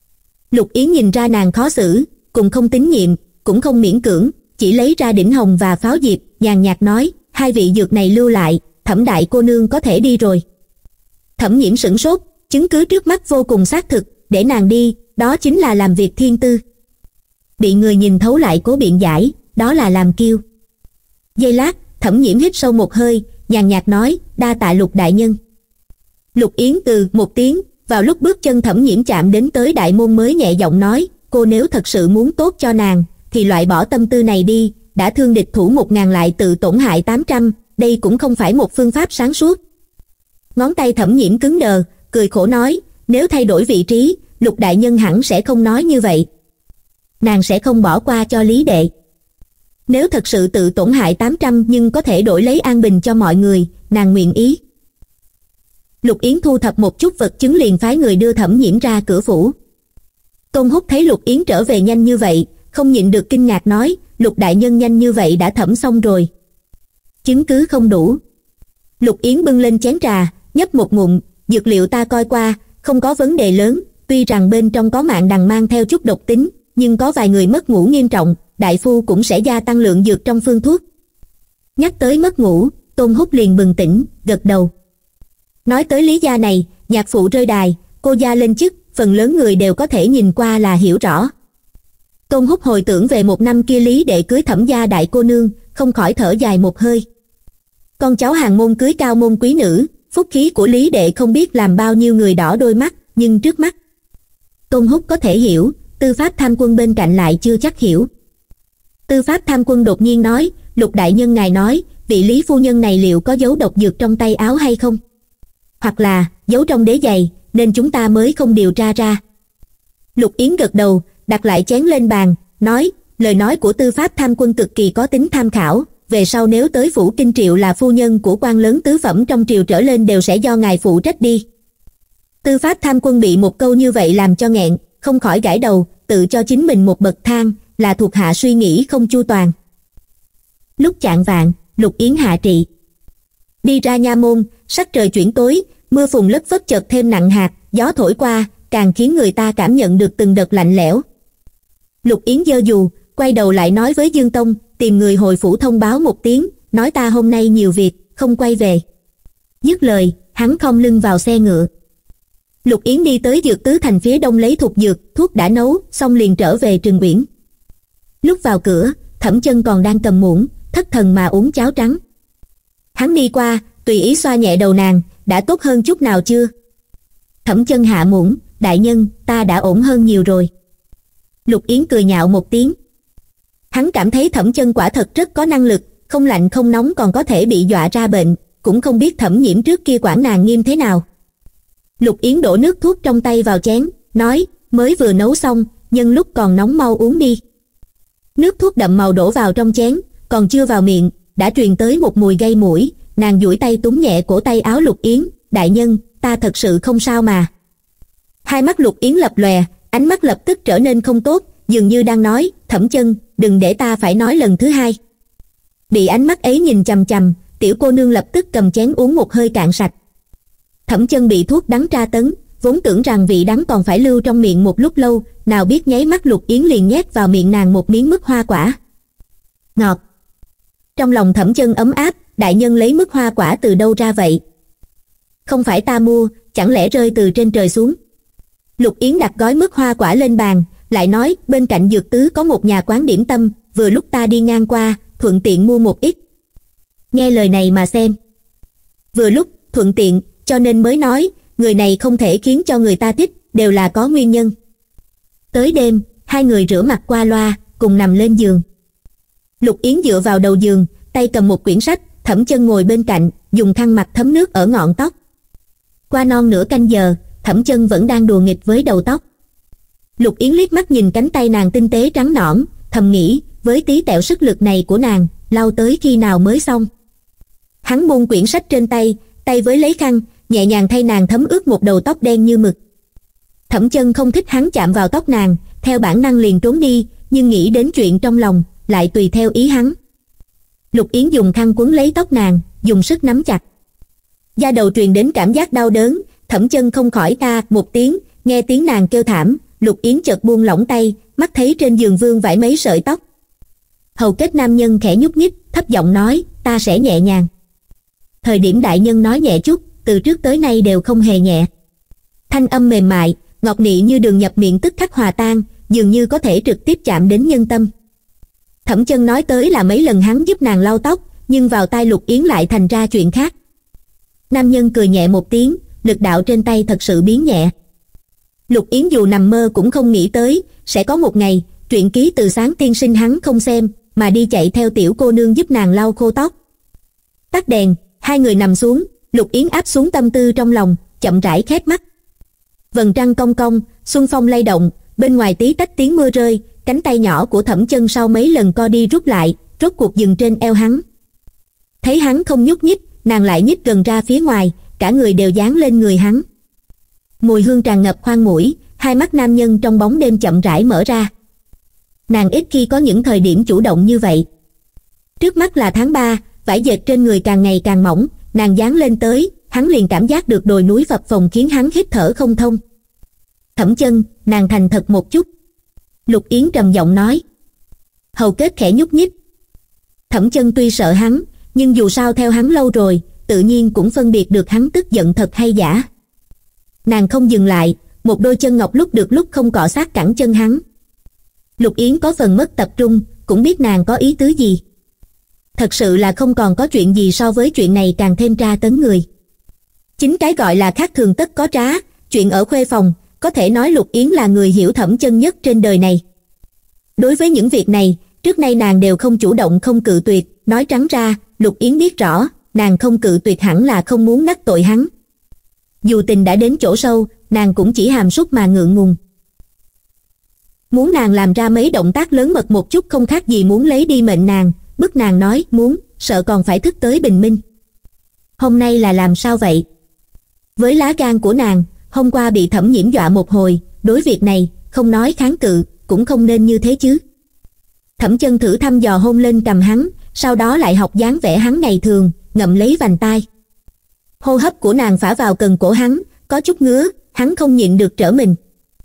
Lục Yến nhìn ra nàng khó xử, cũng không tín nhiệm, cũng không miễn cưỡng, chỉ lấy ra đỉnh hồng và pháo diệp, nhàn nhạt nói, 2 vị dược này lưu lại, Thẩm đại cô nương có thể đi rồi. Thẩm Nhiễm sửng sốt, chứng cứ trước mắt vô cùng xác thực, để nàng đi, đó chính là làm việc thiên tư. Bị người nhìn thấu lại cố biện giải, đó là làm kiêu. Giây lát, Thẩm Nhiễm hít sâu một hơi, nhàn nhạt nói, đa tạ Lục đại nhân. Lục Yến từ một tiếng, vào lúc bước chân Thẩm Nhiễm chạm đến tới đại môn mới nhẹ giọng nói, cô nếu thật sự muốn tốt cho nàng, thì loại bỏ tâm tư này đi, đã thương địch thủ 1000 lại tự tổn hại 800, đây cũng không phải một phương pháp sáng suốt. Ngón tay Thẩm Nhiễm cứng đờ, cười khổ nói, nếu thay đổi vị trí, Lục đại nhân hẳn sẽ không nói như vậy. Nàng sẽ không bỏ qua cho Lý đệ. Nếu thật sự tự tổn hại 800 nhưng có thể đổi lấy an bình cho mọi người, nàng nguyện ý. Lục Yến thu thập một chút vật chứng liền phái người đưa Thẩm Nhiễm ra cửa phủ. Tôn Húc thấy Lục Yến trở về nhanh như vậy, không nhịn được kinh ngạc nói, Lục đại nhân nhanh như vậy đã thẩm xong rồi. Chứng cứ không đủ. Lục Yến bưng lên chén trà, nhấp một ngụm, dược liệu ta coi qua, không có vấn đề lớn, tuy rằng bên trong có mạn đằng mang theo chút độc tính, nhưng có vài người mất ngủ nghiêm trọng, đại phu cũng sẽ gia tăng lượng dược trong phương thuốc. Nhắc tới mất ngủ, Tôn Húc liền bừng tỉnh, gật đầu. Nói tới lý gia này, nhạc phụ rơi đài, cô gia lên chức, phần lớn người đều có thể nhìn qua là hiểu rõ. Tôn Húc hồi tưởng về một năm kia Lý Đệ cưới Thẩm gia đại cô nương, không khỏi thở dài một hơi. Con cháu hàng môn cưới cao môn quý nữ, phúc khí của Lý Đệ không biết làm bao nhiêu người đỏ đôi mắt, nhưng trước mắt Tôn Húc có thể hiểu, Tư Pháp Tham Quân bên cạnh lại chưa chắc hiểu. Tư Pháp Tham Quân đột nhiên nói, Lục đại nhân ngài nói, vị Lý phu nhân này liệu có giấu độc dược trong tay áo hay không? Hoặc là giấu trong đế giày, nên chúng ta mới không điều tra ra. Lục Yến gật đầu, đặt lại chén lên bàn, nói, lời nói của Tư Pháp Tham Quân cực kỳ có tính tham khảo, về sau nếu tới phủ Kinh Triệu là phu nhân của quan lớn tứ phẩm trong triều trở lên đều sẽ do ngài phụ trách đi. Tư Pháp Tham Quân bị một câu như vậy làm cho nghẹn, không khỏi gãi đầu, tự cho chính mình một bậc thang, là thuộc hạ suy nghĩ không chu toàn. Lúc chạng vạng, Lục Yến hạ trị. Đi ra nha môn, sắc trời chuyển tối, mưa phùn lất phất chợt thêm nặng hạt, gió thổi qua, càng khiến người ta cảm nhận được từng đợt lạnh lẽo. Lục Yến giơ dù, quay đầu lại nói với Dương Tông, tìm người hồi phủ thông báo một tiếng, nói ta hôm nay nhiều việc, không quay về. Dứt lời, hắn khom lưng vào xe ngựa. Lục Yến đi tới Dược Tứ Thành phía đông lấy thục dược, thuốc đã nấu, xong liền trở về Trường Uyển. Lúc vào cửa, Thẩm Chân còn đang cầm muỗng, thất thần mà uống cháo trắng. Hắn đi qua, tùy ý xoa nhẹ đầu nàng, đã tốt hơn chút nào chưa? Thẩm Chân hạ muỗng, đại nhân, ta đã ổn hơn nhiều rồi. Lục Yến cười nhạo một tiếng. Hắn cảm thấy Thẩm Chân quả thật rất có năng lực, không lạnh không nóng còn có thể bị dọa ra bệnh, cũng không biết Thẩm Nhiễm trước kia quản nàng nghiêm thế nào. Lục Yến đổ nước thuốc trong tay vào chén, nói, mới vừa nấu xong, nhân lúc còn nóng mau uống đi. Nước thuốc đậm màu đổ vào trong chén, còn chưa vào miệng, đã truyền tới một mùi gây mũi, nàng duỗi tay túm nhẹ cổ tay áo Lục Yến, đại nhân, ta thật sự không sao mà. Hai mắt Lục Yến lập lòe, ánh mắt lập tức trở nên không tốt, dường như đang nói, Thẩm Chân, đừng để ta phải nói lần thứ hai. Bị ánh mắt ấy nhìn chằm chằm, tiểu cô nương lập tức cầm chén uống một hơi cạn sạch. Thẩm Chân bị thuốc đắng tra tấn, vốn tưởng rằng vị đắng còn phải lưu trong miệng một lúc lâu, nào biết nháy mắt Lục Yến liền nhét vào miệng nàng một miếng mứt hoa quả. Ngọt. Trong lòng Thẩm Chân ấm áp, đại nhân lấy mứt hoa quả từ đâu ra vậy? Không phải ta mua, chẳng lẽ rơi từ trên trời xuống? Lục Yến đặt gói mứt hoa quả lên bàn, lại nói, bên cạnh Dược Tứ có một nhà quán điểm tâm, vừa lúc ta đi ngang qua, thuận tiện mua một ít. Nghe lời này mà xem. Vừa lúc, thuận tiện, cho nên mới nói, người này không thể khiến cho người ta thích, đều là có nguyên nhân. Tới đêm, hai người rửa mặt qua loa, cùng nằm lên giường. Lục Yến dựa vào đầu giường, tay cầm một quyển sách, Thẩm Chân ngồi bên cạnh, dùng khăn mặt thấm nước ở ngọn tóc. Qua non nửa canh giờ, Thẩm Chân vẫn đang đùa nghịch với đầu tóc. Lục Yến liếc mắt nhìn cánh tay nàng tinh tế trắng nõn, thầm nghĩ, với tí tẹo sức lực này của nàng, lau tới khi nào mới xong. Hắn buông quyển sách trên tay, tay với lấy khăn, nhẹ nhàng thay nàng thấm ướt một đầu tóc đen như mực. Thẩm Chân không thích hắn chạm vào tóc nàng, theo bản năng liền trốn đi, nhưng nghĩ đến chuyện trong lòng, lại tùy theo ý hắn. Lục Yến dùng khăn quấn lấy tóc nàng, dùng sức nắm chặt. Da đầu truyền đến cảm giác đau đớn, Thẩm Chân không khỏi ta một tiếng, nghe tiếng nàng kêu thảm, Lục Yến chợt buông lỏng tay, mắt thấy trên giường vương vãi mấy sợi tóc. Hầu kết nam nhân khẽ nhúc nhích, thấp giọng nói, ta sẽ nhẹ nhàng. Thời điểm đại nhân nói nhẹ chút, từ trước tới nay đều không hề nhẹ. Thanh âm mềm mại, ngọt nị như đường nhập miệng tức khắc hòa tan, dường như có thể trực tiếp chạm đến nhân tâm. Thẩm Chân nói tới là mấy lần hắn giúp nàng lau tóc, nhưng vào tai Lục Yến lại thành ra chuyện khác. Nam nhân cười nhẹ một tiếng, lực đạo trên tay thật sự biến nhẹ. Lục Yến dù nằm mơ cũng không nghĩ tới, sẽ có một ngày, truyện ký Từ Sáng tiên sinh hắn không xem, mà đi chạy theo tiểu cô nương giúp nàng lau khô tóc. Tắt đèn, hai người nằm xuống, Lục Yến áp xuống tâm tư trong lòng, chậm rãi khép mắt. Vầng trăng cong cong, xuân phong lay động, bên ngoài tí tách tiếng mưa rơi, cánh tay nhỏ của Thẩm Chân sau mấy lần co đi rút lại, rốt cuộc dừng trên eo hắn. Thấy hắn không nhúc nhích, nàng lại nhích gần ra phía ngoài, cả người đều dán lên người hắn. Mùi hương tràn ngập khoang mũi, hai mắt nam nhân trong bóng đêm chậm rãi mở ra. Nàng ít khi có những thời điểm chủ động như vậy. Trước mắt là tháng 3, vải dệt trên người càng ngày càng mỏng, nàng dán lên tới, hắn liền cảm giác được đồi núi phập phồng khiến hắn hít thở không thông. Thẩm Chân, nàng thành thật một chút. Lục Yến trầm giọng nói. Hầu kết khẽ nhúc nhích. Thẩm Chân tuy sợ hắn, Nhưng dù sao theo hắn lâu rồi, tự nhiên cũng phân biệt được hắn tức giận thật hay giả. Nàng không dừng lại, một đôi chân ngọc lúc được lúc không cọ sát cẳng chân hắn. Lục Yến có phần mất tập trung, cũng biết nàng có ý tứ gì. Thật sự là không còn có chuyện gì so với chuyện này càng thêm tra tấn người. Chính cái gọi là khác thường tất có trá, chuyện ở khuê phòng, có thể nói Lục Yến là người hiểu Thẩm Chân nhất trên đời này. Đối với những việc này, trước nay nàng đều không chủ động không cự tuyệt, nói trắng ra, Lục Yến biết rõ, nàng không cự tuyệt hẳn là không muốn đắc tội hắn. Dù tình đã đến chỗ sâu, nàng cũng chỉ hàm súc mà ngượng ngùng. Muốn nàng làm ra mấy động tác lớn mật một chút không khác gì muốn lấy đi mệnh nàng, bức nàng nói muốn, sợ còn phải thức tới bình minh. Hôm nay là làm sao vậy? Với lá gan của nàng, hôm qua bị Thẩm Nhiễm dọa một hồi, đối việc này, không nói kháng cự, cũng không nên như thế chứ. Thẩm Chân thử thăm dò hôn lên cằm hắn, sau đó lại học dáng vẻ hắn ngày thường, ngậm lấy vành tai. Hô hấp của nàng phả vào cần cổ hắn, có chút ngứa, hắn không nhịn được trở mình.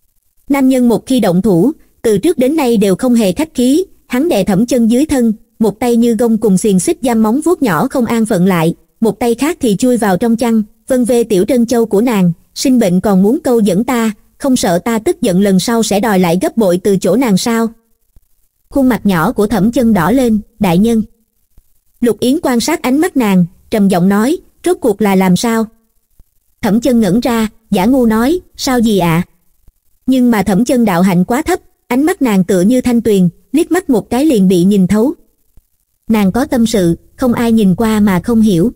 Nam nhân một khi động thủ, từ trước đến nay đều không hề khách khí, hắn đè Thẩm Chân dưới thân, một tay như gông cùng xiềng xích giam móng vuốt nhỏ không an phận lại, một tay khác thì chui vào trong chăn, vân vê tiểu trân châu của nàng, sinh bệnh còn muốn câu dẫn ta, không sợ ta tức giận lần sau sẽ đòi lại gấp bội từ chỗ nàng sao? Khuôn mặt nhỏ của Thẩm Chân đỏ lên, đại nhân. Lục Yến quan sát ánh mắt nàng, trầm giọng nói, rốt cuộc là làm sao? Thẩm Chân ngẩn ra, giả ngu nói, sao gì ạ? Nhưng mà Thẩm Chân đạo hạnh quá thấp, ánh mắt nàng tựa như thanh tuyền, liếc mắt một cái liền bị nhìn thấu. Nàng có tâm sự, không ai nhìn qua mà không hiểu.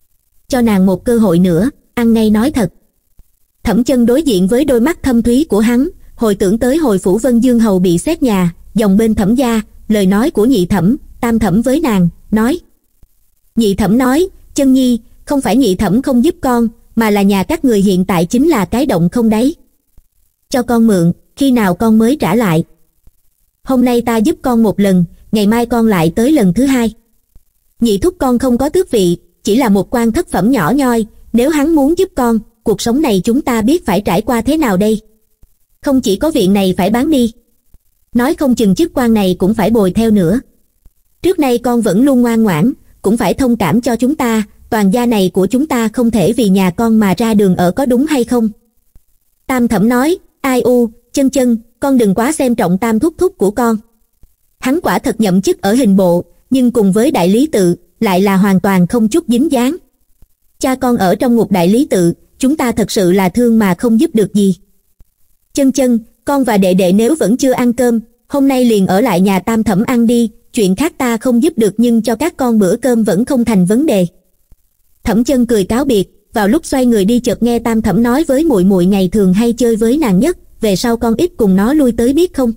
Cho nàng một cơ hội nữa, ăn ngay nói thật. Thẩm Chân đối diện với đôi mắt thâm thúy của hắn, hồi tưởng tới hồi phủ Vân Dương hầu bị xét nhà, dòng bên Thẩm gia, lời nói của nhị thẩm, tam thẩm với nàng, nói. Nhị thẩm nói, Chân nhi, không phải nhị thẩm không giúp con, mà là nhà các người hiện tại chính là cái động không đáy. Cho con mượn, khi nào con mới trả lại? Hôm nay ta giúp con một lần, ngày mai con lại tới lần thứ hai. Nhị thúc con không có tước vị, chỉ là một quan thất phẩm nhỏ nhoi, nếu hắn muốn giúp con, cuộc sống này chúng ta biết phải trải qua thế nào đây? Không chỉ có viện này phải bán đi, nói không chừng chức quan này cũng phải bồi theo nữa. Trước nay con vẫn luôn ngoan ngoãn, cũng phải thông cảm cho chúng ta, toàn gia này của chúng ta không thể vì nhà con mà ra đường ở, có đúng hay không? Tam thẩm nói, ai u, Chân Chân, con đừng quá xem trọng tam thúc thúc của con. Hắn quả thật nhậm chức ở hình bộ, nhưng cùng với đại lý tự, lại là hoàn toàn không chút dính dáng. Cha con ở trong ngục đại lý tự, chúng ta thật sự là thương mà không giúp được gì. Chân Chân, con và đệ đệ nếu vẫn chưa ăn cơm, hôm nay liền ở lại nhà tam thẩm ăn đi, chuyện khác ta không giúp được nhưng cho các con bữa cơm vẫn không thành vấn đề. Thẩm Chân cười cáo biệt, vào lúc xoay người đi chợt nghe tam thẩm nói với muội muội ngày thường hay chơi với nàng nhất, về sau con ít cùng nó lui tới biết không?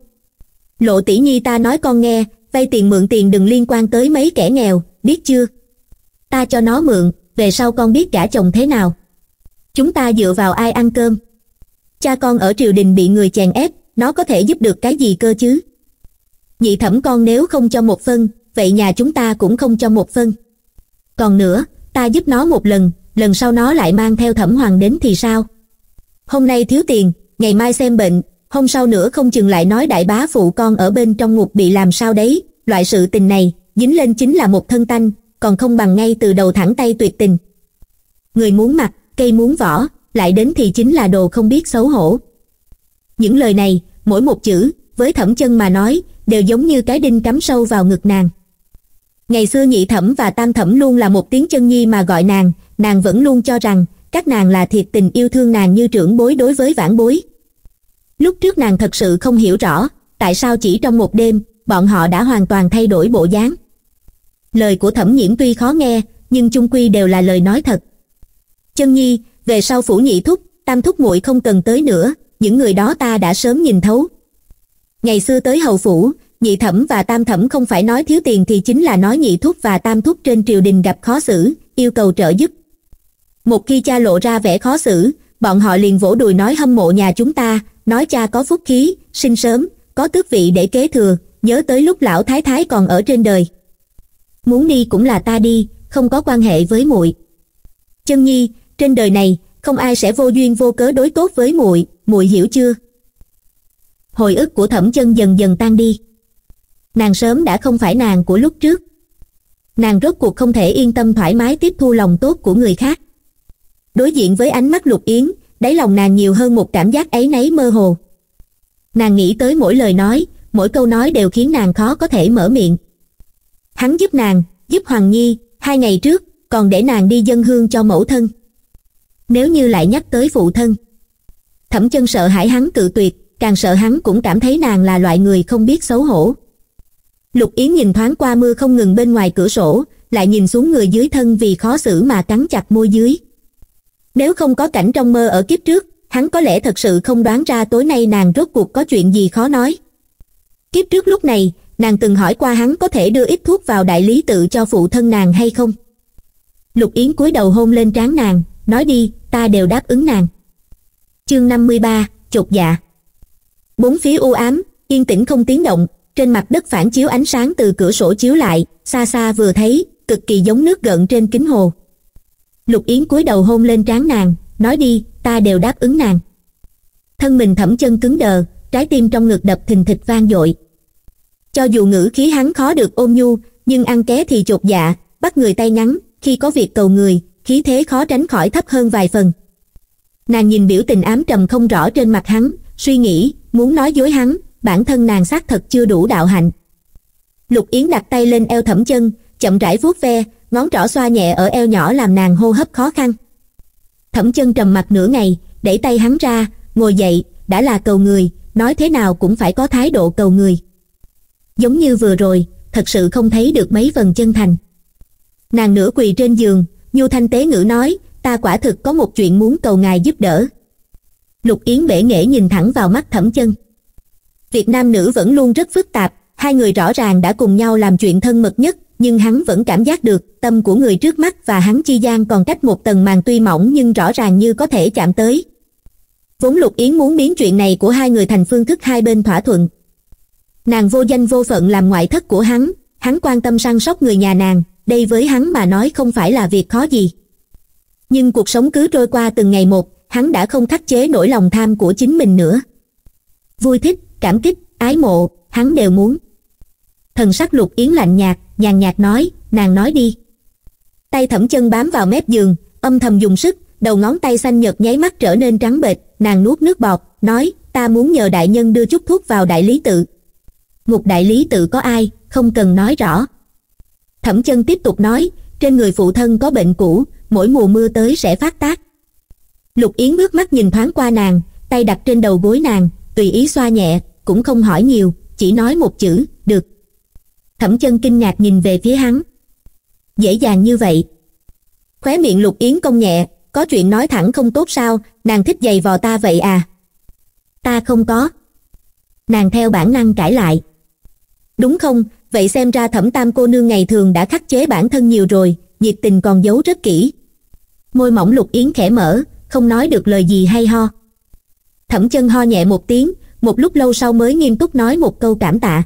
Lộ tỷ nhi ta nói con nghe, vay tiền mượn tiền đừng liên quan tới mấy kẻ nghèo, biết chưa? Ta cho nó mượn, về sau con biết gả chồng thế nào? Chúng ta dựa vào ai ăn cơm? Cha con ở triều đình bị người chèn ép, nó có thể giúp được cái gì cơ chứ? Nhị thẩm con nếu không cho một phân, vậy nhà chúng ta cũng không cho một phân. Còn nữa, ta giúp nó một lần, lần sau nó lại mang theo Thẩm Hoàng đến thì sao? Hôm nay thiếu tiền, ngày mai xem bệnh, hôm sau nữa không chừng lại nói đại bá phụ con ở bên trong ngục bị làm sao đấy, loại sự tình này, dính lên chính là một thân tanh, còn không bằng ngay từ đầu thẳng tay tuyệt tình. Người muốn mặt, cây muốn vỏ, lại đến thì chính là đồ không biết xấu hổ. Những lời này, mỗi một chữ, với Thẩm Chân mà nói, đều giống như cái đinh cắm sâu vào ngực nàng. Ngày xưa nhị thẩm và tam thẩm luôn là một tiếng Chân nhi mà gọi nàng vẫn luôn cho rằng, các nàng là thiệt tình yêu thương nàng như trưởng bối đối với vãn bối. Lúc trước nàng thật sự không hiểu rõ, tại sao chỉ trong một đêm, bọn họ đã hoàn toàn thay đổi bộ dáng. Lời của Thẩm Nhiễm tuy khó nghe, nhưng chung quy đều là lời nói thật. Chân nhi, về sau phủ nhị thúc, tam thúc muội không cần tới nữa, những người đó ta đã sớm nhìn thấu. Ngày xưa tới hầu phủ, nhị thẩm và tam thẩm không phải nói thiếu tiền thì chính là nói nhị thúc và tam thúc trên triều đình gặp khó xử, yêu cầu trợ giúp. Một khi cha lộ ra vẻ khó xử, bọn họ liền vỗ đùi nói hâm mộ nhà chúng ta, nói cha có phúc khí, sinh sớm, có tước vị để kế thừa, nhớ tới lúc lão thái thái còn ở trên đời. Muốn đi cũng là ta đi, không có quan hệ với muội. Chân nhi, trên đời này, không ai sẽ vô duyên vô cớ đối tốt với muội, muội hiểu chưa? Hồi ức của Thẩm Chân dần dần tan đi. Nàng sớm đã không phải nàng của lúc trước. Nàng rốt cuộc không thể yên tâm thoải mái tiếp thu lòng tốt của người khác. Đối diện với ánh mắt Lục Yến, đáy lòng nàng nhiều hơn một cảm giác áy náy mơ hồ. Nàng nghĩ tới mỗi lời nói, mỗi câu nói đều khiến nàng khó có thể mở miệng. Hắn giúp nàng, giúp Hoàng Nhi, 2 ngày trước, còn để nàng đi dâng hương cho mẫu thân. Nếu như lại nhắc tới phụ thân. Thẩm Chân sợ hãi hắn cự tuyệt, càng sợ hắn cũng cảm thấy nàng là loại người không biết xấu hổ. Lục Yến nhìn thoáng qua mưa không ngừng bên ngoài cửa sổ, lại nhìn xuống người dưới thân vì khó xử mà cắn chặt môi dưới. Nếu không có cảnh trong mơ ở kiếp trước, hắn có lẽ thật sự không đoán ra tối nay nàng rốt cuộc có chuyện gì khó nói. Kiếp trước lúc này, nàng từng hỏi qua hắn có thể đưa ít thuốc vào đại lý tự cho phụ thân nàng hay không. Lục Yến cúi đầu hôn lên trán nàng, nói đi, ta đều đáp ứng nàng. Chương 53, chột dạ. Bốn phía u ám, yên tĩnh không tiếng động, trên mặt đất phản chiếu ánh sáng từ cửa sổ chiếu lại, xa xa vừa thấy, cực kỳ giống nước gợn trên kính hồ. Lục Yến cúi đầu hôn lên trán nàng, nói đi, ta đều đáp ứng nàng. Thân mình Thẩm Chân cứng đờ, trái tim trong ngực đập thình thịch vang dội. Cho dù ngữ khí hắn khó được ôn nhu, nhưng ăn ké thì chột dạ, bắt người tay ngắn, khi có việc cầu người, khí thế khó tránh khỏi thấp hơn vài phần. Nàng nhìn biểu tình ám trầm không rõ trên mặt hắn, suy nghĩ, muốn nói dối hắn, bản thân nàng xác thật chưa đủ đạo hạnh. Lục Yến đặt tay lên eo Thẩm Chân, chậm rãi vuốt ve, ngón trỏ xoa nhẹ ở eo nhỏ làm nàng hô hấp khó khăn. Thẩm Chân trầm mặt nửa ngày, đẩy tay hắn ra, ngồi dậy, đã là cầu người, nói thế nào cũng phải có thái độ cầu người. Giống như vừa rồi, thật sự không thấy được mấy phần chân thành. Nàng nửa quỳ trên giường, nhu thanh tế ngữ nói, ta quả thực có một chuyện muốn cầu ngài giúp đỡ. Lục Yến bể nghệ nhìn thẳng vào mắt Thẩm Chân. Việc nam nữ vẫn luôn rất phức tạp, hai người rõ ràng đã cùng nhau làm chuyện thân mật nhất, nhưng hắn vẫn cảm giác được tâm của người trước mắt và hắn chi gian còn cách một tầng màn tuy mỏng nhưng rõ ràng như có thể chạm tới. Vốn Lục Yến muốn biến chuyện này của hai người thành phương thức hai bên thỏa thuận. Nàng vô danh vô phận làm ngoại thất của hắn quan tâm săn sóc người nhà nàng, đây với hắn mà nói không phải là việc khó gì. Nhưng cuộc sống cứ trôi qua từng ngày một, hắn đã không khắc chế nổi lòng tham của chính mình nữa. Vui thích, cảm kích, ái mộ, hắn đều muốn. Thần sắc Lục Yến lạnh nhạt, nhàn nhạt nói, nàng nói đi. Tay Thẩm Chân bám vào mép giường, âm thầm dùng sức, đầu ngón tay xanh nhợt nháy mắt trở nên trắng bệch, nàng nuốt nước bọt, nói, ta muốn nhờ đại nhân đưa chút thuốc vào đại lý tự. Ngục đại lý tự có ai, không cần nói rõ. Thẩm Chân tiếp tục nói, trên người phụ thân có bệnh cũ, mỗi mùa mưa tới sẽ phát tác. Lục Yến bước mắt nhìn thoáng qua nàng, tay đặt trên đầu gối nàng, tùy ý xoa nhẹ, cũng không hỏi nhiều, chỉ nói một chữ, được. Thẩm Chân kinh ngạc nhìn về phía hắn. Dễ dàng như vậy. Khóe miệng Lục Yến cong nhẹ, có chuyện nói thẳng không tốt sao, nàng thích giày vò ta vậy à? Ta không có. Nàng theo bản năng cãi lại. Đúng không, vậy xem ra Thẩm Tam cô nương ngày thường đã khắc chế bản thân nhiều rồi, nhiệt tình còn giấu rất kỹ. Môi mỏng Lục Yến khẽ mở, không nói được lời gì hay ho. Thẩm Chân ho nhẹ một tiếng, một lúc lâu sau mới nghiêm túc nói một câu cảm tạ.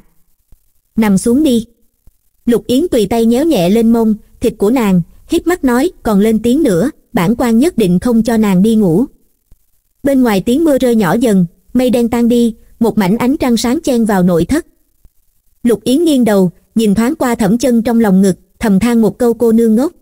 Nằm xuống đi. Lục Yến tùy tay nhéo nhẹ lên mông, thịt của nàng, híp mắt nói, còn lên tiếng nữa, bản quan nhất định không cho nàng đi ngủ. Bên ngoài tiếng mưa rơi nhỏ dần, mây đen tan đi, một mảnh ánh trăng sáng chen vào nội thất. Lục Yến nghiêng đầu, nhìn thoáng qua Thẩm Chân trong lòng ngực, thầm than một câu cô nương ngốc.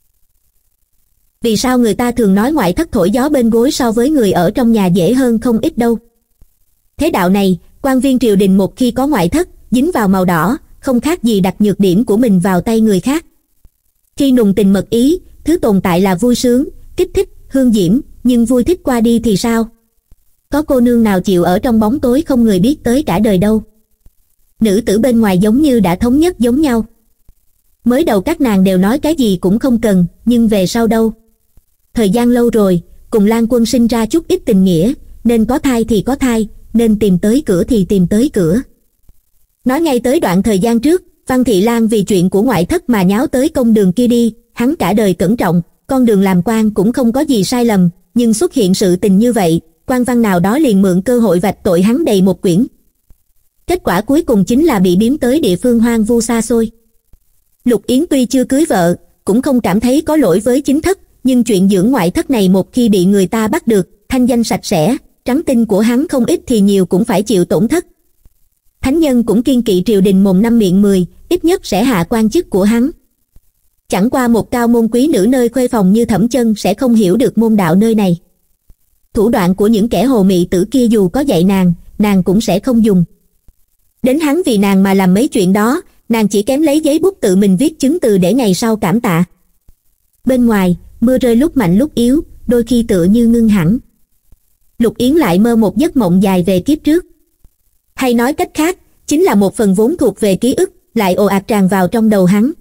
Vì sao người ta thường nói ngoại thất thổi gió bên gối so với người ở trong nhà dễ hơn không ít đâu. Thế đạo này, quan viên triều đình một khi có ngoại thất, dính vào màu đỏ, không khác gì đặt nhược điểm của mình vào tay người khác. Khi nùng tình mật ý, thứ tồn tại là vui sướng, kích thích, hương diễm, nhưng vui thích qua đi thì sao? Có cô nương nào chịu ở trong bóng tối không người biết tới cả đời đâu. Nữ tử bên ngoài giống như đã thống nhất giống nhau. Mới đầu các nàng đều nói cái gì cũng không cần, nhưng về sau đâu? Thời gian lâu rồi, cùng Lan Quân sinh ra chút ít tình nghĩa, nên có thai thì có thai, nên tìm tới cửa thì tìm tới cửa. Nói ngay tới đoạn thời gian trước, Văn Thị Lan vì chuyện của ngoại thất mà nháo tới công đường kia đi, hắn cả đời cẩn trọng, con đường làm quan cũng không có gì sai lầm, nhưng xuất hiện sự tình như vậy, quan văn nào đó liền mượn cơ hội vạch tội hắn đầy một quyển. Kết quả cuối cùng chính là bị biếm tới địa phương hoang vu xa xôi. Lục Yến tuy chưa cưới vợ, cũng không cảm thấy có lỗi với chính thất, nhưng chuyện dưỡng ngoại thất này một khi bị người ta bắt được, thanh danh sạch sẽ, trắng tinh của hắn không ít thì nhiều cũng phải chịu tổn thất. Thánh nhân cũng kiên kỵ triều đình mồm năm miệng 10, ít nhất sẽ hạ quan chức của hắn. Chẳng qua một cao môn quý nữ nơi khuê phòng như Thẩm Chân sẽ không hiểu được môn đạo nơi này. Thủ đoạn của những kẻ hồ mị tử kia dù có dạy nàng cũng sẽ không dùng. Đến hắn vì nàng mà làm mấy chuyện đó, nàng chỉ kém lấy giấy bút tự mình viết chứng từ để ngày sau cảm tạ. Bên ngoài, mưa rơi lúc mạnh lúc yếu, đôi khi tựa như ngưng hẳn. Lục Yến lại mơ một giấc mộng dài về kiếp trước. Hay nói cách khác, chính là một phần vốn thuộc về ký ức, lại ồ ạt tràn vào trong đầu hắn.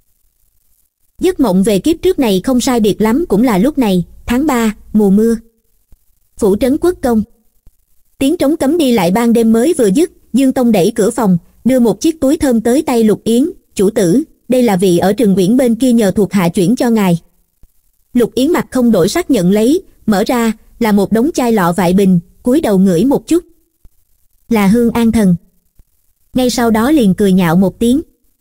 Giấc mộng về kiếp trước này không sai biệt lắm cũng là lúc này, tháng 3, mùa mưa. Phủ trấn Quốc công. Tiếng trống cấm đi lại ban đêm mới vừa dứt, Dương Tông đẩy cửa phòng, đưa một chiếc túi thơm tới tay Lục Yến. Chủ tử, đây là vị ở Trường Uyển bên kia nhờ thuộc hạ chuyển cho ngài. Lục Yến mặt không đổi sắc nhận lấy, mở ra là một đống chai lọ vại bình, cúi đầu ngửi một chút. Là hương an thần. Ngay sau đó liền cười nhạo một tiếng.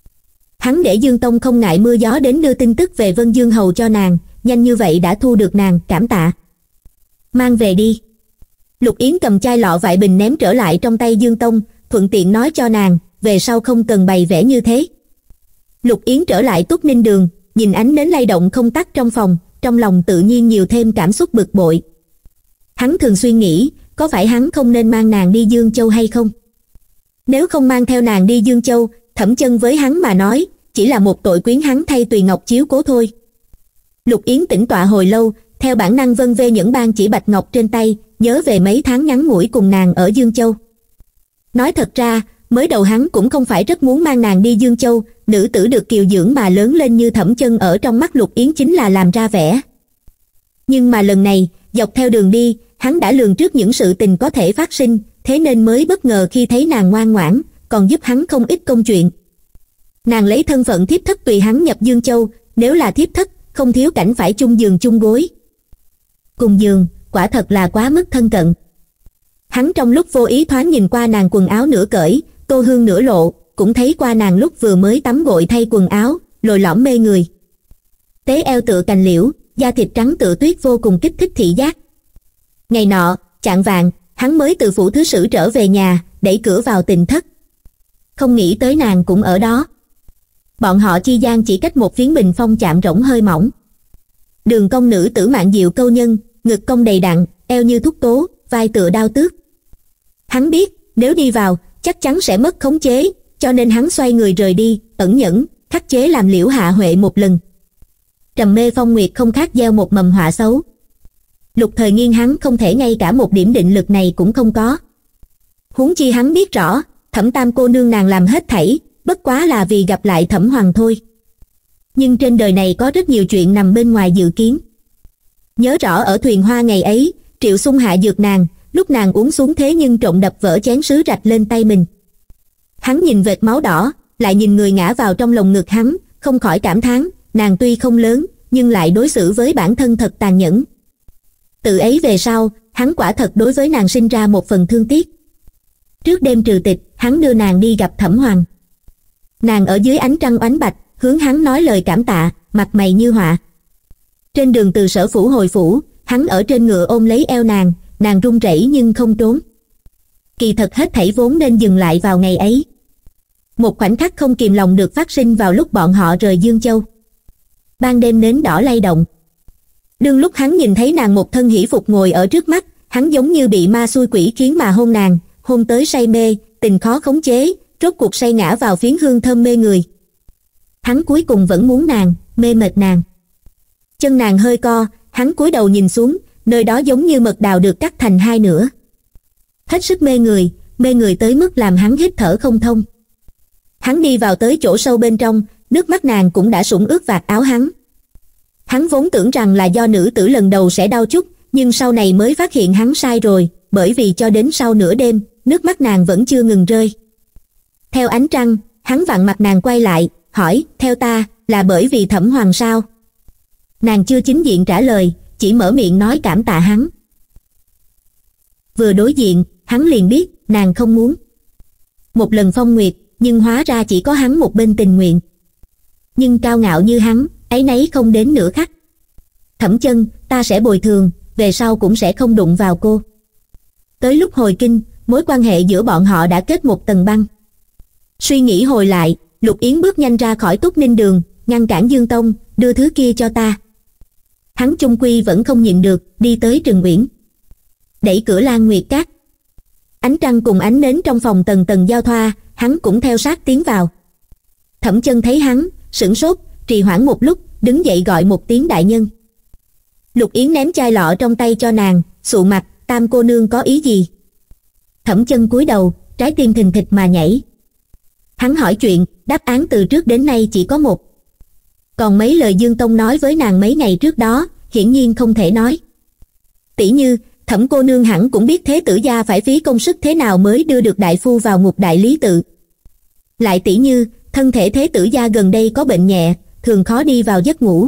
Hắn để Dương Tông không ngại mưa gió đến đưa tin tức về Vân Dương Hầu cho nàng, nhanh như vậy đã thu được nàng, cảm tạ. Mang về đi. Lục Yến cầm chai lọ vại bình ném trở lại trong tay Dương Tông, thuận tiện nói cho nàng, về sau không cần bày vẽ như thế. Lục Yến trở lại Túc Ninh Đường, nhìn ánh nến lay động không tắt trong phòng, trong lòng tự nhiên nhiều thêm cảm xúc bực bội. Hắn thường suy nghĩ, có phải hắn không nên mang nàng đi Dương Châu hay không? Nếu không mang theo nàng đi Dương Châu, Thẩm Chân với hắn mà nói, chỉ là một tội quyến hắn thay Tùy Ngọc chiếu cố thôi. Lục Yến tĩnh tọa hồi lâu, theo bản năng vân vê những ban chỉ bạch ngọc trên tay, nhớ về mấy tháng ngắn ngủi cùng nàng ở Dương Châu. Nói thật ra, mới đầu hắn cũng không phải rất muốn mang nàng đi Dương Châu, nữ tử được kiều dưỡng mà lớn lên như Thẩm Chân ở trong mắt Lục Yến chính là làm ra vẻ. Nhưng mà lần này, dọc theo đường đi, hắn đã lường trước những sự tình có thể phát sinh, thế nên mới bất ngờ khi thấy nàng ngoan ngoãn, còn giúp hắn không ít công chuyện. Nàng lấy thân phận thiếp thất tùy hắn nhập Dương Châu, nếu là thiếp thất, không thiếu cảnh phải chung giường chung gối. Cùng giường, quả thật là quá mức thân cận. Hắn trong lúc vô ý thoáng nhìn qua nàng quần áo nửa cởi, tô hương nửa lộ, cũng thấy qua nàng lúc vừa mới tắm gội thay quần áo, lồi lõm mê người. Tế eo tựa cành liễu, da thịt trắng tựa tuyết vô cùng kích thích thị giác. Ngày nọ, chạng vạng, hắn mới từ phủ thứ sử trở về nhà, đẩy cửa vào tịnh thất. Không nghĩ tới nàng cũng ở đó. Bọn họ chi gian chỉ cách một phiến bình phong chạm rỗng hơi mỏng. Đường cong nữ tử mạn diệu câu nhân, ngực cong đầy đặn, eo như thúc tố, vai tựa đao tước. Hắn biết, nếu đi vào, chắc chắn sẽ mất khống chế, cho nên hắn xoay người rời đi, ẩn nhẫn, khắc chế làm Liễu Hạ Huệ một lần. Trầm mê phong nguyệt không khác gieo một mầm họa xấu. Lục Thời Nghiên hắn không thể ngay cả một điểm định lực này cũng không có. Huống chi hắn biết rõ, Thẩm Tam cô nương nàng làm hết thảy, bất quá là vì gặp lại Thẩm Hoàng thôi. Nhưng trên đời này có rất nhiều chuyện nằm bên ngoài dự kiến. Nhớ rõ ở thuyền hoa ngày ấy, Triệu Xung hạ dược nàng, lúc nàng uống xuống thế nhưng trộn đập vỡ chén sứ rạch lên tay mình. Hắn nhìn vệt máu đỏ, lại nhìn người ngã vào trong lồng ngực hắn, không khỏi cảm thán, nàng tuy không lớn, nhưng lại đối xử với bản thân thật tàn nhẫn. Từ ấy về sau, hắn quả thật đối với nàng sinh ra một phần thương tiếc. Trước đêm trừ tịch, hắn đưa nàng đi gặp Thẩm Hoàng. Nàng ở dưới ánh trăng oánh bạch, hướng hắn nói lời cảm tạ, mặt mày như họa. Trên đường từ sở phủ hồi phủ, hắn ở trên ngựa ôm lấy eo nàng, nàng run rẩy nhưng không trốn. Kỳ thật hết thảy vốn nên dừng lại vào ngày ấy. Một khoảnh khắc không kìm lòng được phát sinh vào lúc bọn họ rời Dương Châu. Ban đêm nến đỏ lay động. Đương lúc hắn nhìn thấy nàng một thân hỷ phục ngồi ở trước mắt, hắn giống như bị ma xui quỷ khiến mà hôn nàng, hôn tới say mê, tình khó khống chế, rốt cuộc say ngã vào phiến hương thơm mê người. Hắn cuối cùng vẫn muốn nàng, mê mệt nàng. Chân nàng hơi co, hắn cúi đầu nhìn xuống, nơi đó giống như mật đào được cắt thành hai nửa. Hết sức mê người tới mức làm hắn hít thở không thông. Hắn đi vào tới chỗ sâu bên trong, nước mắt nàng cũng đã sũng ướt vạt áo hắn. Hắn vốn tưởng rằng là do nữ tử lần đầu sẽ đau chút, nhưng sau này mới phát hiện hắn sai rồi, bởi vì cho đến sau nửa đêm, nước mắt nàng vẫn chưa ngừng rơi. Theo ánh trăng, hắn vặn mặt nàng quay lại, hỏi, theo ta, là bởi vì Thẩm Hoàng sao? Nàng chưa chính diện trả lời, chỉ mở miệng nói cảm tạ hắn. Vừa đối diện, hắn liền biết, nàng không muốn. Một lần phong nguyệt, nhưng hóa ra chỉ có hắn một bên tình nguyện. Nhưng cao ngạo như hắn, áy náy không đến nửa khắc. Thẩm Chân, ta sẽ bồi thường, về sau cũng sẽ không đụng vào cô. Tới lúc hồi kinh, mối quan hệ giữa bọn họ đã kết một tầng băng. Suy nghĩ hồi lại, Lục Yến bước nhanh ra khỏi Túc Ninh Đường, ngăn cản Dương Tông, đưa thứ kia cho ta. Hắn chung quy vẫn không nhịn được, đi tới Trừng Uyển. Đẩy cửa Lan Nguyệt Các. Ánh trăng cùng ánh nến trong phòng tầng tầng giao thoa, hắn cũng theo sát tiến vào. Thẩm Chân thấy hắn, sửng sốt, trì hoãn một lúc, đứng dậy gọi một tiếng đại nhân. Lục Yến ném chai lọ trong tay cho nàng, sụ mặt, Tam cô nương có ý gì? Thẩm Chân cúi đầu, trái tim thình thịch mà nhảy. Hắn hỏi chuyện, đáp án từ trước đến nay chỉ có một. Còn mấy lời Dương Tông nói với nàng mấy ngày trước đó, hiển nhiên không thể nói. Tỷ như, Thẩm cô nương hẳn cũng biết Thế tử gia phải phí công sức thế nào mới đưa được đại phu vào ngục đại lý tự. Lại tỷ như, thân thể Thế tử gia gần đây có bệnh nhẹ, thường khó đi vào giấc ngủ.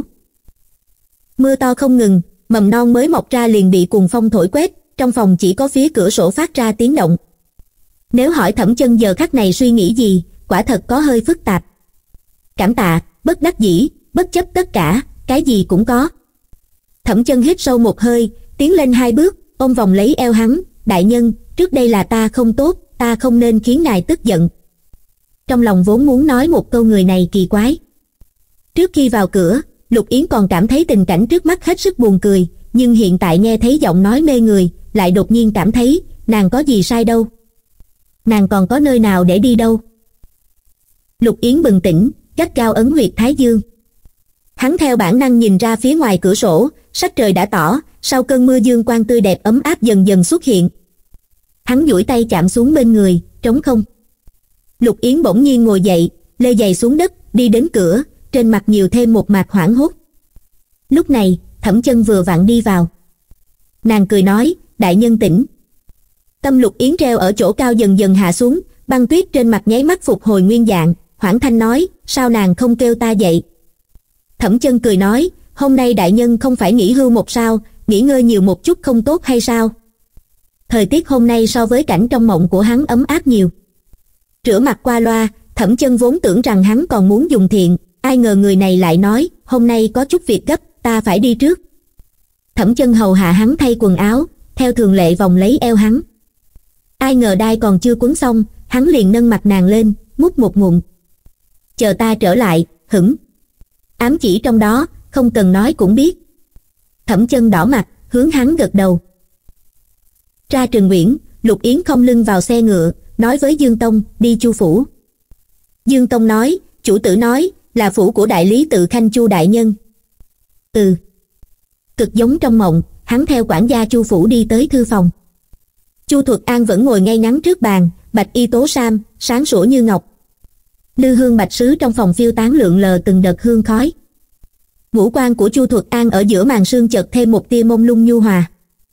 Mưa to không ngừng, mầm non mới mọc ra liền bị cuồng phong thổi quét, trong phòng chỉ có phía cửa sổ phát ra tiếng động. Nếu hỏi Thẩm Chân giờ khắc này suy nghĩ gì, quả thật có hơi phức tạp. Cảm tạ, bất đắc dĩ, bất chấp tất cả, cái gì cũng có. Thẩm Chân hít sâu một hơi, tiến lên 2 bước, ôm vòng lấy eo hắn, đại nhân, trước đây là ta không tốt, ta không nên khiến ngài tức giận. Trong lòng vốn muốn nói một câu người này kỳ quái. Trước khi vào cửa, Lục Yến còn cảm thấy tình cảnh trước mắt hết sức buồn cười, nhưng hiện tại nghe thấy giọng nói mê người, lại đột nhiên cảm thấy, nàng có gì sai đâu. Nàng còn có nơi nào để đi đâu. Lục Yến bừng tỉnh, gắt gao ấn huyệt thái dương. Hắn theo bản năng nhìn ra phía ngoài cửa sổ, sắc trời đã tỏ, sau cơn mưa dương quang tươi đẹp ấm áp dần dần xuất hiện. Hắn duỗi tay chạm xuống bên người, trống không. Lục Yến bỗng nhiên ngồi dậy, lê giày xuống đất, đi đến cửa, trên mặt nhiều thêm một mạt hoảng hốt. Lúc này, Thẩm Chân vừa vặn đi vào. Nàng cười nói, đại nhân tỉnh. Tâm Lục Yến treo ở chỗ cao dần dần hạ xuống, băng tuyết trên mặt nháy mắt phục hồi nguyên dạng, hoảng thanh nói, sao nàng không kêu ta dậy? Thẩm Chân cười nói, hôm nay đại nhân không phải nghỉ hưu một sao, nghỉ ngơi nhiều một chút không tốt hay sao? Thời tiết hôm nay so với cảnh trong mộng của hắn ấm áp nhiều. Rửa mặt qua loa, Thẩm Chân vốn tưởng rằng hắn còn muốn dùng thiện, ai ngờ người này lại nói, hôm nay có chút việc gấp, ta phải đi trước. Thẩm Chân hầu hạ hắn thay quần áo, theo thường lệ vòng lấy eo hắn. Ai ngờ đai còn chưa quấn xong, hắn liền nâng mặt nàng lên, mút một ngụm. Chờ ta trở lại, hửng. Ám chỉ trong đó, không cần nói cũng biết. Thẩm Chân đỏ mặt, hướng hắn gật đầu. Ra Trừng Uyển, Lục Yến không lưng vào xe ngựa, nói với Dương Tông, đi Chu phủ. Dương Tông nói, chủ tử nói, là phủ của đại lý tự Khanh Chu đại nhân. Cực giống trong mộng, hắn theo quản gia Chu phủ đi tới thư phòng. Chu Thuật An vẫn ngồi ngay ngắn trước bàn, bạch y tố sam, sáng sủa như ngọc. Lư hương bạch sứ trong phòng phiêu tán lượn lờ từng đợt hương khói. Ngũ quan của Chu Thuật An ở giữa màn sương chợt thêm một tia mông lung nhu hòa.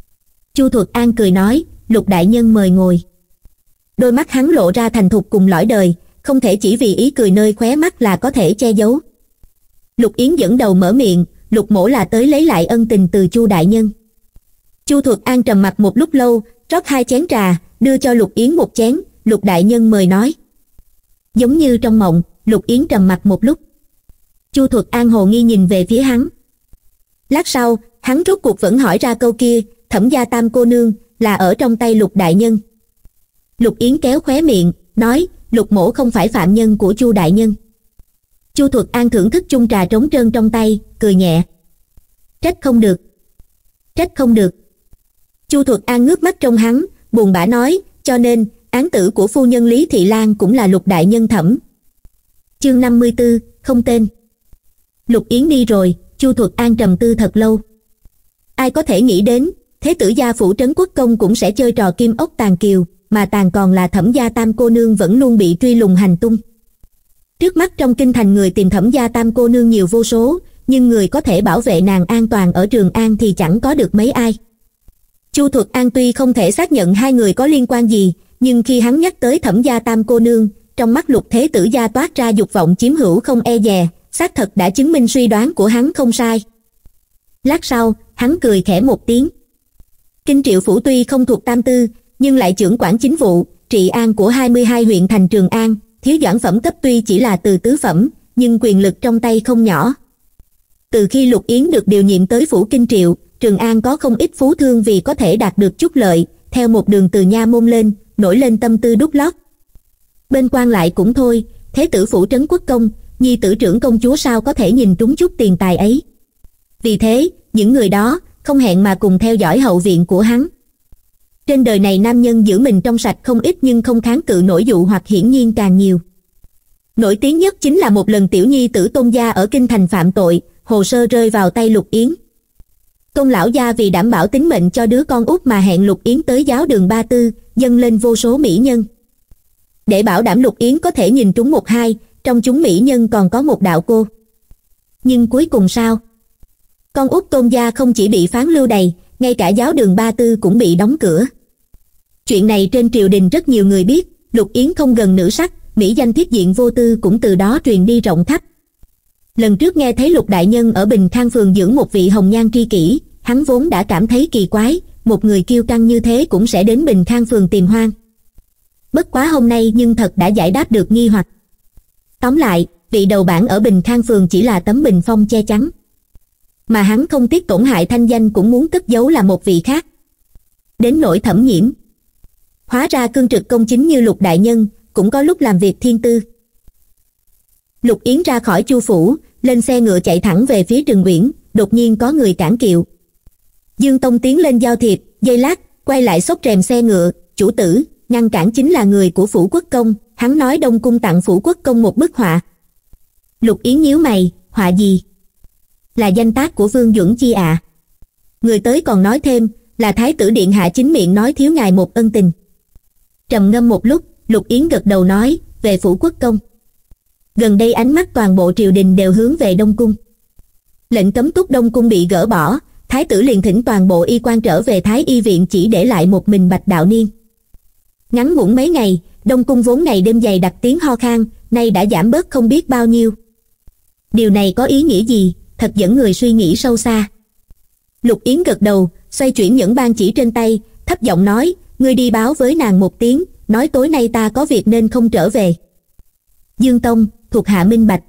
Chu Thuật An cười nói, Lục đại nhân mời ngồi. Đôi mắt hắn lộ ra thành thục cùng lõi đời, không thể chỉ vì ý cười nơi khóe mắt là có thể che giấu. Lục Yến dẫn đầu mở miệng, Lục mỗ là tới lấy lại ân tình từ Chu đại nhân. Chu Thuật An trầm mặt một lúc lâu, rót 2 chén trà, đưa cho Lục Yến một chén, Lục đại nhân mời nói. Giống như trong mộng, Lục Yến trầm mặt một lúc. Chu Thuật An hồ nghi nhìn về phía hắn. Lát sau, hắn rốt cuộc vẫn hỏi ra câu kia, Thẩm gia Tam cô nương là ở trong tay Lục đại nhân. Lục Yến kéo khóe miệng, nói, Lục mỗ không phải phạm nhân của Chu đại nhân. Chu Thuật An thưởng thức chung trà trống trơn trong tay, cười nhẹ. Trách không được. Trách không được. Chu Thuật An ngước mắt trong hắn, buồn bã nói, cho nên, án tử của phu nhân Lý Thị Lan cũng là Lục đại nhân thẩm. Chương 54, không tên. Lục Yến đi rồi, Chu Thuật An trầm tư thật lâu. Ai có thể nghĩ đến, thế tử gia phủ trấn quốc công cũng sẽ chơi trò kim ốc tàng kiều, mà tàng còn là Thẩm gia Tam cô nương vẫn luôn bị truy lùng hành tung. Trước mắt trong kinh thành người tìm Thẩm gia Tam cô nương nhiều vô số, nhưng người có thể bảo vệ nàng an toàn ở Trường An thì chẳng có được mấy ai. Chu Thuật An tuy không thể xác nhận hai người có liên quan gì, nhưng khi hắn nhắc tới Thẩm gia Tam cô nương, trong mắt Lục thế tử gia toát ra dục vọng chiếm hữu không e dè, xác thật đã chứng minh suy đoán của hắn không sai. Lát sau, hắn cười khẽ một tiếng. Kinh Triệu phủ tuy không thuộc Tam tư, nhưng lại trưởng quản chính vụ, trị an của 22 huyện thành Trường An, thiếu doãn phẩm cấp tuy chỉ là từ tứ phẩm, nhưng quyền lực trong tay không nhỏ. Từ khi Lục Yến được điều nhiệm tới phủ Kinh Triệu, Trường An có không ít phú thương vì có thể đạt được chút lợi, theo một đường từ nha môn lên, nổi lên tâm tư đút lót. Bên quan lại cũng thôi, thế tử phủ trấn quốc công, nhi tử trưởng công chúa sao có thể nhìn trúng chút tiền tài ấy. Vì thế, những người đó không hẹn mà cùng theo dõi hậu viện của hắn. Trên đời này nam nhân giữ mình trong sạch không ít nhưng không kháng cự nổi dụ hoặc hiển nhiên càng nhiều. Nổi tiếng nhất chính là một lần tiểu nhi tử Tôn gia ở kinh thành phạm tội, hồ sơ rơi vào tay Lục Yến. Tôn lão gia vì đảm bảo tính mệnh cho đứa con út mà hẹn Lục Yến tới giáo đường Ba Tư, dâng lên vô số mỹ nhân. Để bảo đảm Lục Yến có thể nhìn trúng một hai, trong chúng mỹ nhân còn có một đạo cô. Nhưng cuối cùng sao? Con út Tôn gia không chỉ bị phán lưu đày, ngay cả giáo đường Ba Tư cũng bị đóng cửa. Chuyện này trên triều đình rất nhiều người biết, Lục Yến không gần nữ sắc, mỹ danh thiết diện vô tư cũng từ đó truyền đi rộng khắp. Lần trước nghe thấy Lục đại nhân ở Bình Khang phường dưỡng một vị hồng nhan tri kỷ, hắn vốn đã cảm thấy kỳ quái, một người kiêu căng như thế cũng sẽ đến Bình Khang phường tìm hoang. Bất quá hôm nay nhưng thật đã giải đáp được nghi hoặc. Tóm lại, vị đầu bảng ở Bình Khang phường chỉ là tấm bình phong che chắn, mà hắn không tiếc tổn hại thanh danh cũng muốn cất giấu là một vị khác. Đến nỗi Thẩm Nhiễm, hóa ra cương trực công chính như Lục đại nhân, cũng có lúc làm việc thiên tư. Lục Yến ra khỏi Chu phủ, lên xe ngựa chạy thẳng về phía Trừng Uyển, đột nhiên có người cản kiệu. Dương Tông tiến lên giao thiệp, giây lát, quay lại xốc rèm xe ngựa, chủ tử, ngăn cản chính là người của Phủ Quốc Công, hắn nói Đông Cung tặng Phủ Quốc Công một bức họa. Lục Yến nhíu mày, họa gì? Là danh tác của Vương Duẩn Chi ạ. Người tới còn nói thêm, là Thái tử điện hạ chính miệng nói thiếu ngài một ân tình. Trầm ngâm một lúc, Lục Yến gật đầu nói, về Phủ Quốc Công. Gần đây ánh mắt toàn bộ triều đình đều hướng về Đông Cung. Lệnh cấm túc Đông Cung bị gỡ bỏ, Thái tử liền thỉnh toàn bộ y quan trở về Thái y viện, chỉ để lại một mình Bạch Đạo Niên. Ngắn ngủn mấy ngày, Đông Cung vốn ngày đêm dày đặc tiếng ho khan, nay đã giảm bớt không biết bao nhiêu. Điều này có ý nghĩa gì, thật dẫn người suy nghĩ sâu xa. Lục Yến gật đầu, xoay chuyển nhẫn ban chỉ trên tay, thấp giọng nói, ngươi đi báo với nàng một tiếng, nói tối nay ta có việc nên không trở về. Dương Tông, thuộc hạ minh bạch.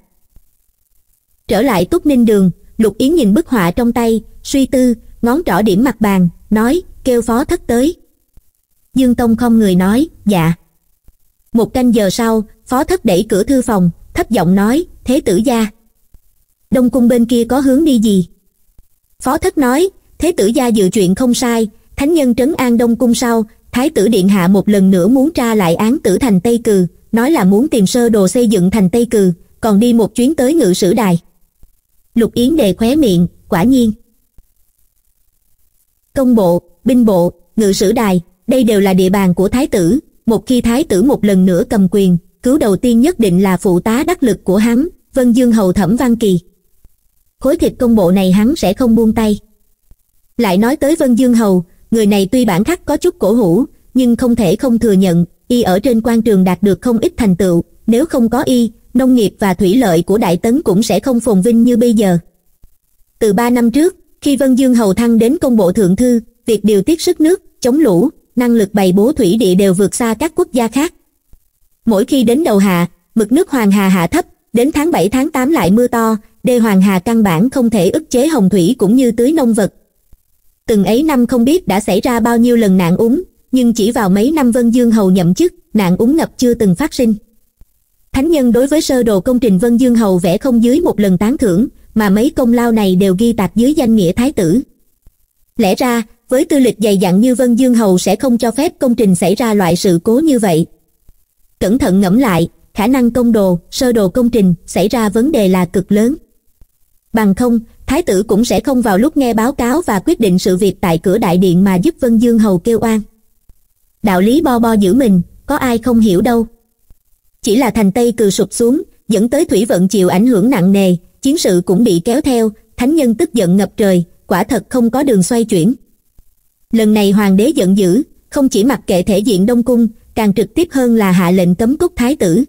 Trở lại Túc Ninh Đường, Lục Yến nhìn bức họa trong tay, suy tư, ngón trỏ điểm mặt bàn, nói, kêu phó thất tới. Dương Tông không người nói, dạ. Một canh giờ sau, phó thất đẩy cửa thư phòng, thấp giọng nói, thế tử gia. Đông Cung bên kia có hướng đi gì? Phó thất nói, thế tử gia dự chuyện không sai, thánh nhân trấn an Đông Cung sau, Thái tử điện hạ một lần nữa muốn tra lại án tử thành Tây Cừ, nói là muốn tìm sơ đồ xây dựng thành Tây Cừ, còn đi một chuyến tới Ngự Sử Đài. Lục Yến đề khóe miệng, quả nhiên. Công bộ, binh bộ, Ngự Sử Đài, đây đều là địa bàn của Thái tử, một khi Thái tử một lần nữa cầm quyền, cứu đầu tiên nhất định là phụ tá đắc lực của hắn, Vân Dương hầu Thẩm Văn Kỳ. Khối thịt công bộ này hắn sẽ không buông tay. Lại nói tới Vân Dương hầu, người này tuy bản khắc có chút cổ hủ, nhưng không thể không thừa nhận, y ở trên quan trường đạt được không ít thành tựu, nếu không có y, nông nghiệp và thủy lợi của Đại Tấn cũng sẽ không phồn vinh như bây giờ. Từ 3 năm trước, khi Vân Dương hầu thăng đến công bộ thượng thư, việc điều tiết sức nước, chống lũ, năng lực bày bố thủy địa đều vượt xa các quốc gia khác. Mỗi khi đến đầu hạ, mực nước Hoàng Hà hạ thấp, đến tháng 7 tháng 8 lại mưa to, đê Hoàng Hà căn bản không thể ức chế hồng thủy cũng như tưới nông vật. Từng ấy năm không biết đã xảy ra bao nhiêu lần nạn úng, nhưng chỉ vào mấy năm Vân Dương hầu nhậm chức, nạn úng ngập chưa từng phát sinh. Thánh nhân đối với sơ đồ công trình Vân Dương hầu vẽ không dưới một lần tán thưởng, mà mấy công lao này đều ghi tạc dưới danh nghĩa thái tử. Lẽ ra, với tư lịch dày dặn như Vân Dương hầu sẽ không cho phép công trình xảy ra loại sự cố như vậy. Cẩn thận ngẫm lại, khả năng công đồ, sơ đồ công trình xảy ra vấn đề là cực lớn. Bằng không, thái tử cũng sẽ không vào lúc nghe báo cáo và quyết định sự việc tại cửa đại điện mà giúp Vân Dương hầu kêu oan. Đạo lý bo bo giữ mình, có ai không hiểu đâu. Chỉ là thành Tây Cừ sụp xuống, dẫn tới thủy vận chịu ảnh hưởng nặng nề, chiến sự cũng bị kéo theo, thánh nhân tức giận ngập trời, quả thật không có đường xoay chuyển. Lần này hoàng đế giận dữ, không chỉ mặc kệ thể diện Đông Cung, càng trực tiếp hơn là hạ lệnh cấm túc thái tử.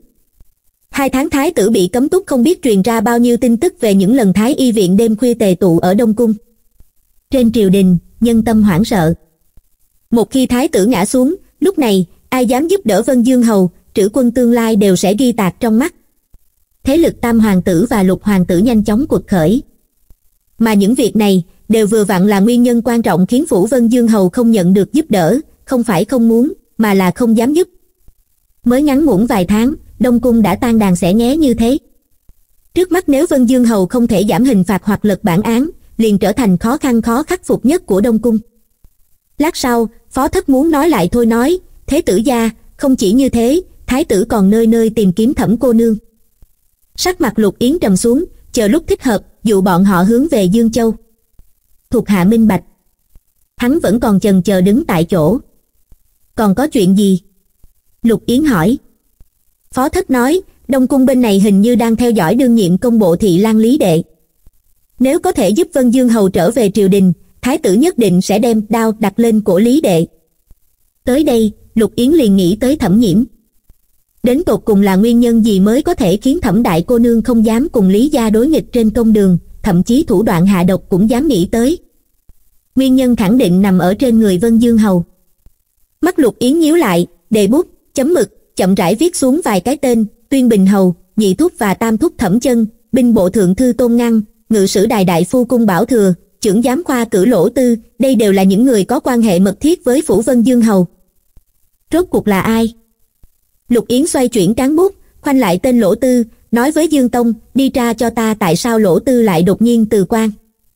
2 tháng thái tử bị cấm túc không biết truyền ra bao nhiêu tin tức về những lần thái y viện đêm khuya tề tụ ở Đông Cung. Trên triều đình, nhân tâm hoảng sợ. Một khi thái tử ngã xuống, lúc này, ai dám giúp đỡ Vân Dương hầu, trữ quân tương lai đều sẽ ghi tạc trong mắt. Thế lực Tam hoàng tử và Lục hoàng tử nhanh chóng cuột khởi. Mà những việc này, đều vừa vặn là nguyên nhân quan trọng khiến phủ Vân Dương hầu không nhận được giúp đỡ, không phải không muốn, mà là không dám giúp. Mới ngắn ngủn vài tháng, Đông Cung đã tan đàn xẻ nghé như thế. Trước mắt nếu Vân Dương Hầu không thể giảm hình phạt hoặc lật bản án, liền trở thành khó khăn khó khắc phục nhất của Đông Cung. Lát sau, Phó Thất muốn nói lại thôi nói, thế tử gia, không chỉ như thế, thái tử còn nơi nơi tìm kiếm Thẩm cô nương. Sắc mặt Lục Yến trầm xuống, chờ lúc thích hợp, dụ bọn họ hướng về Dương Châu. Thuộc hạ minh bạch. Hắn vẫn còn chần chờ đứng tại chỗ. Còn có chuyện gì? Lục Yến hỏi. Phó Thất nói, Đông Cung bên này hình như đang theo dõi đương nhiệm công bộ thị lang Lý Đệ. Nếu có thể giúp Vân Dương Hầu trở về triều đình, thái tử nhất định sẽ đem đao đặt lên cổ Lý Đệ. Tới đây, Lục Yến liền nghĩ tới Thẩm Nhiễm. Đến tột cùng là nguyên nhân gì mới có thể khiến Thẩm đại cô nương không dám cùng Lý gia đối nghịch trên công đường, thậm chí thủ đoạn hạ độc cũng dám nghĩ tới. Nguyên nhân khẳng định nằm ở trên người Vân Dương Hầu. Mắt Lục Yến nhíu lại, đề bút, chấm mực, chậm rãi viết xuống vài cái tên: Tuyên Bình Hầu, Nhị Thúc và Tam Thúc Thẩm Chân, binh bộ thượng thư Tôn Ngăn, ngự sử đài đại phu Cung Bảo Thừa, trưởng giám khoa cử Lỗ Tư, đây đều là những người có quan hệ mật thiết với phủ Vân Dương Hầu. Rốt cuộc là ai? Lục Yến xoay chuyển cán bút, khoanh lại tên Lỗ Tư, nói với Dương Tông, đi tra cho ta tại sao Lỗ Tư lại đột nhiên từ quan.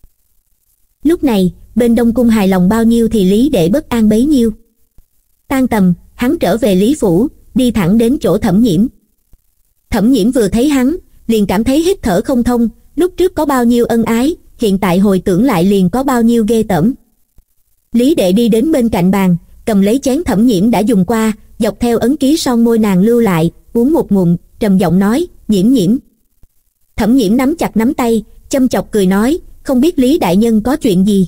Lúc này, bên Đông Cung hài lòng bao nhiêu thì Lý Đệ bất an bấy nhiêu. Tan tầm, hắn trở về Lý Phủ, đi thẳng đến chỗ Thẩm Nhiễm. Thẩm Nhiễm vừa thấy hắn, liền cảm thấy hít thở không thông, lúc trước có bao nhiêu ân ái, hiện tại hồi tưởng lại liền có bao nhiêu ghê tởm. Lý Đệ đi đến bên cạnh bàn, cầm lấy chén Thẩm Nhiễm đã dùng qua, dọc theo ấn ký son môi nàng lưu lại, uống một ngụm, trầm giọng nói, Nhiễm Nhiễm. Thẩm Nhiễm nắm chặt nắm tay, châm chọc cười nói, không biết Lý đại nhân có chuyện gì.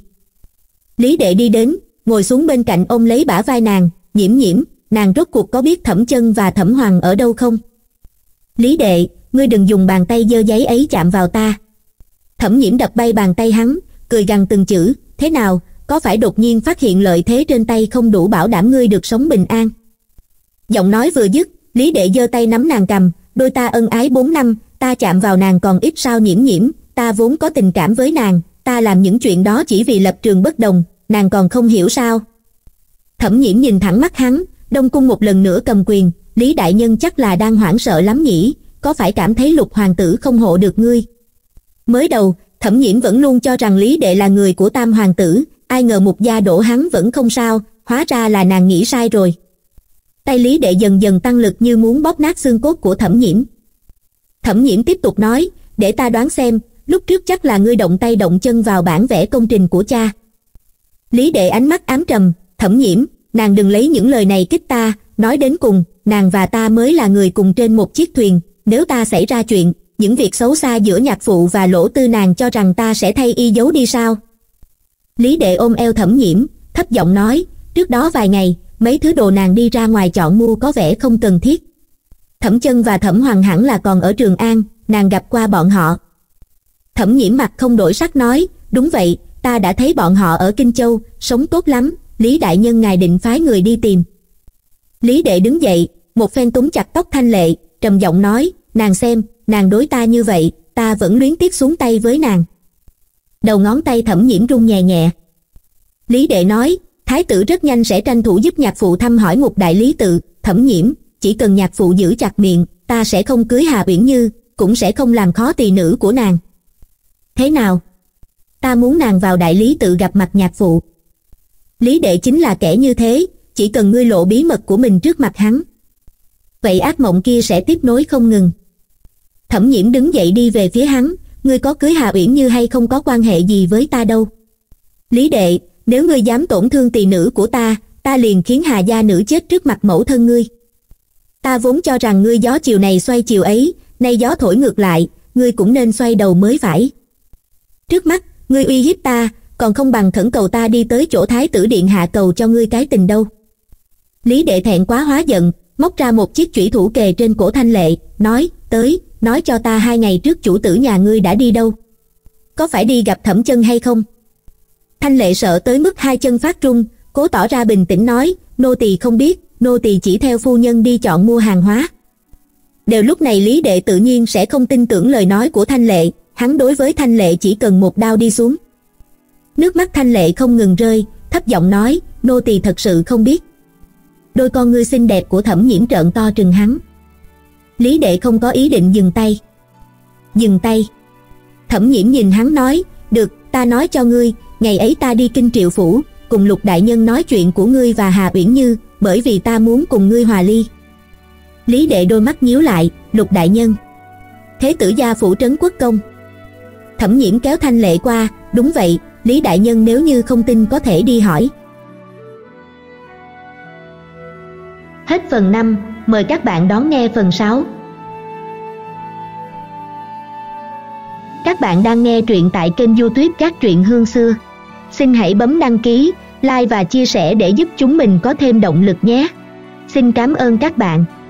Lý Đệ đi đến, ngồi xuống bên cạnh ôm lấy bả vai nàng, Nhiễm Nhiễm, nàng rốt cuộc có biết Thẩm Chân và Thẩm Hoàng ở đâu không? Lý Đệ, ngươi đừng dùng bàn tay dơ giấy ấy chạm vào ta. Thẩm Nhiễm đập bay bàn tay hắn, cười gằn từng chữ, thế nào, có phải đột nhiên phát hiện lợi thế trên tay không đủ bảo đảm ngươi được sống bình an? Giọng nói vừa dứt, Lý Đệ giơ tay nắm nàng cầm, đôi ta ân ái 4 năm, ta chạm vào nàng còn ít sao Nhiễm Nhiễm, ta vốn có tình cảm với nàng, ta làm những chuyện đó chỉ vì lập trường bất đồng, nàng còn không hiểu sao? Thẩm Nhiễm nhìn thẳng mắt hắn, Đông Cung một lần nữa cầm quyền, Lý đại nhân chắc là đang hoảng sợ lắm nhỉ, có phải cảm thấy Lục hoàng tử không hộ được ngươi? Mới đầu, Thẩm Nhiễm vẫn luôn cho rằng Lý Đệ là người của Tam hoàng tử, ai ngờ một gia đổ hắn vẫn không sao, hóa ra là nàng nghĩ sai rồi. Tay Lý Đệ dần dần tăng lực như muốn bóp nát xương cốt của Thẩm Nhiễm. Thẩm Nhiễm tiếp tục nói, để ta đoán xem, lúc trước chắc là ngươi động tay động chân vào bản vẽ công trình của cha. Lý Đệ ánh mắt ám trầm, Thẩm Nhiễm, nàng đừng lấy những lời này kích ta, nói đến cùng, nàng và ta mới là người cùng trên một chiếc thuyền, nếu ta xảy ra chuyện, những việc xấu xa giữa nhạc phụ và Lỗ Tư nàng cho rằng ta sẽ thay y giấu đi sao? Lý Đệ ôm eo Thẩm Nhiễm, thấp giọng nói, trước đó vài ngày, mấy thứ đồ nàng đi ra ngoài chọn mua có vẻ không cần thiết. Thẩm Chân và Thẩm Hoàng hẳn là còn ở Trường An, nàng gặp qua bọn họ. Thẩm Nhiễm mặt không đổi sắc nói, đúng vậy, ta đã thấy bọn họ ở Kinh Châu, sống tốt lắm, Lý đại nhân ngài định phái người đi tìm. Lý Đệ đứng dậy, một phen túm chặt tóc Thanh Lệ, trầm giọng nói, nàng xem, nàng đối ta như vậy, ta vẫn luyến tiếc xuống tay với nàng. Đầu ngón tay Thẩm Nhiễm rung nhẹ nhẹ. Lý Đệ nói, thái tử rất nhanh sẽ tranh thủ giúp nhạc phụ thăm hỏi Ngục Đại Lý Tự, Thẩm Nhiễm, chỉ cần nhạc phụ giữ chặt miệng, ta sẽ không cưới Hà Uyển Như, cũng sẽ không làm khó tỳ nữ của nàng. Thế nào? Ta muốn nàng vào Đại Lý Tự gặp mặt nhạc phụ. Lý Đệ chính là kẻ như thế, chỉ cần ngươi lộ bí mật của mình trước mặt hắn, vậy ác mộng kia sẽ tiếp nối không ngừng. Thẩm Nhiễm đứng dậy đi về phía hắn, ngươi có cưới Hà Uyển Như hay không có quan hệ gì với ta đâu. Lý Đệ, nếu ngươi dám tổn thương tỳ nữ của ta, ta liền khiến Hà gia nữ chết trước mặt mẫu thân ngươi. Ta vốn cho rằng ngươi gió chiều này xoay chiều ấy, nay gió thổi ngược lại, ngươi cũng nên xoay đầu mới phải. Trước mắt, ngươi uy hiếp ta, còn không bằng khẩn cầu ta đi tới chỗ thái tử điện hạ cầu cho ngươi cái tình đâu. Lý Đệ thẹn quá hóa giận, móc ra một chiếc chủy thủ kề trên cổ Thanh Lệ, nói, tới, nói cho ta 2 ngày trước chủ tử nhà ngươi đã đi đâu? Có phải đi gặp Thẩm Chân hay không? Thanh Lệ sợ tới mức 2 chân phát run, cố tỏ ra bình tĩnh nói, nô tỳ không biết, nô tỳ chỉ theo phu nhân đi chọn mua hàng hóa. Đều lúc này Lý Đệ tự nhiên sẽ không tin tưởng lời nói của Thanh Lệ, hắn đối với Thanh Lệ chỉ cần một đao đi xuống. Nước mắt Thanh Lệ không ngừng rơi, thấp giọng nói, nô tỳ thật sự không biết. Đôi con ngươi xinh đẹp của Thẩm Nhiễm trợn to trừng hắn. Lý Đệ không có ý định dừng tay. dừng tay. Thẩm Nhiễm nhìn hắn nói, được, ta nói cho ngươi, ngày ấy ta đi Kinh Triệu Phủ, cùng Lục đại nhân nói chuyện của ngươi và Hà Uyển Như, bởi vì ta muốn cùng ngươi hòa ly. Lý Đệ đôi mắt nhíu lại, Lục đại nhân. Thế tử gia phủ Trấn Quốc Công. Thẩm Nhiễm kéo Thanh Lệ qua, đúng vậy, Lý đại nhân nếu như không tin có thể đi hỏi. Hết phần 5, mời các bạn đón nghe phần 6. Các bạn đang nghe truyện tại kênh YouTube Các Truyện Hương Xưa. Xin hãy bấm đăng ký, like và chia sẻ để giúp chúng mình có thêm động lực nhé. Xin cảm ơn các bạn.